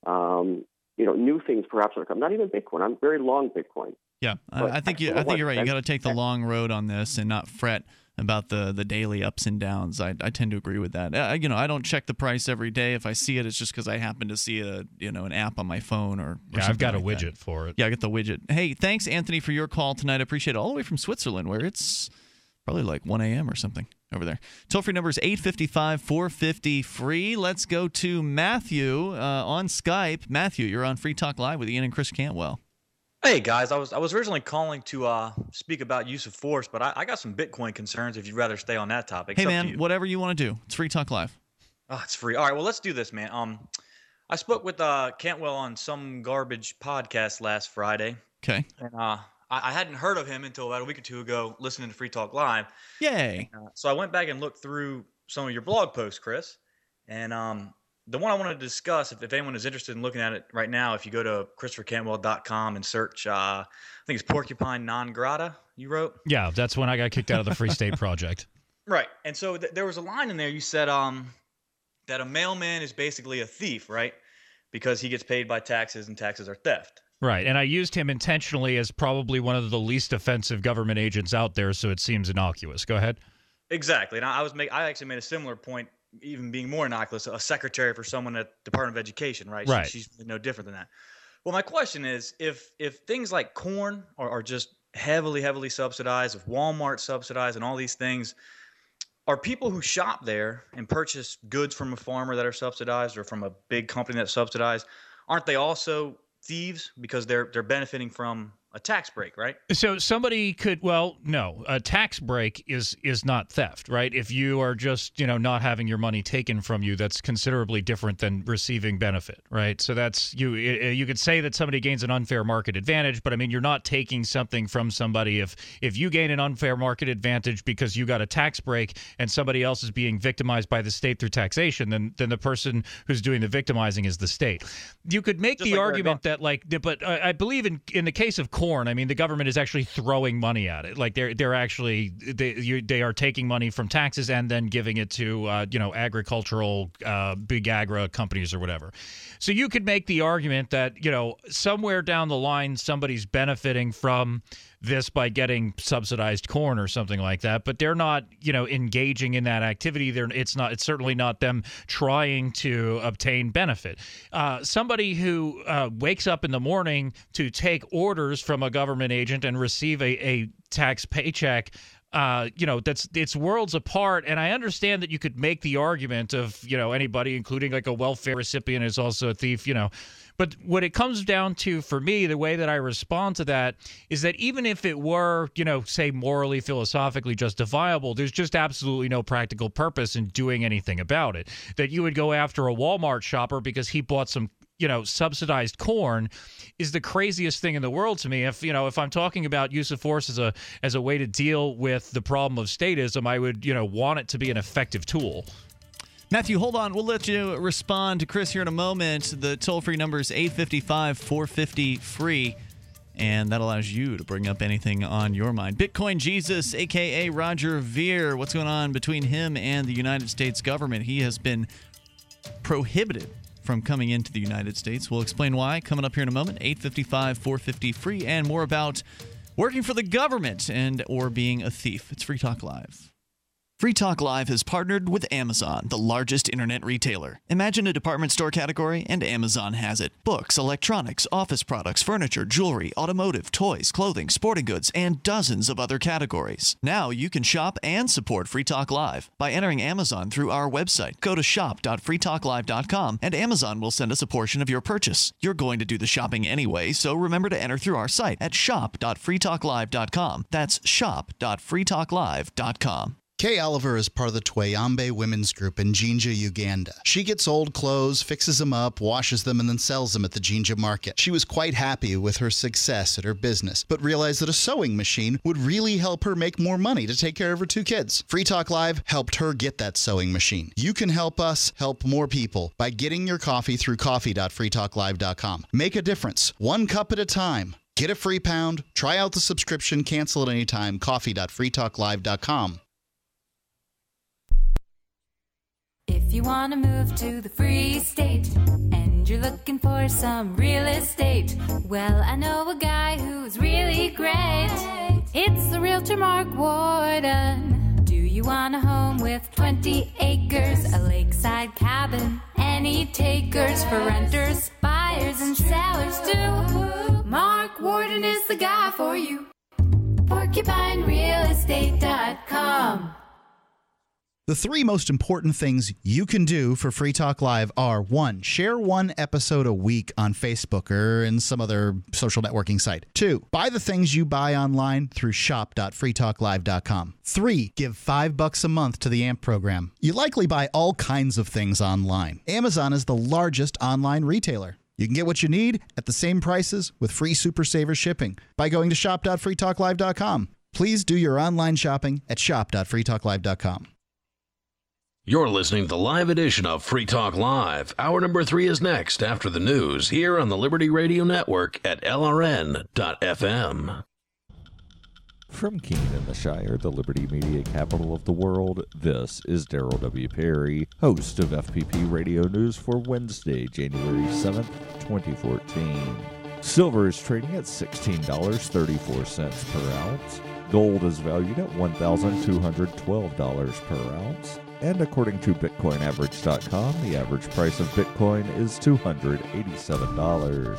Um, you know, new things perhaps are coming. Not even Bitcoin. I'm very long Bitcoin. Yeah, I, I think you. I think you're right. You got to take the long road on this and not fret about the the daily ups and downs. I I tend to agree with that. Uh, you know, I don't check the price every day. If I see it, it's just because I happen to see a you know an app on my phone or. or yeah, I've got like a widget that. for it. Yeah, I got the widget. Hey, thanks, Anthony, for your call tonight. I appreciate it. All the way from Switzerland, where it's probably like one a.m. or something over there. Toll-free number is eight five five, four five zero, free. Let's go to Matthew uh, on Skype. Matthew, you're on Free Talk Live with Ian and Chris Cantwell. Hey, guys. I was I was originally calling to uh, speak about use of force, but I, I got some Bitcoin concerns if you'd rather stay on that topic. Hey, It's up man, to you. whatever you want to do. It's Free Talk Live. Oh, it's free. All right, well, let's do this, man. Um, I spoke with uh, Cantwell on some garbage podcast last Friday. Okay. And uh, I, I hadn't heard of him until about a week or two ago listening to Free Talk Live. Yay. Uh, so I went back and looked through some of your blog posts, Chris. And um, the one I wanted to discuss, if, if anyone is interested in looking at it right now, if you go to christopher cantwell dot com and search, uh, I think it's Porcupine Non Grata, you wrote? Yeah, that's when I got kicked out of the Free State Project. Right. And so th- there was a line in there. You said um, that a mailman is basically a thief, right? Because he gets paid by taxes and taxes are theft. Right, and I used him intentionally as probably one of the least offensive government agents out there, so it seems innocuous. Go ahead. Exactly. And I I was make, I actually made a similar point, even being more innocuous, a secretary for someone at Department of Education, right? Right. She, she's no different than that. Well, my question is, if if things like corn are, are just heavily, heavily subsidized, if Walmart subsidized and all these things, are people who shop there and purchase goods from a farmer that are subsidized or from a big company that's subsidized, aren't they also thieves because they're they're benefiting from a tax break, right? So somebody could, well, no, a tax break is is not theft, right? If you are just, you know, not having your money taken from you, that's considerably different than receiving benefit, right? So that's, you you could say that somebody gains an unfair market advantage, but I mean, you're not taking something from somebody. If if you gain an unfair market advantage because you got a tax break and somebody else is being victimized by the state through taxation, then then the person who's doing the victimizing is the state. You could make Just the like argument that, like, but I, I believe in in the case of corn, I mean, the government is actually throwing money at it. Like they're they're actually they you, they are taking money from taxes and then giving it to uh, you know agricultural uh, big agri companies or whatever. So you could make the argument that, you know, somewhere down the line somebody's benefiting from this by getting subsidized corn or something like that, but they're not, you know, engaging in that activity. They're it's not it's certainly not them trying to obtain benefit. Uh, somebody who uh, wakes up in the morning to take orders from a government agent and receive a, a tax paycheck, uh, you know, that's it's worlds apart. And I understand that you could make the argument of, you know, anybody, including like a welfare recipient, is also a thief, you know. But what it comes down to for me, the way that I respond to that is that even if it were, you know, say morally, philosophically justifiable, there's just absolutely no practical purpose in doing anything about it. That you would go after a Walmart shopper because he bought some, you know, subsidized corn is the craziest thing in the world to me. If, you know, if I'm talking about use of force as a as a way to deal with the problem of statism, I would, you know, want it to be an effective tool. Matthew, hold on. We'll let you respond to Chris here in a moment. The toll-free number is eight five five, four five zero, free, and that allows you to bring up anything on your mind. Bitcoin Jesus, a k a. Roger Ver. What's going on between him and the United States government? He has been prohibited from coming into the United States. We'll explain why coming up here in a moment. eight five five, four five zero, free, and more about working for the government and or being a thief. It's Free Talk Live. Free Talk Live has partnered with Amazon, the largest internet retailer. Imagine a department store category, and Amazon has it. Books, electronics, office products, furniture, jewelry, automotive, toys, clothing, sporting goods, and dozens of other categories. Now you can shop and support Free Talk Live by entering Amazon through our website. Go to shop dot free talk live dot com, and Amazon will send us a portion of your purchase. You're going to do the shopping anyway, so remember to enter through our site at shop dot free talk live dot com. That's shop dot free talk live dot com. Kay Oliver is part of the Twayambe Women's Group in Jinja, Uganda. She gets old clothes, fixes them up, washes them, and then sells them at the Jinja market. She was quite happy with her success at her business, but realized that a sewing machine would really help her make more money to take care of her two kids. Free Talk Live helped her get that sewing machine. You can help us help more people by getting your coffee through coffee dot free talk live dot com. Make a difference, one cup at a time. Get a free pound, try out the subscription, cancel at any time, coffee dot free talk live dot com. If you want to move to the free state and you're looking for some real estate. Well, I know a guy who's really great. It's the realtor Mark Warden. Do you want a home with twenty acres, a lakeside cabin, any takers for renters, buyers, and sellers too? Mark Warden is the guy for you. porcupine real estate dot com. The three most important things you can do for Free Talk Live are: one, share one episode a week on Facebook or in some other social networking site. Two, buy the things you buy online through shop dot free talk live dot com. Three, give five bucks a month to the A M P program. You likely buy all kinds of things online. Amazon is the largest online retailer. You can get what you need at the same prices with free Super Saver shipping by going to shop dot free talk live dot com. Please do your online shopping at shop dot free talk live dot com. You're listening to the live edition of Free Talk Live. Hour number three is next after the news here on the Liberty Radio Network at L R N dot F M. From Keene in the Shire, the Liberty Media capital of the world, this is Daryl W. Perry, host of F P P Radio News for Wednesday, January seventh, twenty fourteen. Silver is trading at sixteen dollars and thirty-four cents per ounce. Gold is valued at one thousand two hundred twelve dollars per ounce. And according to Bitcoin Average dot com, the average price of Bitcoin is two hundred eighty-seven dollars.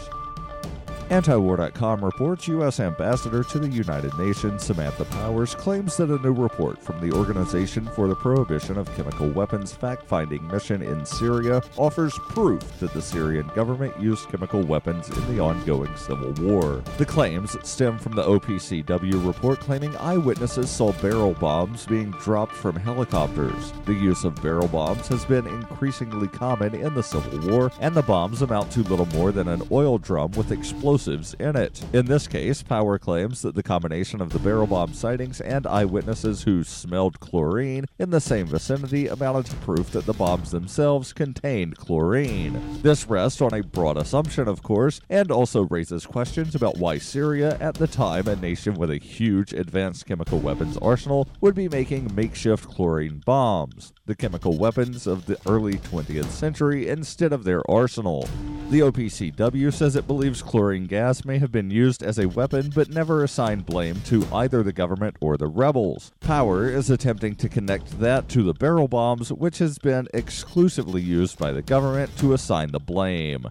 Antiwar dot com reports U S Ambassador to the United Nations Samantha Powers claims that a new report from the Organization for the Prohibition of Chemical Weapons fact-finding mission in Syria offers proof that the Syrian government used chemical weapons in the ongoing civil war. The claims stem from the O P C W report claiming eyewitnesses saw barrel bombs being dropped from helicopters. The use of barrel bombs has been increasingly common in the Civil War, and the bombs amount to little more than an oil drum with explosives in it. In this case, Power claims that the combination of the barrel bomb sightings and eyewitnesses who smelled chlorine in the same vicinity amounted to proof that the bombs themselves contained chlorine. This rests on a broad assumption, of course, and also raises questions about why Syria, at the time a nation with a huge advanced chemical weapons arsenal, would be making makeshift chlorine bombs, the chemical weapons of the early twentieth century, instead of their arsenal. The O P C W says it believes chlorine gas may have been used as a weapon but never assigned blame to either the government or the rebels. Power is attempting to connect that to the barrel bombs, which has been exclusively used by the government to assign the blame.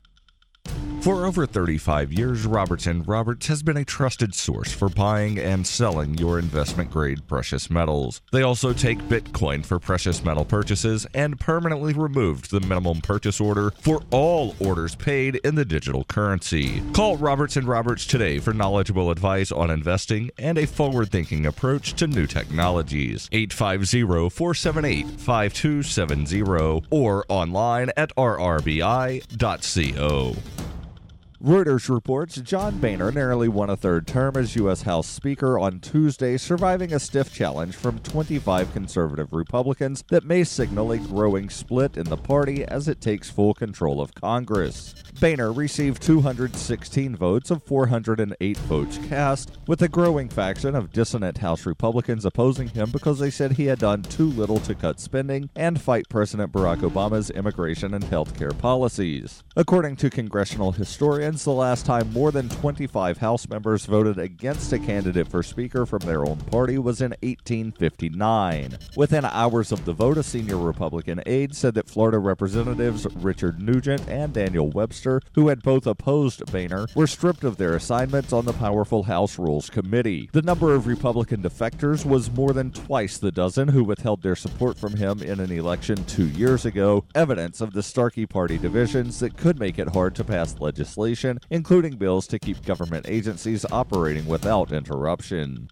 For over thirty-five years, Robertson Roberts has been a trusted source for buying and selling your investment-grade precious metals. They also take Bitcoin for precious metal purchases and permanently removed the minimum purchase order for all orders paid in the digital currency. Call Robertson Roberts today for knowledgeable advice on investing and a forward-thinking approach to new technologies. eight five zero, four seven eight, five two seven zero or online at r r b i dot co. Reuters reports John Boehner narrowly won a third term as U S House Speaker on Tuesday, surviving a stiff challenge from twenty-five conservative Republicans that may signal a growing split in the party as it takes full control of Congress. Boehner received two hundred sixteen votes of four hundred eight votes cast, with a growing faction of dissonant House Republicans opposing him because they said he had done too little to cut spending and fight President Barack Obama's immigration and health care policies. According to congressional historians, the last time more than twenty-five House members voted against a candidate for Speaker from their own party was in eighteen fifty-nine. Within hours of the vote, a senior Republican aide said that Florida Representatives Richard Nugent and Daniel Webster, who had both opposed Boehner, were stripped of their assignments on the powerful House Rules Committee. The number of Republican defectors was more than twice the dozen who withheld their support from him in an election two years ago, evidence of the Starkey Party divisions that could make it hard to pass legislation, including bills to keep government agencies operating without interruption.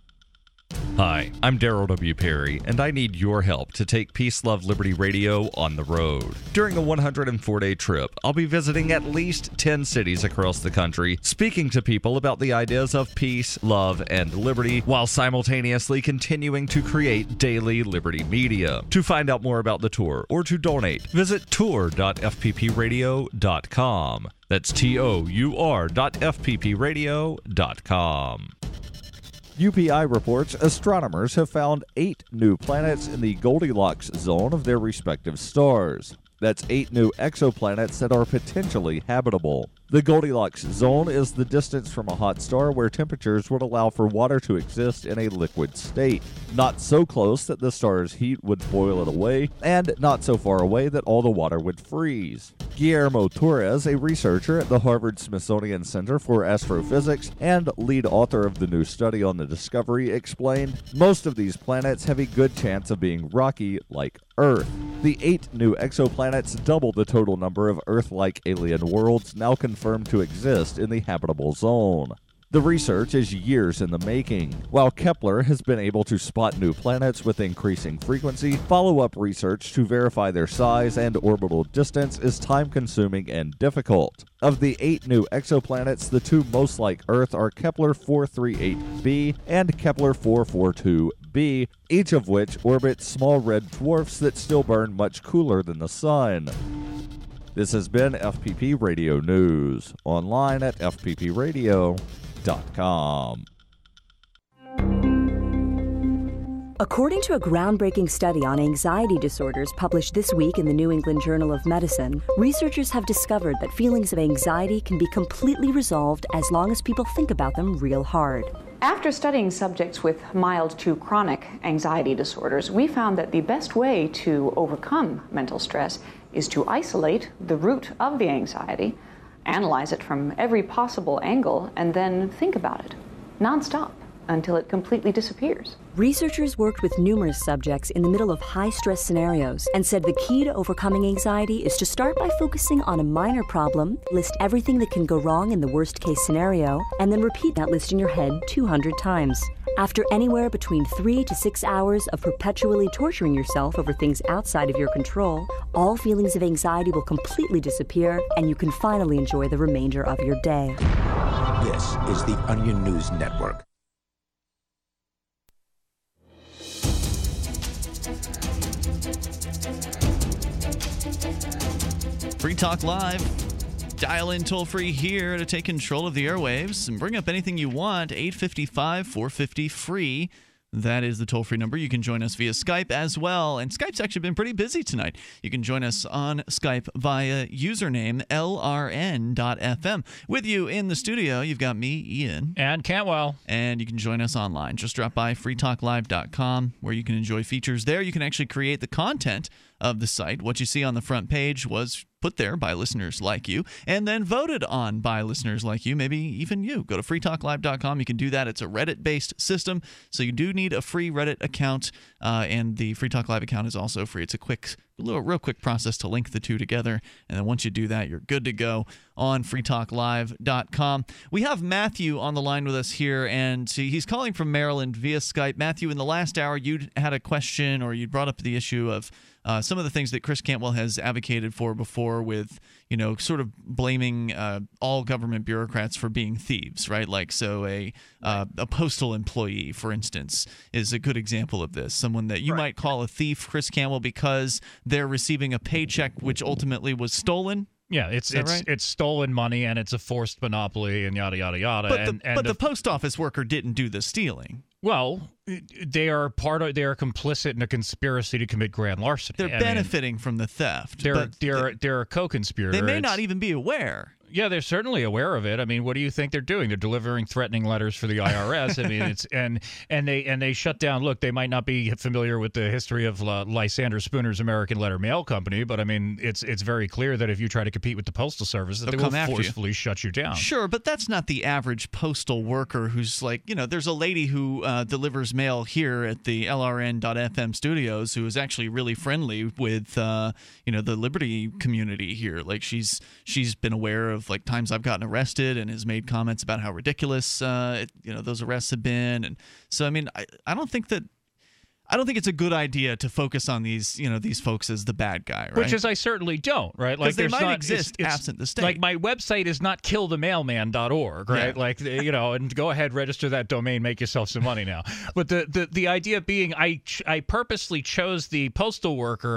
Hi, I'm Daryl W. Perry, and I need your help to take Peace, Love, Liberty Radio on the road. During a one hundred four day trip, I'll be visiting at least ten cities across the country, speaking to people about the ideas of peace, love, and liberty, while simultaneously continuing to create daily liberty media. To find out more about the tour or to donate, visit tour dot f p p radio dot com. That's T O U R dot F P P radio dot com. U P I reports astronomers have found eight new planets in the Goldilocks zone of their respective stars. That's eight new exoplanets that are potentially habitable. The Goldilocks zone is the distance from a hot star where temperatures would allow for water to exist in a liquid state. Not so close that the star's heat would boil it away, and not so far away that all the water would freeze. Guillermo Torres, a researcher at the Harvard-Smithsonian Center for Astrophysics and lead author of the new study on the discovery, explained, most of these planets have a good chance of being rocky like Earth. The eight new exoplanets double the total number of Earth-like alien worlds now confirmed to exist in the habitable zone. The research is years in the making. While Kepler has been able to spot new planets with increasing frequency, follow-up research to verify their size and orbital distance is time-consuming and difficult. Of the eight new exoplanets, the two most like Earth are Kepler four thirty-eight b and Kepler four forty-two b, each of which orbit small red dwarfs that still burn much cooler than the Sun. This has been F P P Radio News, online at f p p radio dot com. According to a groundbreaking study on anxiety disorders published this week in the New England Journal of Medicine, researchers have discovered that feelings of anxiety can be completely resolved as long as people think about them real hard. After studying subjects with mild to chronic anxiety disorders, we found that the best way to overcome mental stress is to isolate the root of the anxiety, analyze it from every possible angle, and then think about it nonstop until it completely disappears. Researchers worked with numerous subjects in the middle of high-stress scenarios and said the key to overcoming anxiety is to start by focusing on a minor problem, list everything that can go wrong in the worst-case scenario, and then repeat that list in your head two hundred times. After anywhere between three to six hours of perpetually torturing yourself over things outside of your control, all feelings of anxiety will completely disappear, and you can finally enjoy the remainder of your day. This is the Onion News Network. Free Talk Live. Dial in toll free here to take control of the airwaves and bring up anything you want. eight five five, four five zero, free. That is the toll-free number. You can join us via Skype as well. And Skype's actually been pretty busy tonight. You can join us on Skype via username L R N dot F M. With you in the studio, you've got me, Ian. And Cantwell. And you can join us online. Just drop by free talk live dot com where you can enjoy features there. You can actually create the content of the site. What you see on the front page was put there by listeners like you and then voted on by listeners like you, maybe even you. Go to free talk live dot com. You can do that. It's a Reddit-based system, so you do need a free Reddit account, uh, and the Free Talk Live account is also free. It's a quick, a little, real quick process to link the two together, and then once you do that, you're good to go on free talk live dot com. We have Matthew on the line with us here, and he's calling from Maryland via Skype. Matthew, in the last hour, you had a question, or you brought up the issue of Uh, some of the things that Chris Cantwell has advocated for before with, you know, sort of blaming uh, all government bureaucrats for being thieves, right? Like, so a uh, a postal employee, for instance, is a good example of this. Someone that you right. might call a thief, Chris Cantwell, because they're receiving a paycheck which ultimately was stolen. Yeah, it's it's right? it's stolen money and it's a forced monopoly and yada yada yada. But and, the, and but the, the post office worker didn't do the stealing. Well, they are part of. They are complicit in a conspiracy to commit grand larceny. They're I benefiting mean, from the theft. They're but they're they're a co-conspirator. They may It's, not even be aware. Yeah, they're certainly aware of it. I mean, what do you think they're doing? They're delivering threatening letters for the I R S. I mean, it's and and they and they shut down. Look, they might not be familiar with the history of uh, Lysander Spooner's American Letter Mail Company, but I mean, it's it's very clear that if you try to compete with the postal service, that They'll they will come after forcefully you. shut you down. Sure, but that's not the average postal worker who's like, you know, there's a lady who uh, delivers mail here at the L R N dot F M studios who is actually really friendly with, uh, you know, the Liberty community here. Like she's she's been aware of like times I've gotten arrested and has made comments about how ridiculous, uh, it, you know, those arrests have been. And so, I mean, I, I don't think that I don't think it's a good idea to focus on these, you know, these folks as the bad guy, right? Which is, I certainly don't, right? Like they there's might not, exist it's, it's, absent the state. Like my website is not kill the mailman dot org, right? Yeah. Like, you know, and go ahead, register that domain, make yourself some money now. But the, the, the idea being I, I purposely chose the postal worker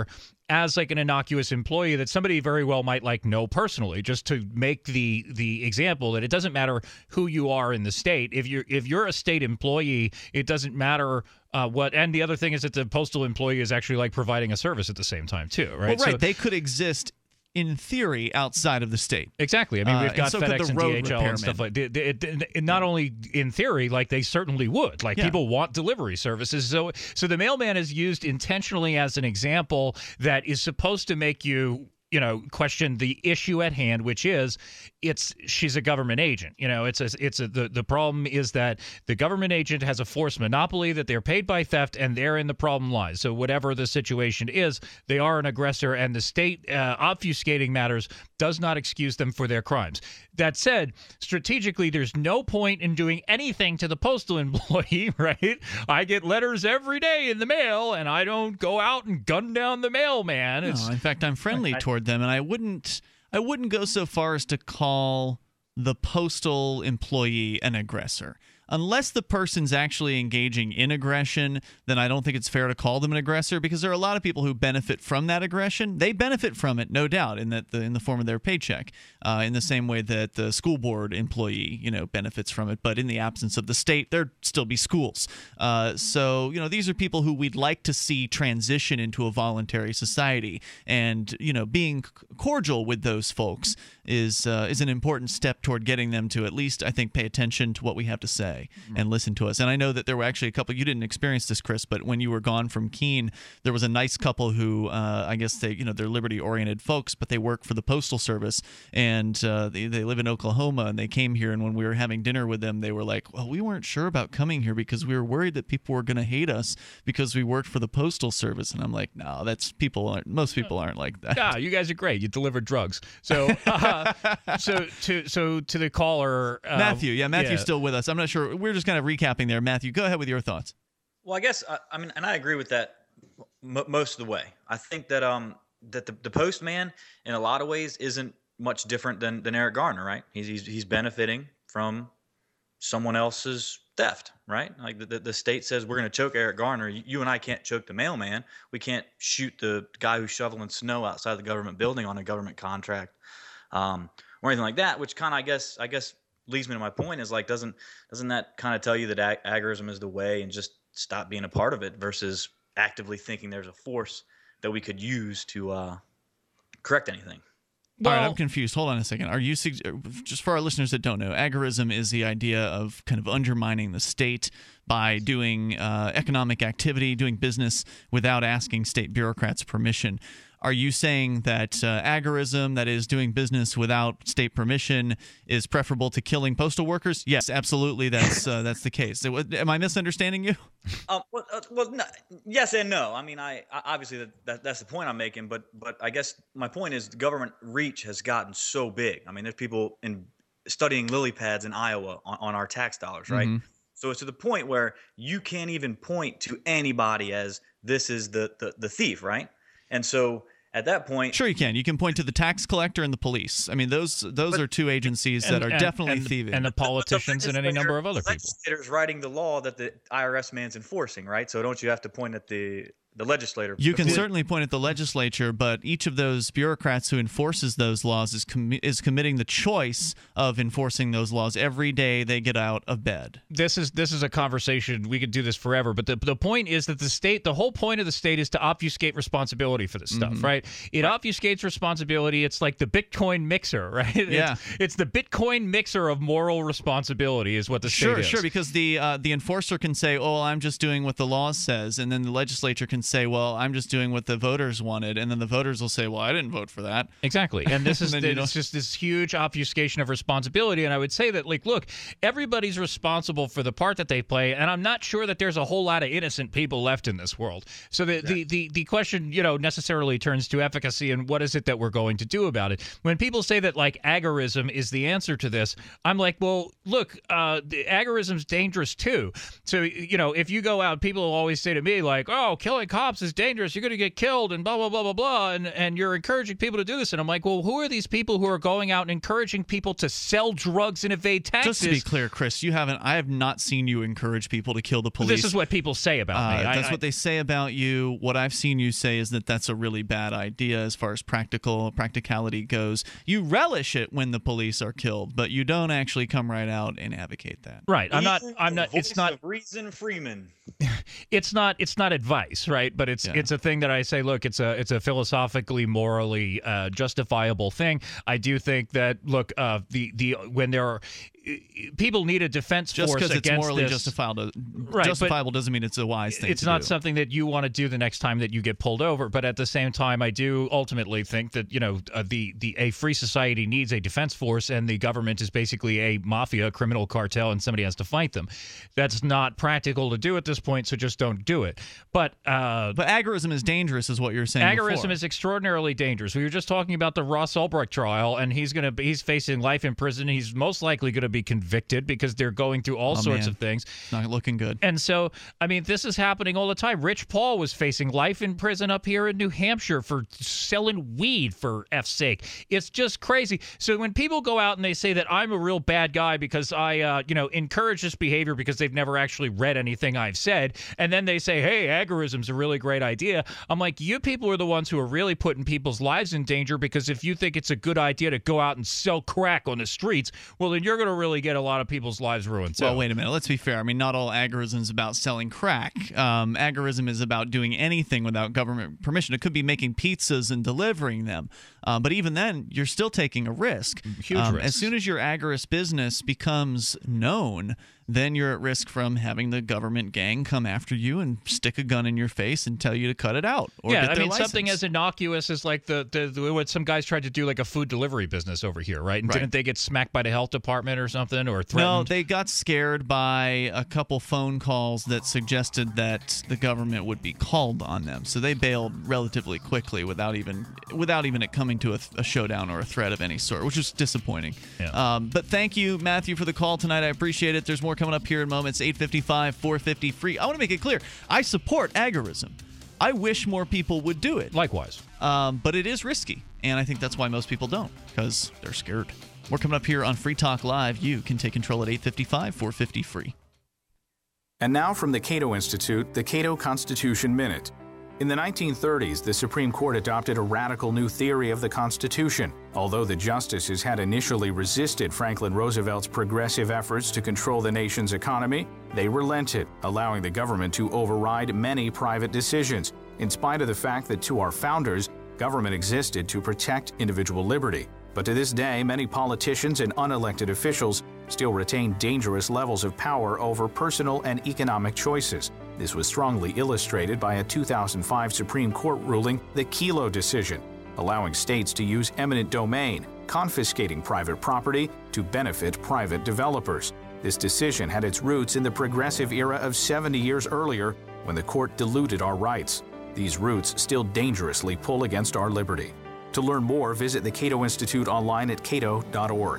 as like an innocuous employee that somebody very well might like know personally, just to make the the example that it doesn't matter who you are in the state. If you're if you're a state employee, it doesn't matter uh, what. And the other thing is that the postal employee is actually like providing a service at the same time too, right? Well, right. So, they could exist in theory outside of the state. Exactly. I mean, we've Uh, got and so could FedEx the and road D H L and repairmen. stuff like that. It, it, it, not only in theory, like they certainly would. Like Yeah. people want delivery services. So, so the mailman is used intentionally as an example that is supposed to make you, you know, question the issue at hand, which is it's she's a government agent. You know, it's a, it's a, the the problem is that the government agent has a forced monopoly, that they're paid by theft, and therein the problem lies. So whatever the situation is, they are an aggressor, and the state uh, obfuscating matters does not excuse them for their crimes. That said, strategically, there's no point in doing anything to the postal employee, right? I get letters every day in the mail, and I don't go out and gun down the mailman. It's, No, in fact, I'm friendly toward them, and I wouldn't I wouldn't go so far as to call the postal employee an aggressor. Unless the person's actually engaging in aggression, then I don't think it's fair to call them an aggressor, because there are a lot of people who benefit from that aggression. They benefit from it, no doubt, in that the, in the form of their paycheck, uh, in the same way that the school board employee, you know, benefits from it. But in the absence of the state, there'd still be schools. Uh, so, you know, these are people who we'd like to see transition into a voluntary society, and you know, being cordial with those folks is uh, is an important step toward getting them to at least, I think, pay attention to what we have to say and listen to us. And I know that there were actually a couple, you didn't experience this, Chris, but when you were gone from Keene, there was a nice couple who, uh, I guess they, you know, they're liberty-oriented folks, but they work for the Postal Service, and uh, they, they live in Oklahoma, and they came here, and when we were having dinner with them, they were like, well, we weren't sure about coming here because we were worried that people were going to hate us because we worked for the Postal Service. And I'm like, no, that's people aren't, most people aren't like that. Yeah, you guys are great. You deliver drugs. So, uh, so to so to the caller, uh, Matthew, yeah, Matthew's yeah. still with us. I'm not sure. We're just kind of recapping there. Matthew, go ahead with your thoughts. Well, I guess I, I mean, and I agree with that m- most of the way. I think that um that the, the postman in a lot of ways isn't much different than than Eric Garner, right? He's he's, he's benefiting from someone else's theft, right? Like the, the, the state says we're going to choke Eric Garner. You, you and I can't choke the mailman. We can't shoot the guy who's shoveling snow outside the government building on a government contract, um, or anything like that. Which kind of, I guess, I guess. leads me to my point is like, doesn't doesn't that kind of tell you that ag- agorism is the way, and just stop being a part of it versus actively thinking there's a force that we could use to uh, correct anything? All right, I'm confused. Hold on a second. Are you sug- just for our listeners that don't know, agorism is the idea of kind of undermining the state by doing uh, economic activity, doing business without asking state bureaucrats' permission. Are you saying that uh, agorism, that is doing business without state permission, is preferable to killing postal workers? Yes, absolutely. That's uh, that's the case. Am I misunderstanding you? Um, well, uh, well no, yes and no. I mean, I, I obviously that, that that's the point I'm making, but but I guess my point is the government reach has gotten so big. I mean, there's people in studying lily pads in Iowa on, on our tax dollars, right? Mhm. So it's to the point where you can't even point to anybody as this is the the, the thief, right? And so at that point, Sure you can. You can point to the tax collector and the police. I mean, those those are two agencies that And- are and- definitely and- thieving. and the politicians and any number of other people. legislators writing the law that the I R S man's enforcing, right? So don't you have to point at the the legislator? You can before- certainly point at the legislature, but each of those bureaucrats who enforces those laws is com- is committing the choice of enforcing those laws every day they get out of bed. This is this is a conversation we could do this forever, but the the point is that the state, the whole point of the state is to obfuscate responsibility for this stuff, Mhm. right? It obfuscates responsibility. It's like the Bitcoin mixer, right? Yeah. It's, it's the Bitcoin mixer of moral responsibility is what the state Sure, is. sure, because the uh, the enforcer can say, "Oh, well, I'm just doing what the law says," and then the legislature can say, "Well, I'm just doing what the voters wanted," and then the voters will say, "Well, I didn't vote for that." Exactly. And this is And then you it's don't- just this huge obfuscation of responsibility. And I would say that, like, look, everybody's responsible for the part that they play. And I'm not sure that there's a whole lot of innocent people left in this world. So the, the, the, the question, you know, necessarily turns to efficacy and what is it that we're going to do about it? When people say that, like, agorism is the answer to this, I'm like, well, look, uh, the agorism's dangerous too. So, you know, if you go out, people will always say to me, like, oh, killing cops is dangerous. You're going to get killed and blah, blah, blah, blah, blah. And, and you're encouraging people to do this. And I'm like, well, who are these people who are going out and encouraging people to sell drugs and evade taxes? Just to be clear, Chris, you haven't. I have not seen you encourage people to kill the police. This is what people say about uh, me. That's I, what they say about you. What I've seen you say is that that's a really bad idea as far as practical practicality goes. You relish it when the police are killed, but you don't actually come right out and advocate that. Right. I'm not. I'm not. It's not. Reason Freeman. It's not. It's not advice, right? But it's Yeah. it's a thing that I say. Look, it's a it's a philosophically, morally uh, justifiable thing. I do think that look, uh, the the when there are people need a defense Just force because it's against morally this. justifiable, Right, justifiable doesn't mean it's a wise thing It's to not do. something that you want to do the next time that you get pulled over. But at the same time, I do ultimately think that you know uh, the the a free society needs a defense force, and the government is basically a mafia, criminal cartel, and somebody has to fight them. That's not practical to do at this point, so just don't do it. But uh, but agorism is dangerous, is what you're saying. agorism before. is extraordinarily dangerous. We were just talking about the Ross Ulbricht trial, and he's gonna be, he's facing life in prison. He's most likely going to be convicted because they're going through all Oh, sorts man. of things. Not looking good. And so, I mean, this is happening all the time. Rich Paul was facing life in prison up here in New Hampshire for selling weed, for F's sake. It's just crazy. So when people go out and they say that I'm a real bad guy because I, uh, you know, encourage this behavior because they've never actually read anything I've said, and then they say, hey, agorism's a really great idea, I'm like, you people are the ones who are really putting people's lives in danger, because if you think it's a good idea to go out and sell crack on the streets, well, then you're going to really get a lot of people's lives ruined. Well, too. wait a minute. Let's be fair. I mean, not all agorism is about selling crack. Um, agorism is about doing anything without government permission. It could be making pizzas and delivering them. Uh, but even then, you're still taking a risk. Huge um, risk. As soon as your agorist business becomes known, then you're at risk from having the government gang come after you and stick a gun in your face and tell you to cut it out. Or yeah, get I their mean, something license. as innocuous as like the, the, the what some guys tried to do, like a food delivery business over here, right? And Right. didn't they get smacked by the health department or something, or threatened? No, they got scared by a couple phone calls that suggested that the government would be called on them. So they bailed relatively quickly without even without even it coming to a, a showdown or a threat of any sort, which was disappointing. Yeah. Um, but thank you, Matthew, for the call tonight. I appreciate it. There's more coming up here in moments. eight fifty-five, four fifty free. I want to make it clear. I support agorism. I wish more people would do it. Likewise. Um, but it is risky, and I think that's why most people don't, because they're scared. We're coming up here on Free Talk Live. You can take control at eight fifty-five, four fifty free. And now from the Cato Institute, the Cato Constitution Minute. In the nineteen thirties, the Supreme Court adopted a radical new theory of the Constitution. Although the justices had initially resisted Franklin Roosevelt's progressive efforts to control the nation's economy, they relented, allowing the government to override many private decisions, in spite of the fact that to our founders, government existed to protect individual liberty. But to this day, many politicians and unelected officials still retain dangerous levels of power over personal and economic choices. This was strongly illustrated by a two thousand five Supreme Court ruling, the Kelo decision, allowing states to use eminent domain, confiscating private property to benefit private developers. This decision had its roots in the progressive era of seventy years earlier, when the court diluted our rights. These roots still dangerously pull against our liberty. To learn more, visit the Cato Institute online at cato dot org.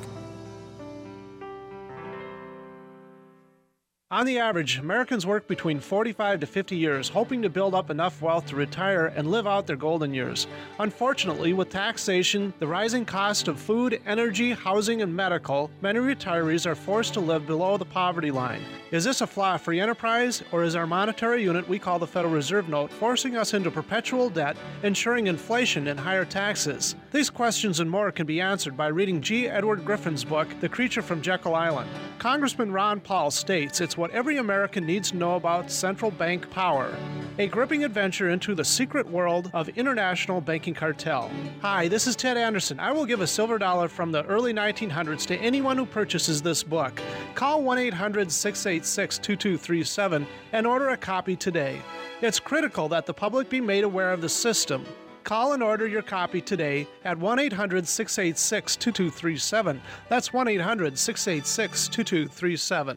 On the average, Americans work between forty-five to fifty years, hoping to build up enough wealth to retire and live out their golden years. Unfortunately, with taxation, the rising cost of food, energy, housing, and medical, many retirees are forced to live below the poverty line. Is this a flaw free enterprise, or is our monetary unit we call the Federal Reserve Note forcing us into perpetual debt, ensuring inflation and higher taxes? These questions and more can be answered by reading G. Edward Griffin's book, The Creature from Jekyll Island. Congressman Ron Paul states it's what every American needs to know about central bank power. A gripping adventure into the secret world of international banking cartel. Hi, this is Ted Anderson. I will give a silver dollar from the early nineteen hundreds to anyone who purchases this book. Call one eight hundred, six eight six, two two three seven and order a copy today. It's critical that the public be made aware of the system. Call and order your copy today at one eight hundred, six eight six, two two three seven. That's one eight hundred, six eight six, two two three seven.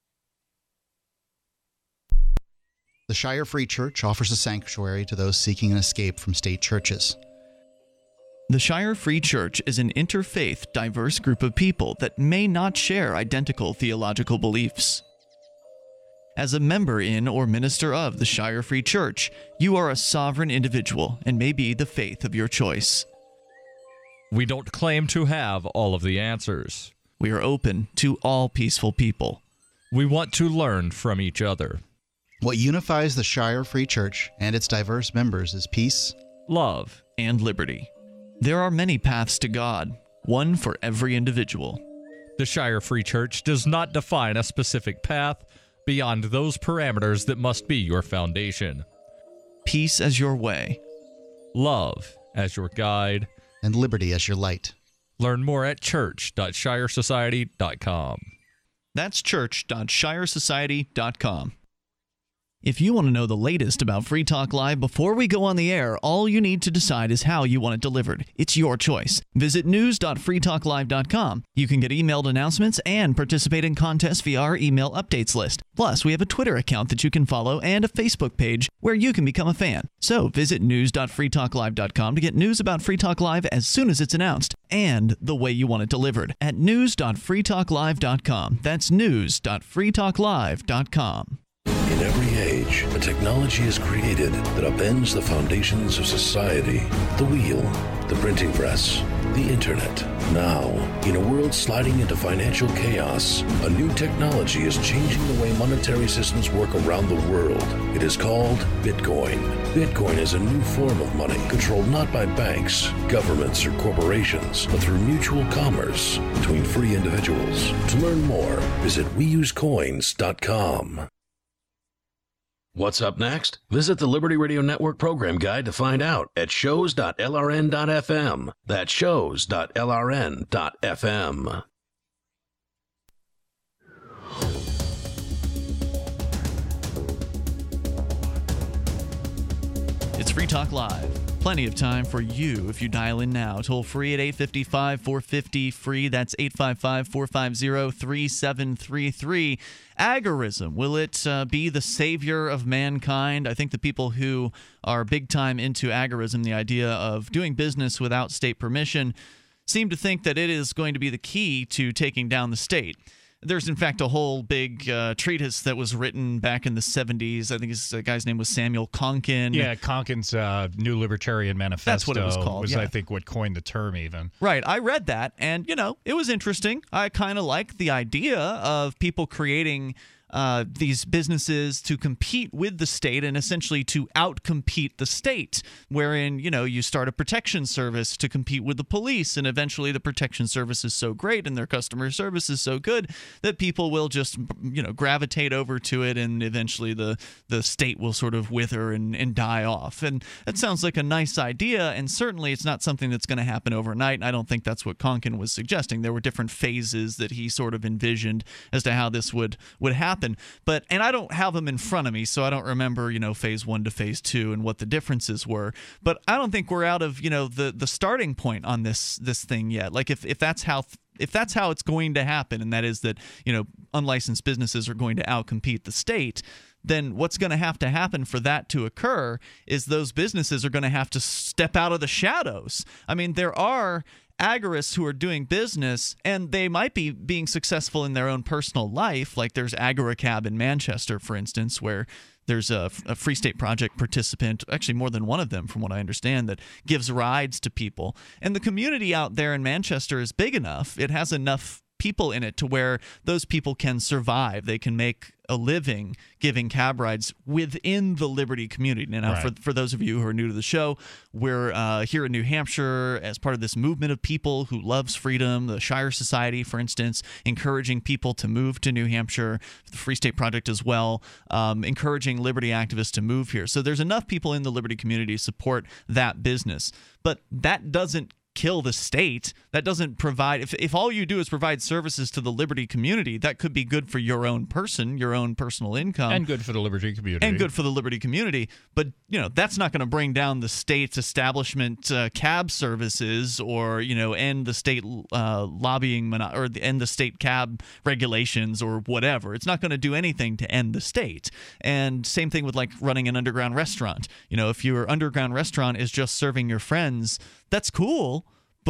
The Shire Free Church offers a sanctuary to those seeking an escape from state churches. The Shire Free Church is an interfaith, diverse group of people that may not share identical theological beliefs. As a member in or minister of the Shire Free Church, you are a sovereign individual and may be the faith of your choice. We don't claim to have all of the answers. We are open to all peaceful people. We want to learn from each other. What unifies the Shire Free Church and its diverse members is peace, love, and liberty. There are many paths to God, one for every individual. The Shire Free Church does not define a specific path beyond those parameters that must be your foundation. Peace as your way, love as your guide, and liberty as your light. Learn more at church dot shire society dot com. That's church dot shire society dot com. If you want to know the latest about Free Talk Live before we go on the air, all you need to decide is how you want it delivered. It's your choice. Visit news dot free talk live dot com. You can get emailed announcements and participate in contests via our email updates list. Plus, we have a Twitter account that you can follow and a Facebook page where you can become a fan. So visit news dot free talk live dot com to get news about Free Talk Live as soon as it's announced and the way you want it delivered at news dot free talk live dot com. That's news dot free talk live dot com. In every age, a technology is created that upends the foundations of society. The wheel, the printing press, the internet. Now, in a world sliding into financial chaos, a new technology is changing the way monetary systems work around the world. It is called Bitcoin. Bitcoin is a new form of money controlled not by banks, governments, or corporations, but through mutual commerce between free individuals. To learn more, visit we use coins dot com. What's up next? Visit the Liberty Radio Network program guide to find out at shows dot l r n dot f m. That's shows dot l r n dot f m. It's Free Talk Live. Plenty of time for you if you dial in now. Toll free at eight five five, four five zero, free. That's eight five five, four five zero, three seven three three. Agorism, will it uh, be the savior of mankind? I think the people who are big time into agorism, the idea of doing business without state permission, seem to think that it is going to be the key to taking down the state. There's, in fact, a whole big uh, treatise that was written back in the seventies. I think his uh, guy's name was Samuel Konkin. Yeah, Konkin's uh, New Libertarian Manifesto. That's what it was called. Was, yeah. I think, what coined the term even. Right. I read that, and, you know, it was interesting. I kind of like the idea of people creating uh, these businesses to compete with the state and essentially to outcompete the state, wherein, you know, you start a protection service to compete with the police, and eventually the protection service is so great and their customer service is so good that people will just, you know, gravitate over to it, and eventually the, the state will sort of wither and, and die off. And that sounds like a nice idea, and certainly it's not something that's going to happen overnight, and I don't think that's what Konkin was suggesting. There were different phases that he sort of envisioned as to how this would, would happen. But, and I don't have them in front of me, so I don't remember, you know, phase one to phase two and what the differences were. But I don't think we're out of, you know, the, the starting point on this this thing yet. Like if, if that's how if that's how it's going to happen, and that is that, you know, unlicensed businesses are going to outcompete the state, then what's going to have to happen for that to occur is those businesses are going to have to step out of the shadows. I mean, there are agorists who are doing business, and they might be being successful in their own personal life. Like there's Agoracab in Manchester, for instance, where there's a, a Free State Project participant, actually more than one of them from what I understand, that gives rides to people. And the community out there in Manchester is big enough. It has enough people in it to where those people can survive. They can make a living giving cab rides within the Liberty community. Now, right. for, for those of you who are new to the show, we're uh, here in New Hampshire as part of this movement of people who loves freedom. The Shire Society, for instance, encouraging people to move to New Hampshire. The Free State Project as well, um, encouraging Liberty activists to move here. So there's enough people in the Liberty community to support that business. But that doesn't kill the state. That doesn't provide, if, if all you do is provide services to the Liberty community, that could be good for your own person, your own personal income. And good for the Liberty community. And good for the Liberty community. But, you know, that's not going to bring down the state's establishment uh, cab services or, you know, end the state uh, lobbying mono- or the, end the state cab regulations or whatever. It's not going to do anything to end the state. And same thing with like running an underground restaurant. You know, if your underground restaurant is just serving your friends, that's cool. But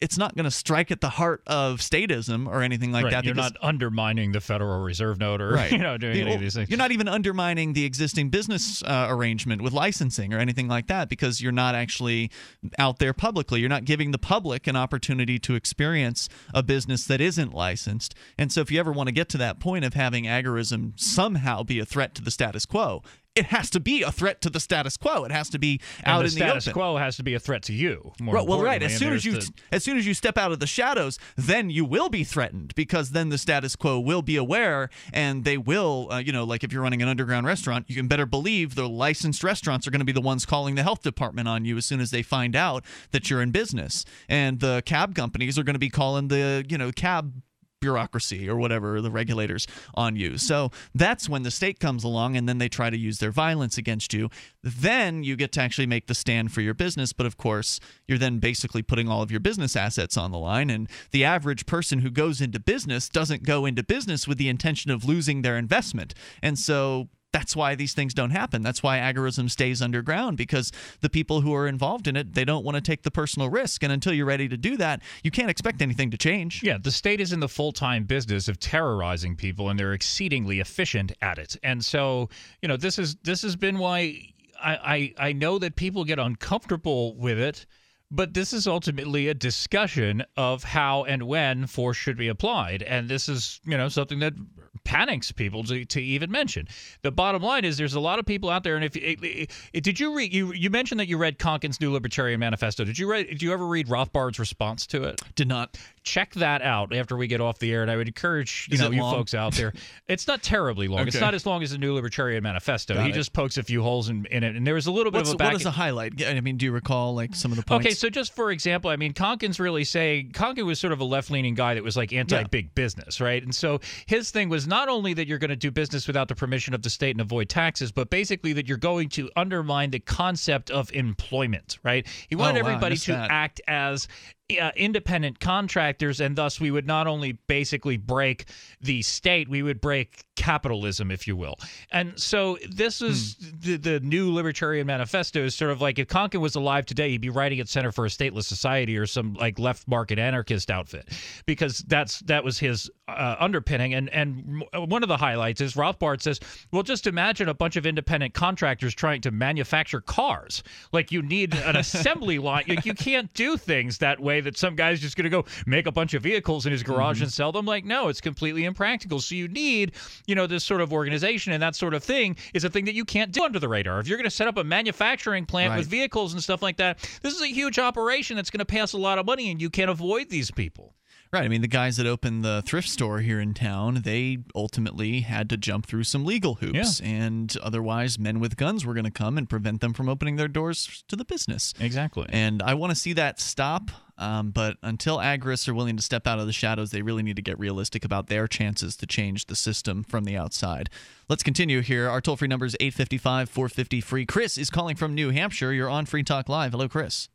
it's not going to strike at the heart of statism or anything like right. that. You're not undermining the Federal Reserve Note or right. you know doing You're, any of these things. You're not even undermining the existing business uh, arrangement with licensing or anything like that, because you're not actually out there publicly. You're not giving the public an opportunity to experience a business that isn't licensed. And so if you ever want to get to that point of having agorism somehow be a threat to the status quo, it has to be a threat to the status quo. It has to be out and in the the open. status quo has to be a threat to you. More Right, well, right. As importantly, soon and as you there's the- as soon as you step out of the shadows, then you will be threatened, because then the status quo will be aware, and they will, uh, you know, like if you're running an underground restaurant, you can better believe the licensed restaurants are going to be the ones calling the health department on you as soon as they find out that you're in business, and the cab companies are going to be calling the, you know, cab bureaucracy or whatever, the regulators on you. So that's when the state comes along and then they try to use their violence against you. Then you get to actually make the stand for your business. But of course, you're then basically putting all of your business assets on the line. And the average person who goes into business doesn't go into business with the intention of losing their investment. And so that's why these things don't happen. That's why agorism stays underground, because the people who are involved in it, they don't want to take the personal risk. And until you're ready to do that, you can't expect anything to change. Yeah, the state is in the full-time business of terrorizing people, and they're exceedingly efficient at it. And so, you know, this is this has been why I, I, I know that people get uncomfortable with it, but this is ultimately a discussion of how and when force should be applied. And this is, you know, something that panics people to, to even mention. The bottom line is there's a lot of people out there. And if it, it, it, did you read, you, you mentioned that you read Konkin's New Libertarian Manifesto. Did you read, did you ever read Rothbard's response to it? Did not. Check that out after we get off the air. And I would encourage, you Is know, it you long? folks out there. It's not terribly long. Okay. It's not as long as the New Libertarian Manifesto. Got he it. just pokes a few holes in, in it. And there was a little bit What's, of a back. what is a highlight? I mean, do you recall like some of the points? Okay, so just for example, I mean, Konkin's really saying Konkin was sort of a left-leaning guy that was like anti-big business, right? And so his thing was not only that you're going to do business without the permission of the state and avoid taxes, but basically that you're going to undermine the concept of employment, right? He wanted Oh, wow, I everybody missed to that. act as uh, independent contractors, and thus we would not only basically break the state, we would break capitalism, if you will. And so this is Hmm. the, the New Libertarian Manifesto is sort of like if Konkin was alive today, he'd be writing at Center for a Stateless Society or some like left market anarchist outfit, because that's that was his uh, underpinning. And and one of the highlights is Rothbard says, well, just imagine a bunch of independent contractors trying to manufacture cars. Like you need an assembly line. You, you can't do things that way that some guy's just going to go make a bunch of vehicles in his garage Mm-hmm. and sell them. Like, no, it's completely impractical. So you need, you know, this sort of organization, and that sort of thing is a thing that you can't do under the radar. If you're going to set up a manufacturing plant Right. with vehicles and stuff like that, this is a huge operation that's going to pass a lot of money, and you can't avoid these people. Right. I mean, the guys that opened the thrift store here in town, they ultimately had to jump through some legal hoops. Yeah. And otherwise, men with guns were going to come and prevent them from opening their doors to the business. Exactly. And I want to see that stop. Um, but until agorists are willing to step out of the shadows, they really need to get realistic about their chances to change the system from the outside. Let's continue here. Our toll-free number is eight five five, four five zero, free. Chris is calling from New Hampshire. You're on Free Talk Live. Hello, Chris.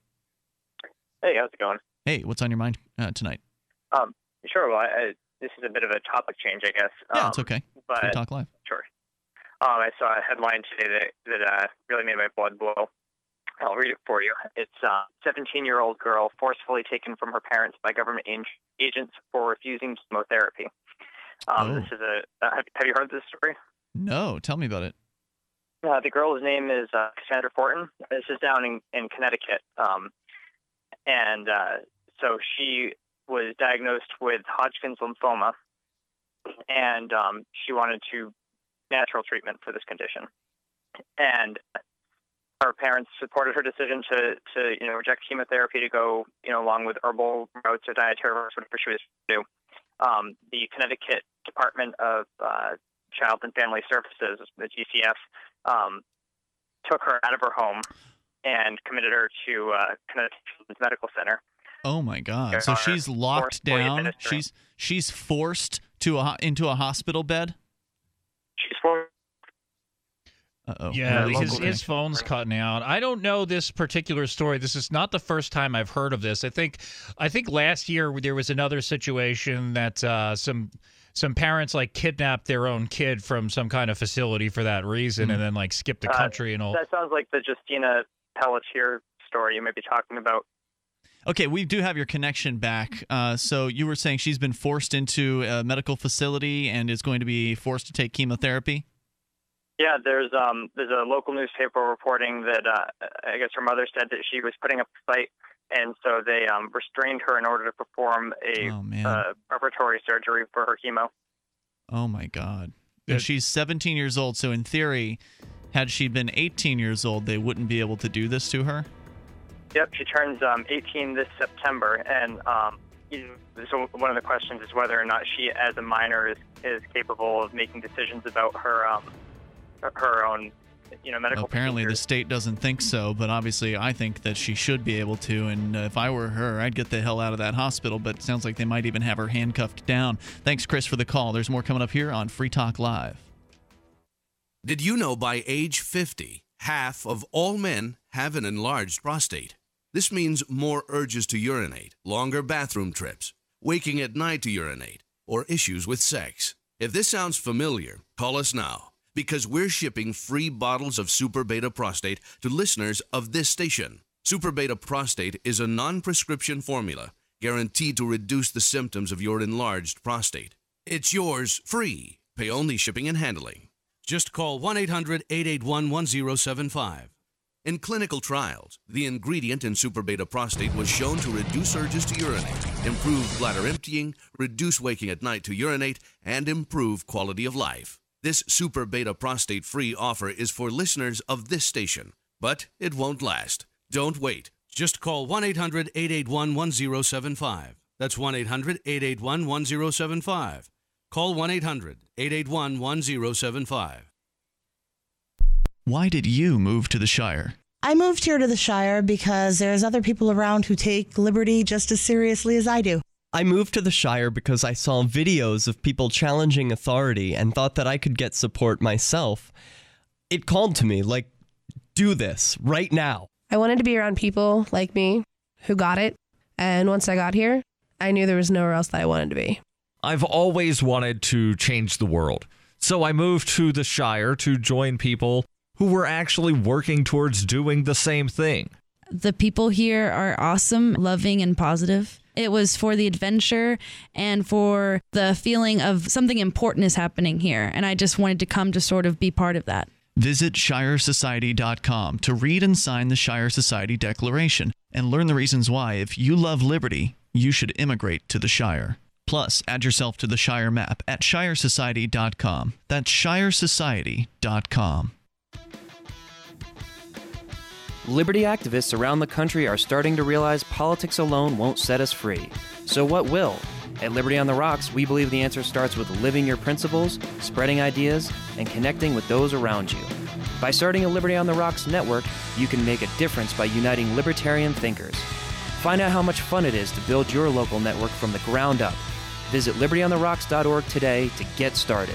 Hey, how's it going? Hey, what's on your mind uh, tonight? Um, sure. Well, I, I, this is a bit of a topic change, I guess. Yeah, um, it's okay. But Free Talk Live. Sure. Um, I saw a headline today that that uh, really made my blood boil. I'll read it for you. It's a uh, seventeen-year-old girl forcefully taken from her parents by government ag- agents for refusing chemotherapy. Um, Oh. This is a. Uh, have, have you heard this story? No, tell me about it. Uh, the girl's name is uh, Cassandra Fortin. This is down in, in Connecticut. Um, and uh, so she was diagnosed with Hodgkin's lymphoma, and um, she wanted to natural treatment for this condition. And her parents supported her decision to, to you know, reject chemotherapy to go, you know, along with herbal routes or dietary routes, whatever she was to do. Um, the Connecticut Department of uh, Child and Family Services, the G C F, um, took her out of her home and committed her to uh, Connecticut Medical Center. Oh my God! There So are she's locked forcefully down. administering- She's she's forced to a ho- into a hospital bed. She's forced. Uh-oh. Yeah, Our his, local- his phone's cutting out. I don't know this particular story. This is not the first time I've heard of this. I think, I think last year there was another situation that uh, some some parents like kidnapped their own kid from some kind of facility for that reason, Mm-hmm. and then like skipped the Uh, country and all. That sounds like the Justina Pelletier story you may be talking about. Okay, we do have your connection back. Uh, so you were saying she's been forced into a medical facility and is going to be forced to take chemotherapy? Yeah, there's um there's a local newspaper reporting that uh, I guess her mother said that she was putting up a fight, and so they um, restrained her in order to perform a Oh, man. uh, preparatory surgery for her chemo. Oh, my God. And she's seventeen years old, so in theory, had she been eighteen years old, they wouldn't be able to do this to her? Yep, she turns um, eighteen this September, and um, you know, so one of the questions is whether or not she, as a minor, is, is capable of making decisions about her um, her own, you know, medical. Apparently, the procedures. state doesn't think so, but obviously, I think that she should be able to. And uh, if I were her, I'd get the hell out of that hospital. But it sounds like they might even have her handcuffed down. Thanks, Chris, for the call. There's more coming up here on Free Talk Live. Did you know by age fifty, half of all men have an enlarged prostate? This means more urges to urinate, longer bathroom trips, waking at night to urinate, or issues with sex. If this sounds familiar, call us now, because we're shipping free bottles of Super Beta Prostate to listeners of this station. Super Beta Prostate is a non-prescription formula guaranteed to reduce the symptoms of your enlarged prostate. It's yours free. Pay only shipping and handling. Just call one eight hundred, eight eight one, one zero seven five. In clinical trials, the ingredient in Super Beta Prostate was shown to reduce urges to urinate, improve bladder emptying, reduce waking at night to urinate, and improve quality of life. This Super Beta Prostate free offer is for listeners of this station, but it won't last. Don't wait. Just call one eight hundred, eight eight one, one zero seven five. That's one eight hundred, eight eight one, one zero seven five. Call one eight hundred, eight eight one, one zero seven five. Why did you move to the Shire? I moved here to the Shire because there's other people around who take liberty just as seriously as I do. I moved to the Shire because I saw videos of people challenging authority and thought that I could get support myself. It called to me, like, do this right now. I wanted to be around people like me who got it. And once I got here, I knew there was nowhere else that I wanted to be. I've always wanted to change the world. So I moved to the Shire to join people who were actually working towards doing the same thing. The people here are awesome, loving, and positive. It was for the adventure and for the feeling of something important is happening here. And I just wanted to come to sort of be part of that. Visit Shire Society dot com to read and sign the Shire Society Declaration and learn the reasons why, if you love liberty, you should immigrate to the Shire. Plus, add yourself to the Shire map at Shire Society dot com. That's Shire Society dot com. Liberty activists around the country are starting to realize politics alone won't set us free. So what will? At Liberty on the Rocks, we believe the answer starts with living your principles, spreading ideas, and connecting with those around you. By starting a Liberty on the Rocks network, you can make a difference by uniting libertarian thinkers. Find out how much fun it is to build your local network from the ground up. Visit liberty on the rocks dot org today to get started.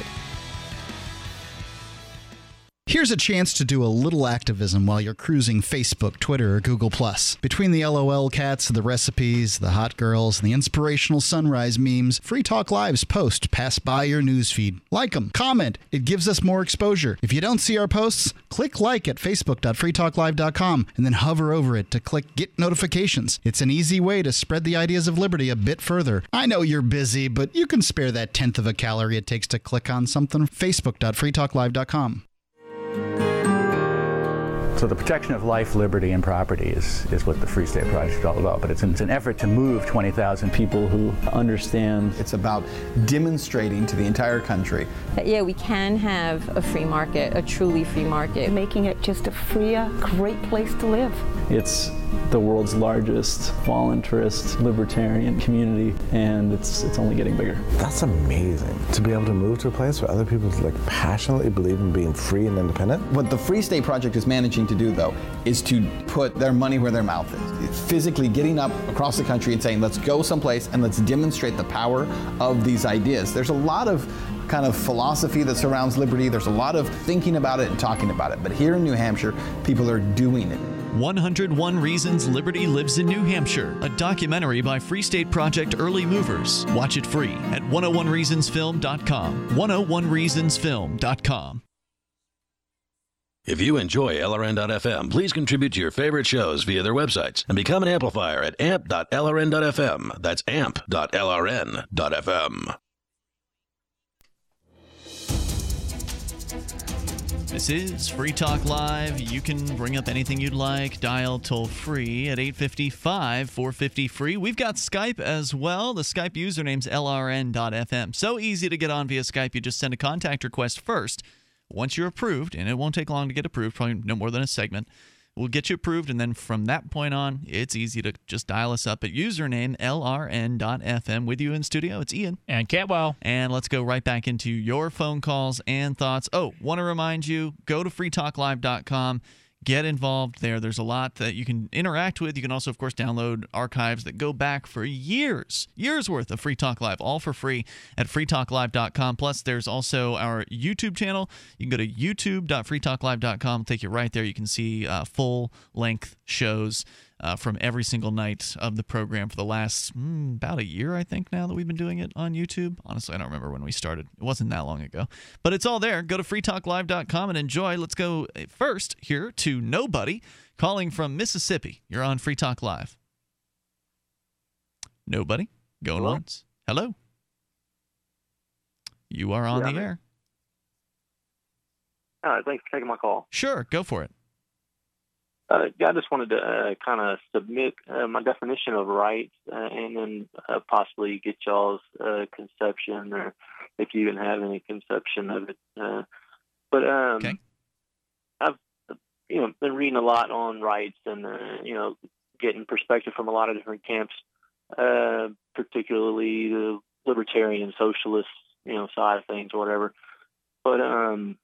Here's a chance to do a little activism while you're cruising Facebook, Twitter, or Google plus. Between the LOL cats, the recipes, the hot girls, and the inspirational sunrise memes, Free Talk Live's posts pass by your newsfeed. Like them, comment. It gives us more exposure. If you don't see our posts, click like at facebook dot free talk live dot com and then hover over it to click Get Notifications. It's an easy way to spread the ideas of liberty a bit further. I know you're busy, but you can spare that tenth of a calorie it takes to click on something. facebook dot free talk live dot com. So the protection of life, liberty, and property is, is what the Free State Project is all about. But it's an, it's an effort to move twenty thousand people who understand. It's about demonstrating to the entire country that, yeah, we can have a free market, a truly free market. Making it just a freer, great place to live. It's the world's largest voluntarist libertarian community, and it's it's only getting bigger. That's amazing, to be able to move to a place where other people like passionately believe in being free and independent. What the Free State Project is managing to do, though, is to put their money where their mouth is. It's physically getting up across the country and saying, let's go someplace and let's demonstrate the power of these ideas. There's a lot of kind of philosophy that surrounds liberty. There's a lot of thinking about it and talking about it. But here in New Hampshire, people are doing it. one hundred one Reasons Liberty Lives in New Hampshire, a documentary by Free State Project Early Movers. Watch it free at one oh one reasons film dot com. one oh one reasons film dot com. If you enjoy L R N dot F M, please contribute to your favorite shows via their websites and become an amplifier at amp dot L R N dot F M. That's amp dot L R N dot F M. This is Free Talk Live. You can bring up anything you'd like. Dial toll free at eight five five, four five zero, free. We've got Skype as well. The Skype username's L R N dot F M. So easy to get on via Skype. You just send a contact request first. Once you're approved, and it won't take long to get approved, probably no more than a segment, we'll get you approved, and then from that point on, it's easy to just dial us up at username L R N dot F M. With you in studio, it's Ian. And Cantwell. And let's go right back into your phone calls and thoughts. Oh, want to remind you, go to free talk live dot com. Get involved there. There's a lot that you can interact with. You can also, of course, download archives that go back for years, years worth of Free Talk Live, all for free at free talk live dot com. Plus, there's also our YouTube channel. You can go to youtube dot free talk live dot com. Take you right there. You can see uh, full-length shows uh, from every single night of the program for the last mm, about a year, I think, now that we've been doing it on YouTube. Honestly, I don't remember when we started. It wasn't that long ago. But it's all there. Go to free talk live dot com and enjoy. Let's go first here to Nobody, calling from Mississippi. You're on Free Talk Live. Nobody, going Hello? once. Hello. You are on Yeah, the man. air. All right, thanks for taking my call. Sure, go for it. Uh, yeah, I just wanted to uh, kind of submit uh, my definition of rights uh, and then uh, possibly get y'all's uh, conception, or if you even have any conception of it. Uh, but um, okay. I've you know been reading a lot on rights and uh, you know getting perspective from a lot of different camps, uh, particularly the libertarian, socialist you know side of things or whatever. But um,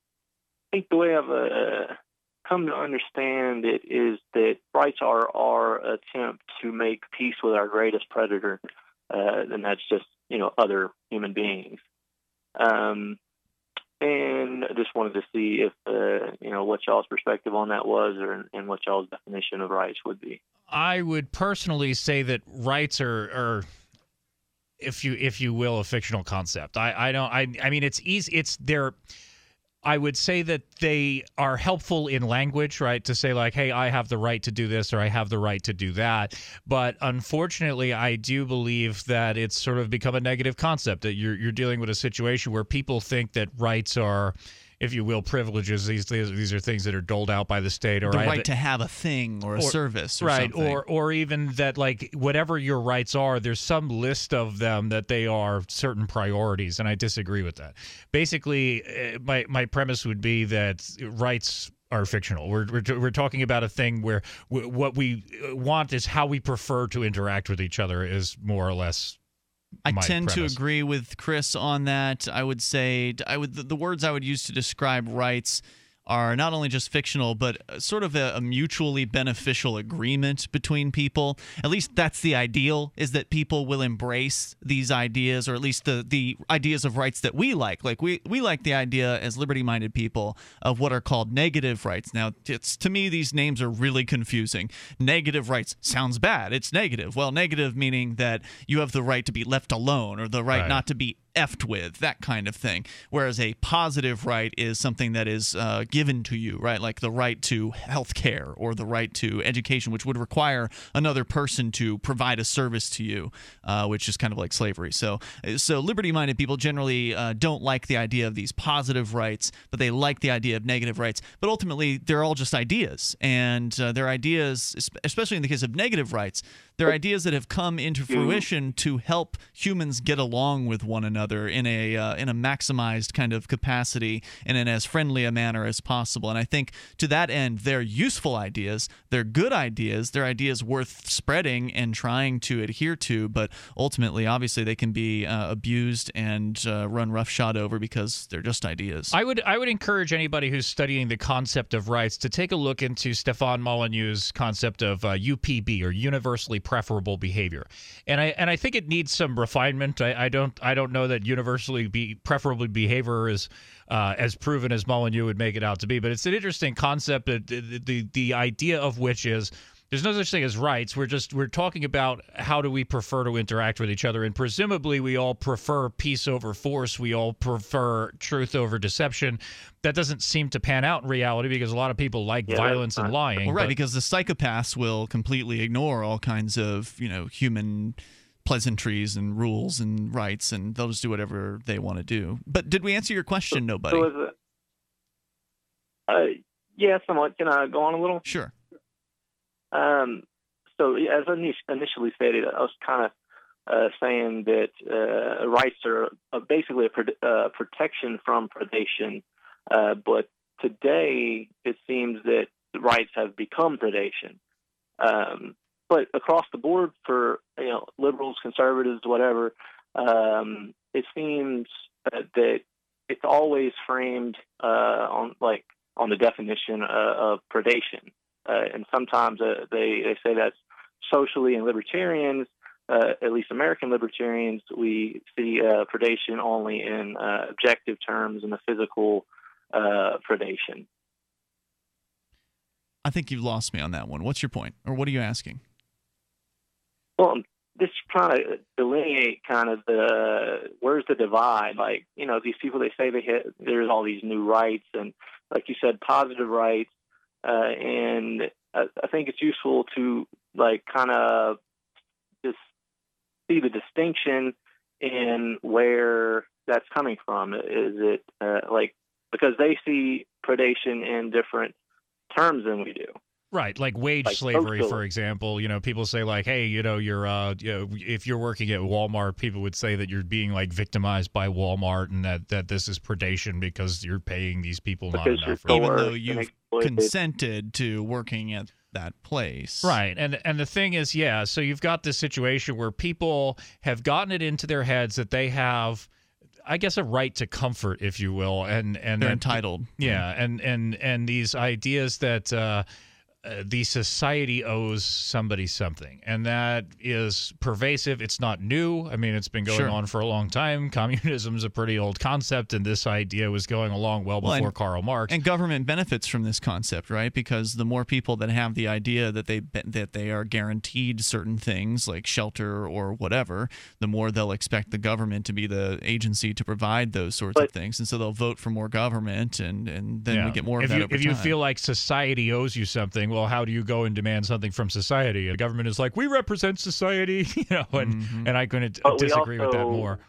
I think the way I've uh, come to understand it is that rights are our attempt to make peace with our greatest predator, uh, and that's just you know other human beings. Um, and I just wanted to see if uh, you know what y'all's perspective on that was, or and what y'all's definition of rights would be. I would personally say that rights are, are if you if you will, a fictional concept. I, I don't. I I mean, it's easy. It's they're. I would say that they are helpful in language, right? To say like, hey, I have the right to do this, or I have the right to do that. But unfortunately, I do believe that it's sort of become a negative concept, that you're you're dealing with a situation where people think that rights are, if you will, privileges. These these are things that are doled out by the state, or The I have right it- to have a thing or a or- service or right, something. or or even that, like, whatever your rights are, there's some list of them that they are certain priorities, and I disagree with that. Basically, uh, my my premise would be that rights are fictional. We're we're, we're talking about a thing where w- what we want is how we prefer to interact with each other is more or less. I my tend premise. to agree with Chris on that. I would say I would the, the words I would use to describe rights are not only just fictional, but sort of a, a mutually beneficial agreement between people. At least that's the ideal, is that people will embrace these ideas, or at least the, the ideas of rights that we like. Like we, we like the idea as liberty-minded people of what are called negative rights. Now, it's to me, these names are really confusing. Negative rights sounds bad. It's negative. Well, negative meaning that you have the right to be left alone, or the right, Right. not to be effed with, that kind of thing. Whereas a positive right is something that is uh, given to you, right? Like the right to health care or the right to education, which would require another person to provide a service to you, uh, which is kind of like slavery. So, so liberty-minded people generally uh, don't like the idea of these positive rights, but they like the idea of negative rights. But ultimately, they're all just ideas, and uh, they're ideas, especially in the case of negative rights, they're ideas that have come into fruition to help humans get along with one another in a uh, in a maximized kind of capacity and in as friendly a manner as possible. And I think to that end, they're useful ideas. They're good ideas. They're ideas worth spreading and trying to adhere to. But ultimately, obviously, they can be uh, abused and uh, run roughshod over because they're just ideas. I would I would encourage anybody who's studying the concept of rights to take a look into Stefan Molyneux's concept of uh, U P B, or universally preferable behavior, and I and I think it needs some refinement. I, I don't I don't know that universally be preferable behavior is uh, as proven as Molyneux would make it out to be, but it's an interesting concept. That the, the the idea of which is There's no such thing as rights. We're just we're talking about how do we prefer to interact with each other, and presumably we all prefer peace over force. We all prefer truth over deception. That doesn't seem to pan out in reality because a lot of people like Yeah, violence and lying. Well, right, but- because the psychopaths will completely ignore all kinds of, you know, human pleasantries and rules and rights, and they'll just do whatever they want to do. But did we answer your question, nobody? So is it, uh, yeah, somewhat. Can I go on a little? Sure. Um, so as I init- initially stated, I was kind of uh, saying that uh, rights are uh, basically a pro- uh, protection from predation, uh, but today it seems that rights have become predation. Um, but across the board for you know liberals, conservatives, whatever, um, it seems uh, that it's always framed uh, on like on the definition uh, of predation. Uh, and sometimes uh, they, they say that's socially, and libertarians, uh, at least American libertarians, we see uh, predation only in uh, objective terms and the physical uh, predation. I think you've lost me on that one. What's your point? Or what are you asking? Well, I'm just trying to delineate kind of the, where's the divide? Like, you know, these people, they say they hit, there's all these new rights and, like you said, positive rights. Uh, and I, I think it's useful to like kind of just see the distinction in where that's coming from. Is it uh, like because they see predation in different terms than we do? Right, like wage Like slavery, social. for example. You know, people say like, "Hey, you know, you're, uh, you know, if you're working at Walmart, people would say that you're being like victimized by Walmart, and that, that this is predation because you're paying these people not Because you're enough." Even though you've consented to working at that place. Right, and and the thing is, yeah, so you've got this situation where people have gotten it into their heads that they have, I guess, a right to comfort, if you will, and and They're that- entitled. Yeah, and and and these ideas that uh, uh, the society owes somebody something, and that is pervasive. It's not new. I mean, it's been going Sure. on for a long time. Communism is a pretty old concept, and this idea was going along well Well, before and- Karl Marx. And government benefits from this concept, right? Because the more people that have the idea that they that they are guaranteed certain things like shelter or whatever, the more they'll expect the government to be the agency to provide those sorts of things, and so they'll vote for more government, and and then we Yeah. get more if of that you, over If you time. feel like society owes you something, well, how do you go and demand something from society? The government is like, we represent society, you know, and, Mm-hmm. and I couldn't But we disagree with that also- more.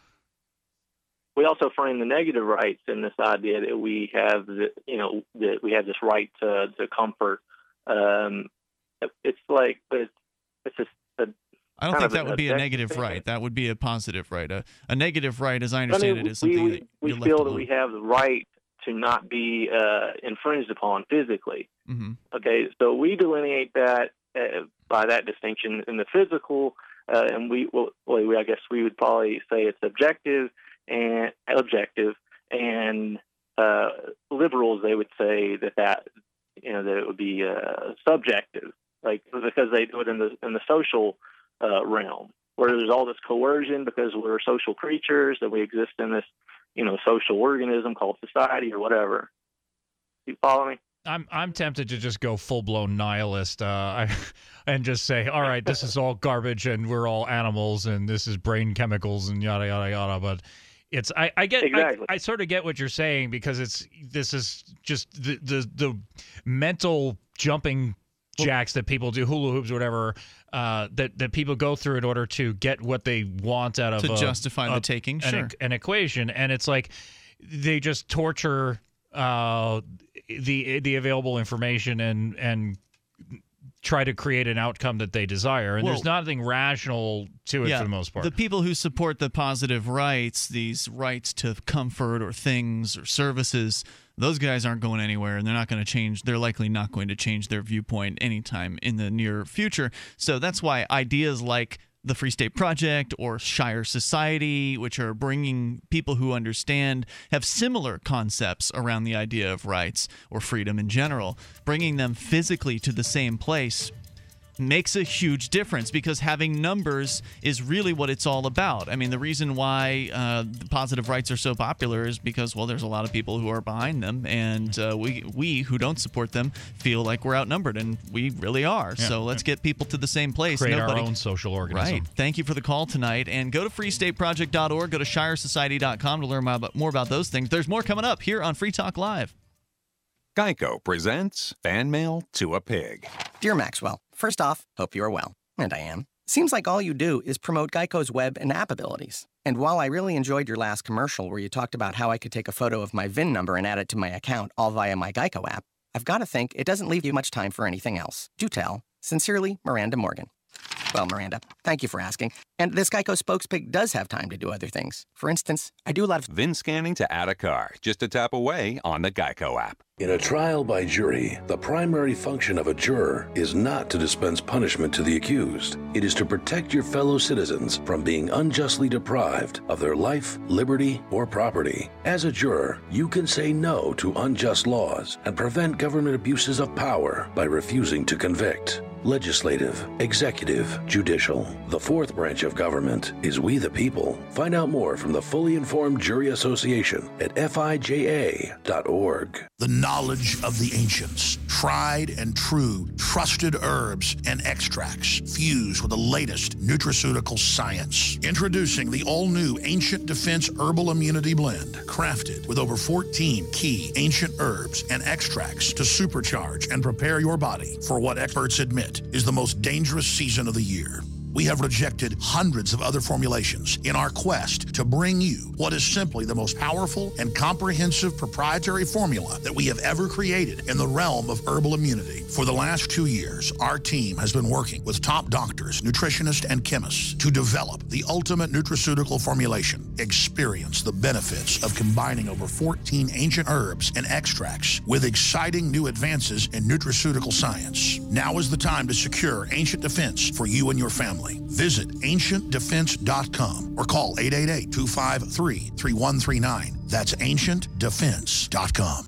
We also frame the negative rights in this idea that we have, the, you know, that we have this right to, to comfort. Um, it's like it's, it's just a, I don't kind think of that an would be a objective negative thing. right. That would be a positive right. A, a negative right, as I I understand mean, it, is something we, that we you're feel left that alone. we have the right to not be uh, infringed upon physically. Mm-hmm. Okay, so we delineate that uh, by that distinction in the physical, uh, and we, well, we, I guess we would probably say it's objective and objective, and uh, liberals they would say that that you know that it would be uh, subjective, like because they do it in the in the social uh, realm, where there's all this coercion because we're social creatures that we exist in this you know social organism called society or whatever. You follow me? I'm I'm tempted to just go full blown nihilist, uh, I, and just say, all right, this is all garbage, and we're all animals, and this is brain chemicals, and yada yada yada. But it's I, I get Exactly. I, I sort of get what you're saying because it's this is just the the, the mental jumping jacks that people do, hula hoops, whatever, uh, that that people go through in order to get what they want out of To a- justify the a- taking, an, sure. e- an equation, and it's like they just torture uh, the the available information and and try to create an outcome that they desire, and there's Well, nothing rational to it for the most part. The people who support the positive rights, these rights to comfort or things or services, those guys aren't going anywhere, and they're not going to change. They're likely not going to change their viewpoint anytime in the near future. So that's why ideas like the Free State Project or Shire Society, which are bringing people who understand, have similar concepts around the idea of rights or freedom in general, bringing them physically to the same place makes a huge difference because having numbers is really what it's all about. I mean, the reason why uh, the positive rights are so popular is because, well, there's a lot of people who are behind them, and uh, we, we who don't support them feel like we're outnumbered, and we really are. Yeah. So let's get people to the same place. Create Nobody, our own social organism. Right. Thank you for the call tonight, and go to free state project dot org, go to shire society dot com to learn more about, more about those things. There's more coming up here on Free Talk Live. Geico presents Fan Mail to a Pig. Dear Maxwell, first off, hope you are well. And I am. Seems like all you do is promote Geico's web and app abilities. And while I really enjoyed your last commercial where you talked about how I could take a photo of my V I N number and add it to my account all via my Geico app, I've got to think it doesn't leave you much time for anything else. Do tell. Sincerely, Miranda Morgan. Well, Miranda, thank you for asking. And this Geico spokespig does have time to do other things. For instance, I do a lot of V I N scanning to add a car, just a tap away on the Geico app. In a trial by jury, the primary function of a juror is not to dispense punishment to the accused. It is to protect your fellow citizens from being unjustly deprived of their life, liberty, or property. As a juror, you can say no to unjust laws and prevent government abuses of power by refusing to convict. Legislative, executive, judicial. The fourth branch of government is we the people. Find out more from the Fully Informed Jury Association at F I J A dot org. The knowledge of the ancients, tried and true, trusted herbs and extracts fused with the latest nutraceutical science. Introducing the all-new Ancient Defense Herbal Immunity Blend, crafted with over fourteen key ancient herbs and extracts to supercharge and prepare your body for what experts admit is the most dangerous season of the year. We have rejected hundreds of other formulations in our quest to bring you what is simply the most powerful and comprehensive proprietary formula that we have ever created in the realm of herbal immunity. For the last two years, our team has been working with top doctors, nutritionists, and chemists to develop the ultimate nutraceutical formulation. Experience the benefits of combining over fourteen ancient herbs and extracts with exciting new advances in nutraceutical science. Now is the time to secure Ancient Defense for you and your family. Visit ancient defense dot com or call eight eight eight, two five three, three one three nine. That's ancient defense dot com.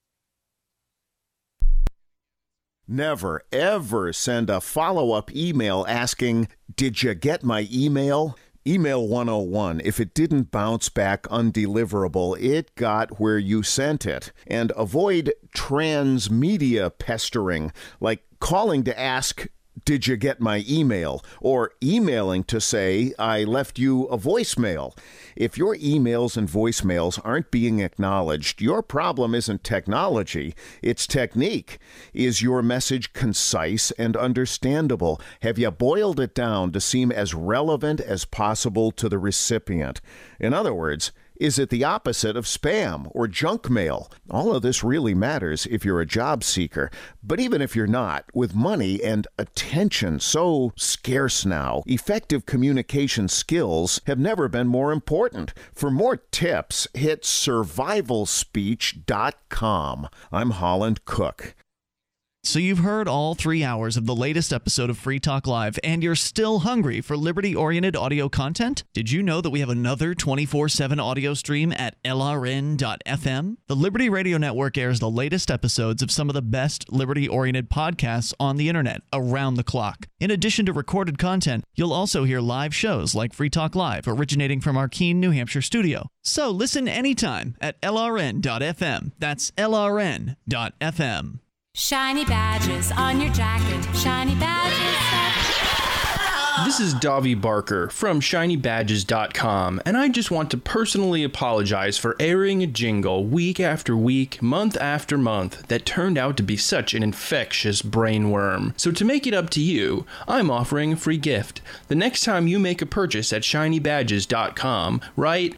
Never, ever send a follow-up email asking, "Did you get my email?" Email one oh one. If it didn't bounce back undeliverable, it got where you sent it. And avoid transmedia pestering, like calling to ask, "Did you get my email?" or emailing to say, "I left you a voicemail." If your emails and voicemails aren't being acknowledged, your problem isn't technology, it's technique. Is your message concise and understandable? Have you boiled it down to seem as relevant as possible to the recipient? In other words, is it the opposite of spam or junk mail? All of this really matters if you're a job seeker. But even if you're not, with money and attention so scarce now, effective communication skills have never been more important. For more tips, hit survival speech dot com. I'm Holland Cook. So you've heard all three hours of the latest episode of Free Talk Live, and you're still hungry for liberty-oriented audio content? Did you know that we have another twenty-four seven audio stream at L R N dot F M? The Liberty Radio Network airs the latest episodes of some of the best liberty-oriented podcasts on the internet around the clock. In addition to recorded content, you'll also hear live shows like Free Talk Live, originating from our Keene, New Hampshire studio. So listen anytime at L R N dot F M. That's L R N dot F M. Shiny badges on your jacket, shiny badges. This is Davi Barker from shiny badges dot com, and I just want to personally apologize for airing a jingle week after week, month after month, that turned out to be such an infectious brainworm. So to make it up to you, I'm offering a free gift. The next time you make a purchase at shiny badges dot com, write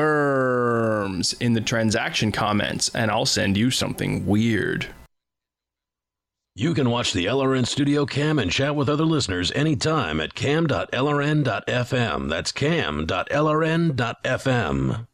worms in the transaction comments, and I'll send you something weird. You can watch the L R N Studio Cam and chat with other listeners anytime at cam dot L R N dot F M. That's cam dot L R N dot F M.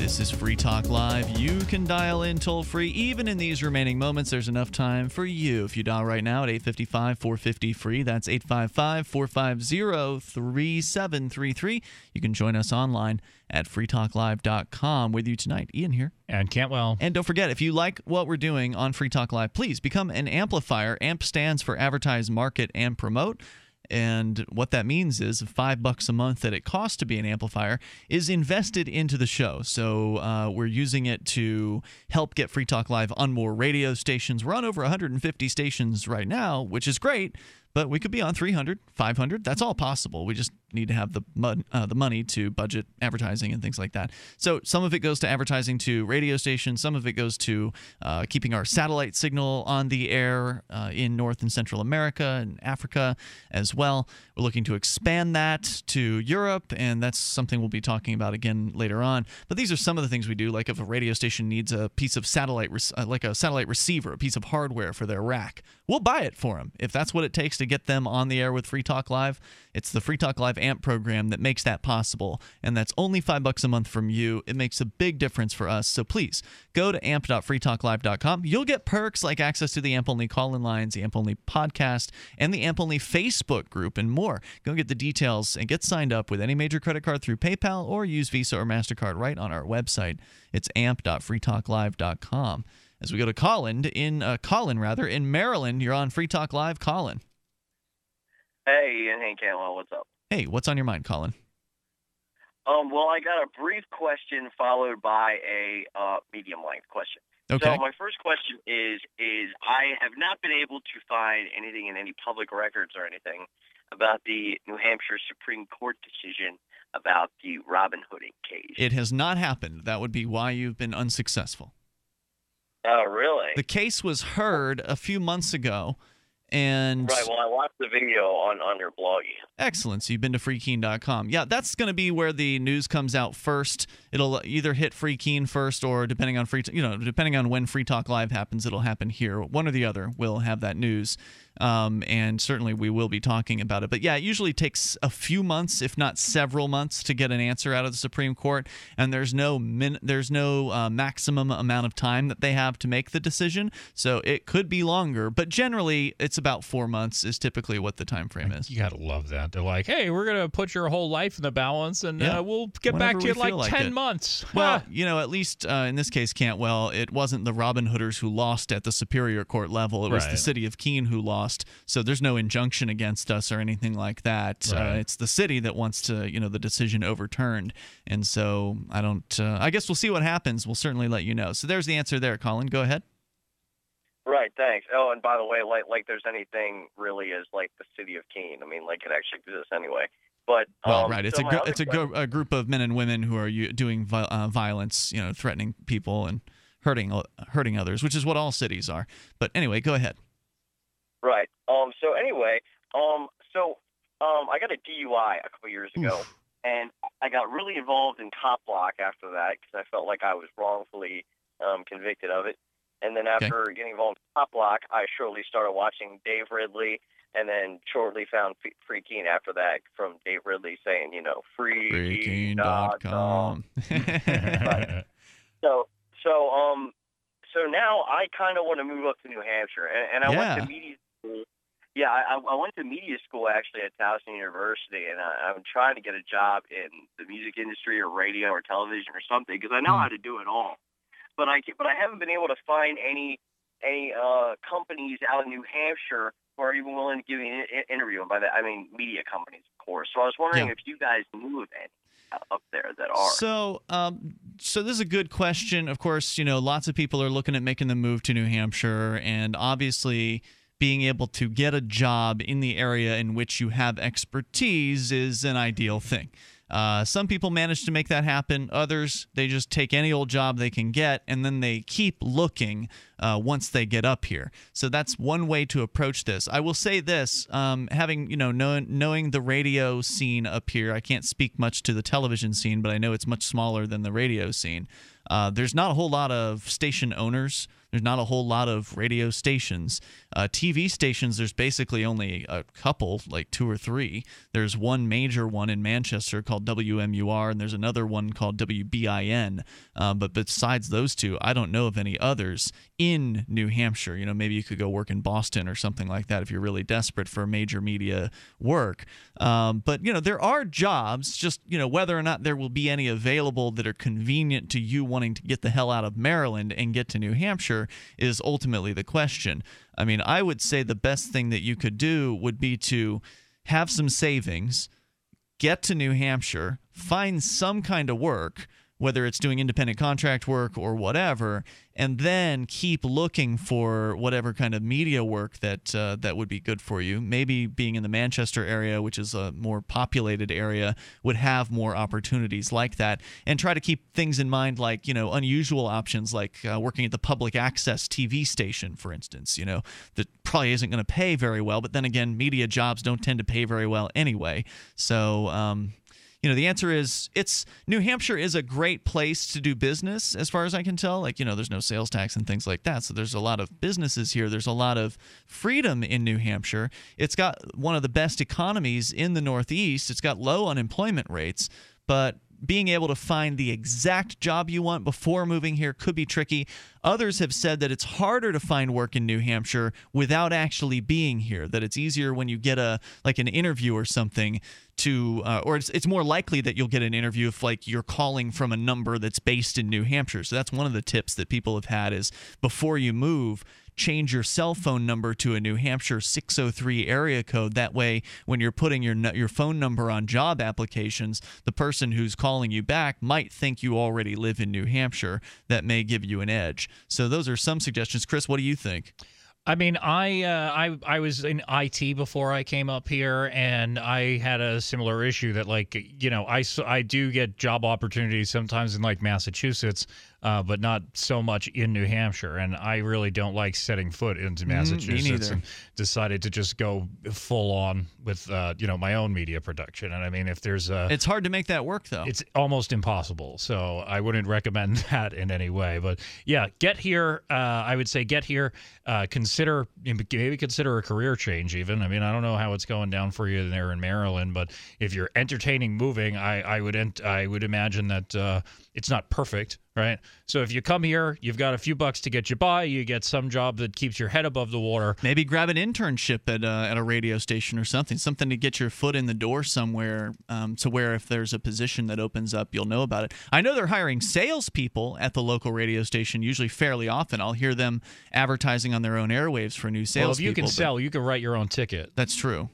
This is Free Talk Live. You can dial in toll-free. Even in these remaining moments, there's enough time for you. If you dial right now at eight five five, four five zero, free, that's eight five five, four five zero, three seven three three. You can join us online at free talk live dot com. With you tonight, Ian here. And Cantwell. And don't forget, if you like what we're doing on Free Talk Live, please become an amplifier. AMP stands for Advertise, Market, and Promote. And what that means is five bucks a month that it costs to be an amplifier is invested into the show. So uh, we're using it to help get Free Talk Live on more radio stations. We're on over one hundred fifty stations right now, which is great. But we could be on three hundred, five hundred. That's all possible. We just need to have the mon- uh, the money to budget advertising and things like that. So some of it goes to advertising to radio stations. Some of it goes to uh, keeping our satellite signal on the air uh, in North and Central America and Africa as well. We're looking to expand that to Europe, and that's something we'll be talking about again later on. But these are some of the things we do. Like if a radio station needs a piece of satellite, re- uh, like a satellite receiver, a piece of hardware for their rack, we'll buy it for them if that's what it takes to get them on the air with Free Talk Live. It's the Free Talk Live AMP program that makes that possible, and that's only five bucks a month from you. It makes a big difference for us. So please go to amp dot free talk live dot com. You'll get perks like access to the AMP Only call-in lines, the AMP Only podcast, and the AMP Only Facebook group, and more. Go get the details and get signed up with any major credit card through PayPal or use Visa or MasterCard right on our website. It's amp dot free talk live dot com. As we go to Colin in uh, Colin rather in Maryland, you're on Free Talk Live. Colin. Hey, Ian. Hey, Cantwell. What's up? Hey, what's on your mind, Colin? Um, well, I got a brief question followed by a uh, medium-length question. Okay. So my first question is, is I have not been able to find anything in any public records or anything about the New Hampshire Supreme Court decision about the Robin Hooding case. It has not happened. That would be why you've been unsuccessful. Oh, really? The case was heard a few months ago, and Right, well, I watched the video on, on your blog. excellent. So you've been to free keen dot com. Yeah, that's going to be where the news comes out first. It'll either hit Free Keen first, or depending on free, you know, depending on when Free Talk Live happens, it'll happen here. One or the other will have that news. Um, and certainly we will be talking about it. But yeah, it usually takes a few months, if not several months, to get an answer out of the Supreme Court. And there's no min- there's no uh, maximum amount of time that they have to make the decision. So it could be longer, but generally it's about four months is typically what the time frame is. You gotta love that. They're like, hey, we're gonna put your whole life in the balance, and Yeah. uh, we'll get Whenever back to you we in like feel like ten it. months. Well, you know, at least uh, in this case, Cantwell, it wasn't the Robin Hooders who lost at the Superior Court level. It was Right. the city of Keene who lost. So there's no injunction against us or anything like that. Right. Uh, it's the city that wants to, you know, the decision overturned. And so I don't. Uh, I guess we'll see what happens. We'll certainly let you know. So there's the answer there, Colin. Go ahead. Right, thanks. Oh, and by the way, like like there's anything really as like the city of Keene. I mean, like it actually exists anyway. But Well, um, right. It's so a my gr- other it's a, question- gr- a group of men and women who are u- doing vi- uh, violence, you know, threatening people and hurting uh, hurting others, which is what all cities are. But anyway, go ahead. Right. Um. So anyway, um. So um. I got a D U I a couple years ago, and I got really involved in cop block after that because I felt like I was wrongfully um convicted of it. And then after getting involved in cop block, I shortly started watching Dave Ridley, and then shortly found F- Free Keen after that from Dave Ridley saying, you know, free free keen dot dot com. Right. So so um so now I kind of want to move up to New Hampshire, and, and I Yeah. went to media school. Yeah, I, I went to media school actually at Towson University, and I, I'm trying to get a job in the music industry or radio or television or something because I know how to do it all. But I but I haven't been able to find any any uh, companies out in New Hampshire who are even willing to give me an in- interview. And by that I mean media companies, of course. So I was wondering Yeah. if you guys knew of any up there that are. So, um, so this is a good question. Of course, you know, lots of people are looking at making the move to New Hampshire, and obviously, being able to get a job in the area in which you have expertise is an ideal thing. Uh, some people manage to make that happen. Others, they just take any old job they can get, and then they keep looking uh, once they get up here. So that's one way to approach this. I will say this: um, having you know know, knowing the radio scene up here, I can't speak much to the television scene, but I know it's much smaller than the radio scene. Uh, there's not a whole lot of station owners. There's not a whole lot of radio stations. Uh, T V stations, there's basically only a couple, like two or three. There's one major one in Manchester called W M U R, and there's another one called W B I N. Uh, but besides those two, I don't know of any others in New Hampshire. You know, maybe you could go work in Boston or something like that if you're really desperate for major media work. Um, but, you know, there are jobs, just, you know, whether or not there will be any available that are convenient to you wanting to get the hell out of Maryland and get to New Hampshire is ultimately the question. I mean, I would say the best thing that you could do would be to have some savings, get to New Hampshire, find some kind of work, whether it's doing independent contract work or whatever, and then keep looking for whatever kind of media work that uh, that would be good for you. Maybe being in the Manchester area, which is a more populated area, would have more opportunities like that. And try to keep things in mind like, you know, unusual options like uh, working at the public access T V station, for instance, you know, that probably isn't going to pay very well. But then again, media jobs don't tend to pay very well anyway. So, um You know, the answer is it's New Hampshire is a great place to do business as far as I can tell. Like, you know, there's no sales tax and things like that. So there's a lot of businesses here. There's a lot of freedom in New Hampshire. It's got one of the best economies in the Northeast. It's got low unemployment rates, but being able to find the exact job you want before moving here could be tricky. Others have said that it's harder to find work in New Hampshire without actually being here, that it's easier when you get a like an interview or something to uh, or it's it's more likely that you'll get an interview if like you're calling from a number that's based in New Hampshire. So that's one of the tips that people have had is before you move, change your cell phone number to a New Hampshire six oh three area code. That way, when you're putting your your phone number on job applications, the person who's calling you back might think you already live in New Hampshire. That may give you an edge. So those are some suggestions. Chris, what do you think? I mean, I, uh, I I was in I T before I came up here, and I had a similar issue that, like, you know, I, I do get job opportunities sometimes in, like, Massachusetts, uh, but not so much in New Hampshire, and I really don't like setting foot into Massachusetts, mm, and decided to just go full on with, uh, you know, my own media production. And I mean, if there's a... It's hard to make that work, though. It's almost impossible, so I wouldn't recommend that in any way. But, yeah, get here. Uh, I would say get here, uh, consider Consider maybe consider a career change even. I mean, I don't know how it's going down for you there in Maryland, but if you're entertaining moving, I, I would ent- I would imagine that uh, it's not perfect, right? So if you come here, you've got a few bucks to get you by. You get some job that keeps your head above the water. Maybe grab an internship at a, at a radio station or something, something to get your foot in the door somewhere, um, to where if there's a position that opens up, you'll know about it. I know they're hiring salespeople at the local radio station, usually fairly often. I'll hear them advertising on their own airwaves for new salespeople. Well, if you can sell, you can write your own ticket. That's true.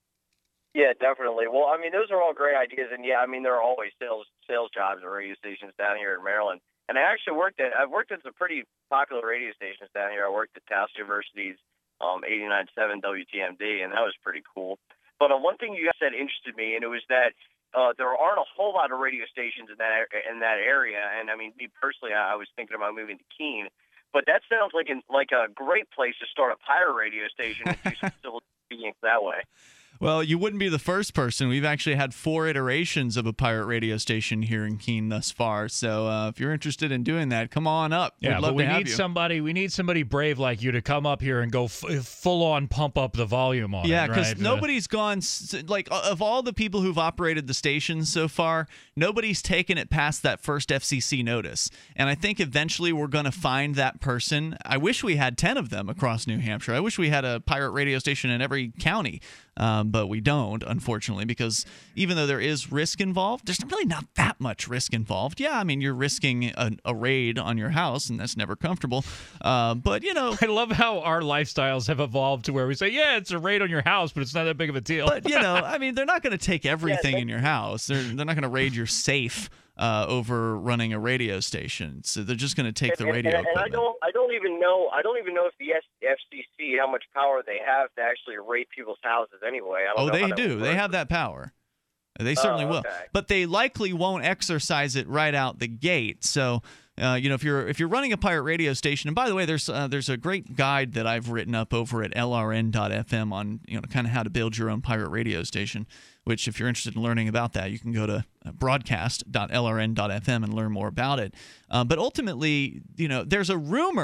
Yeah, definitely. Well, I mean, those are all great ideas, and yeah, I mean, there are always sales sales jobs at radio stations down here in Maryland. And I actually worked at I've worked at some pretty popular radio stations down here. I worked at Taos University's um, eighty-nine point seven W T M D, and that was pretty cool. But uh, one thing you guys said interested me, and it was that uh, there aren't a whole lot of radio stations in that in that area. And I mean, me personally, I, I was thinking about moving to Keene, but that sounds like an, like a great place to start a pirate radio station and do some civil disobedience that way. Well, you wouldn't be the first person. We've actually had four iterations of a pirate radio station here in Keene thus far. So uh, if you're interested in doing that, come on up. Yeah, We'd love but we to have need you. somebody. We need somebody brave like you to come up here and go f- full on pump up the volume on Yeah, it. because right? nobody's gone s- like of all the people who've operated the station so far, nobody's taken it past that first F C C notice. And I think eventually we're going to find that person. I wish we had ten of them across New Hampshire. I wish we had a pirate radio station in every county. Um, but we don't, unfortunately, because even though there is risk involved, there's really not that much risk involved. Yeah, I mean, you're risking a, a raid on your house, and that's never comfortable. Uh, but, you know. I love how our lifestyles have evolved to where we say, yeah, it's a raid on your house, but it's not that big of a deal. But, you know, I mean, they're not going to take everything in your house. They're, they're not going to raid your safe uh, over running a radio station. So they're just going to take the and, radio and, and equipment. I don't, I don't even know. I don't even know if the F C C how much power they have to actually raid people's houses. Anyway, I don't Oh, know they how that do. would They work. have that power. They certainly Oh, will. okay. But they likely won't exercise it right out the gate. So, uh, you know, if you're if you're running a pirate radio station, and by the way, there's uh, there's a great guide that I've written up over at L R N dot F M on, you know, kind of how to build your own pirate radio station, which if you're interested in learning about that, you can go to broadcast dot L R N dot F M and learn more about it. Uh, but ultimately, you know, there's a rumor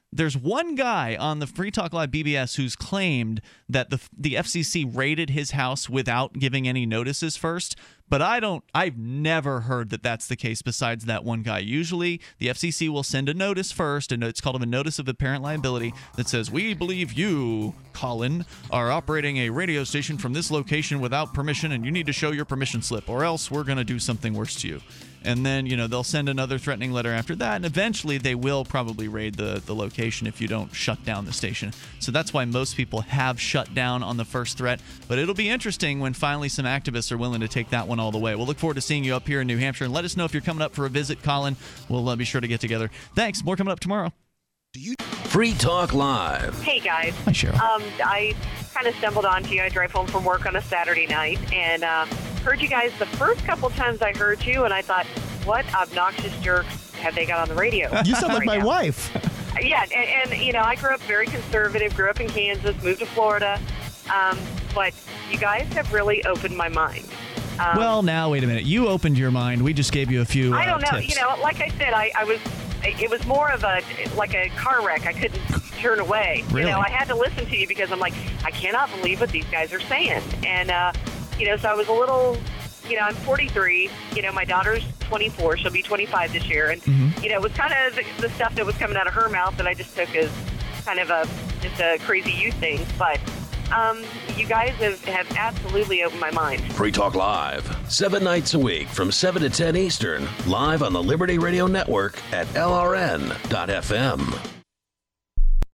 there's one guy on the Free Talk Live B B S who's claimed that the the F C C raided his house without giving any notices first. But I don't, I've never heard that that's the case besides that one guy. Usually the F C C will send a notice first, and it's called a notice of apparent liability that says, we believe you, Colin, are operating a radio station from this location without permission, and you need to show your permission slip, or else we're going to do something worse to you. And then, you know, they'll send another threatening letter after that, and eventually they will probably raid the, the location if you don't shut down the station. So that's why most people have shut down on the first threat. But it'll be interesting when finally some activists are willing to take that one all the way. We'll look forward to seeing you up here in New Hampshire, and let us know if you're coming up for a visit, Colin. We'll uh, be sure to get together. Thanks. More coming up tomorrow. Free Talk Live. Hey, guys. Hi, Cheryl. Um, I kind of stumbled onto you. I drive home from work on a Saturday night and uh, heard you guys the first couple times I heard you, and I thought, what obnoxious jerks have they got on the radio? You sound like right my now? wife. Yeah, and, and, you know, I grew up very conservative, grew up in Kansas, moved to Florida, um, but you guys have really opened my mind. Um, well, now, wait a minute. You opened your mind. We just gave you a few uh, I don't know. tips. You know, like I said, I, I was. It was more of a like a car wreck. I couldn't turn away. Really? You know, I had to listen to you because I'm like, I cannot believe what these guys are saying. And uh, you know, so I was a little. You know, I'm forty-three. You know, my daughter's twenty-four. She'll be twenty-five this year. And Mm-hmm. you know, it was kind of the, the stuff that was coming out of her mouth that I just took as kind of a just a crazy youth thing. But um, you guys have, have absolutely opened my mind. Free Talk Live, seven nights a week from seven to ten Eastern, live on the Liberty Radio Network at L R N dot F M.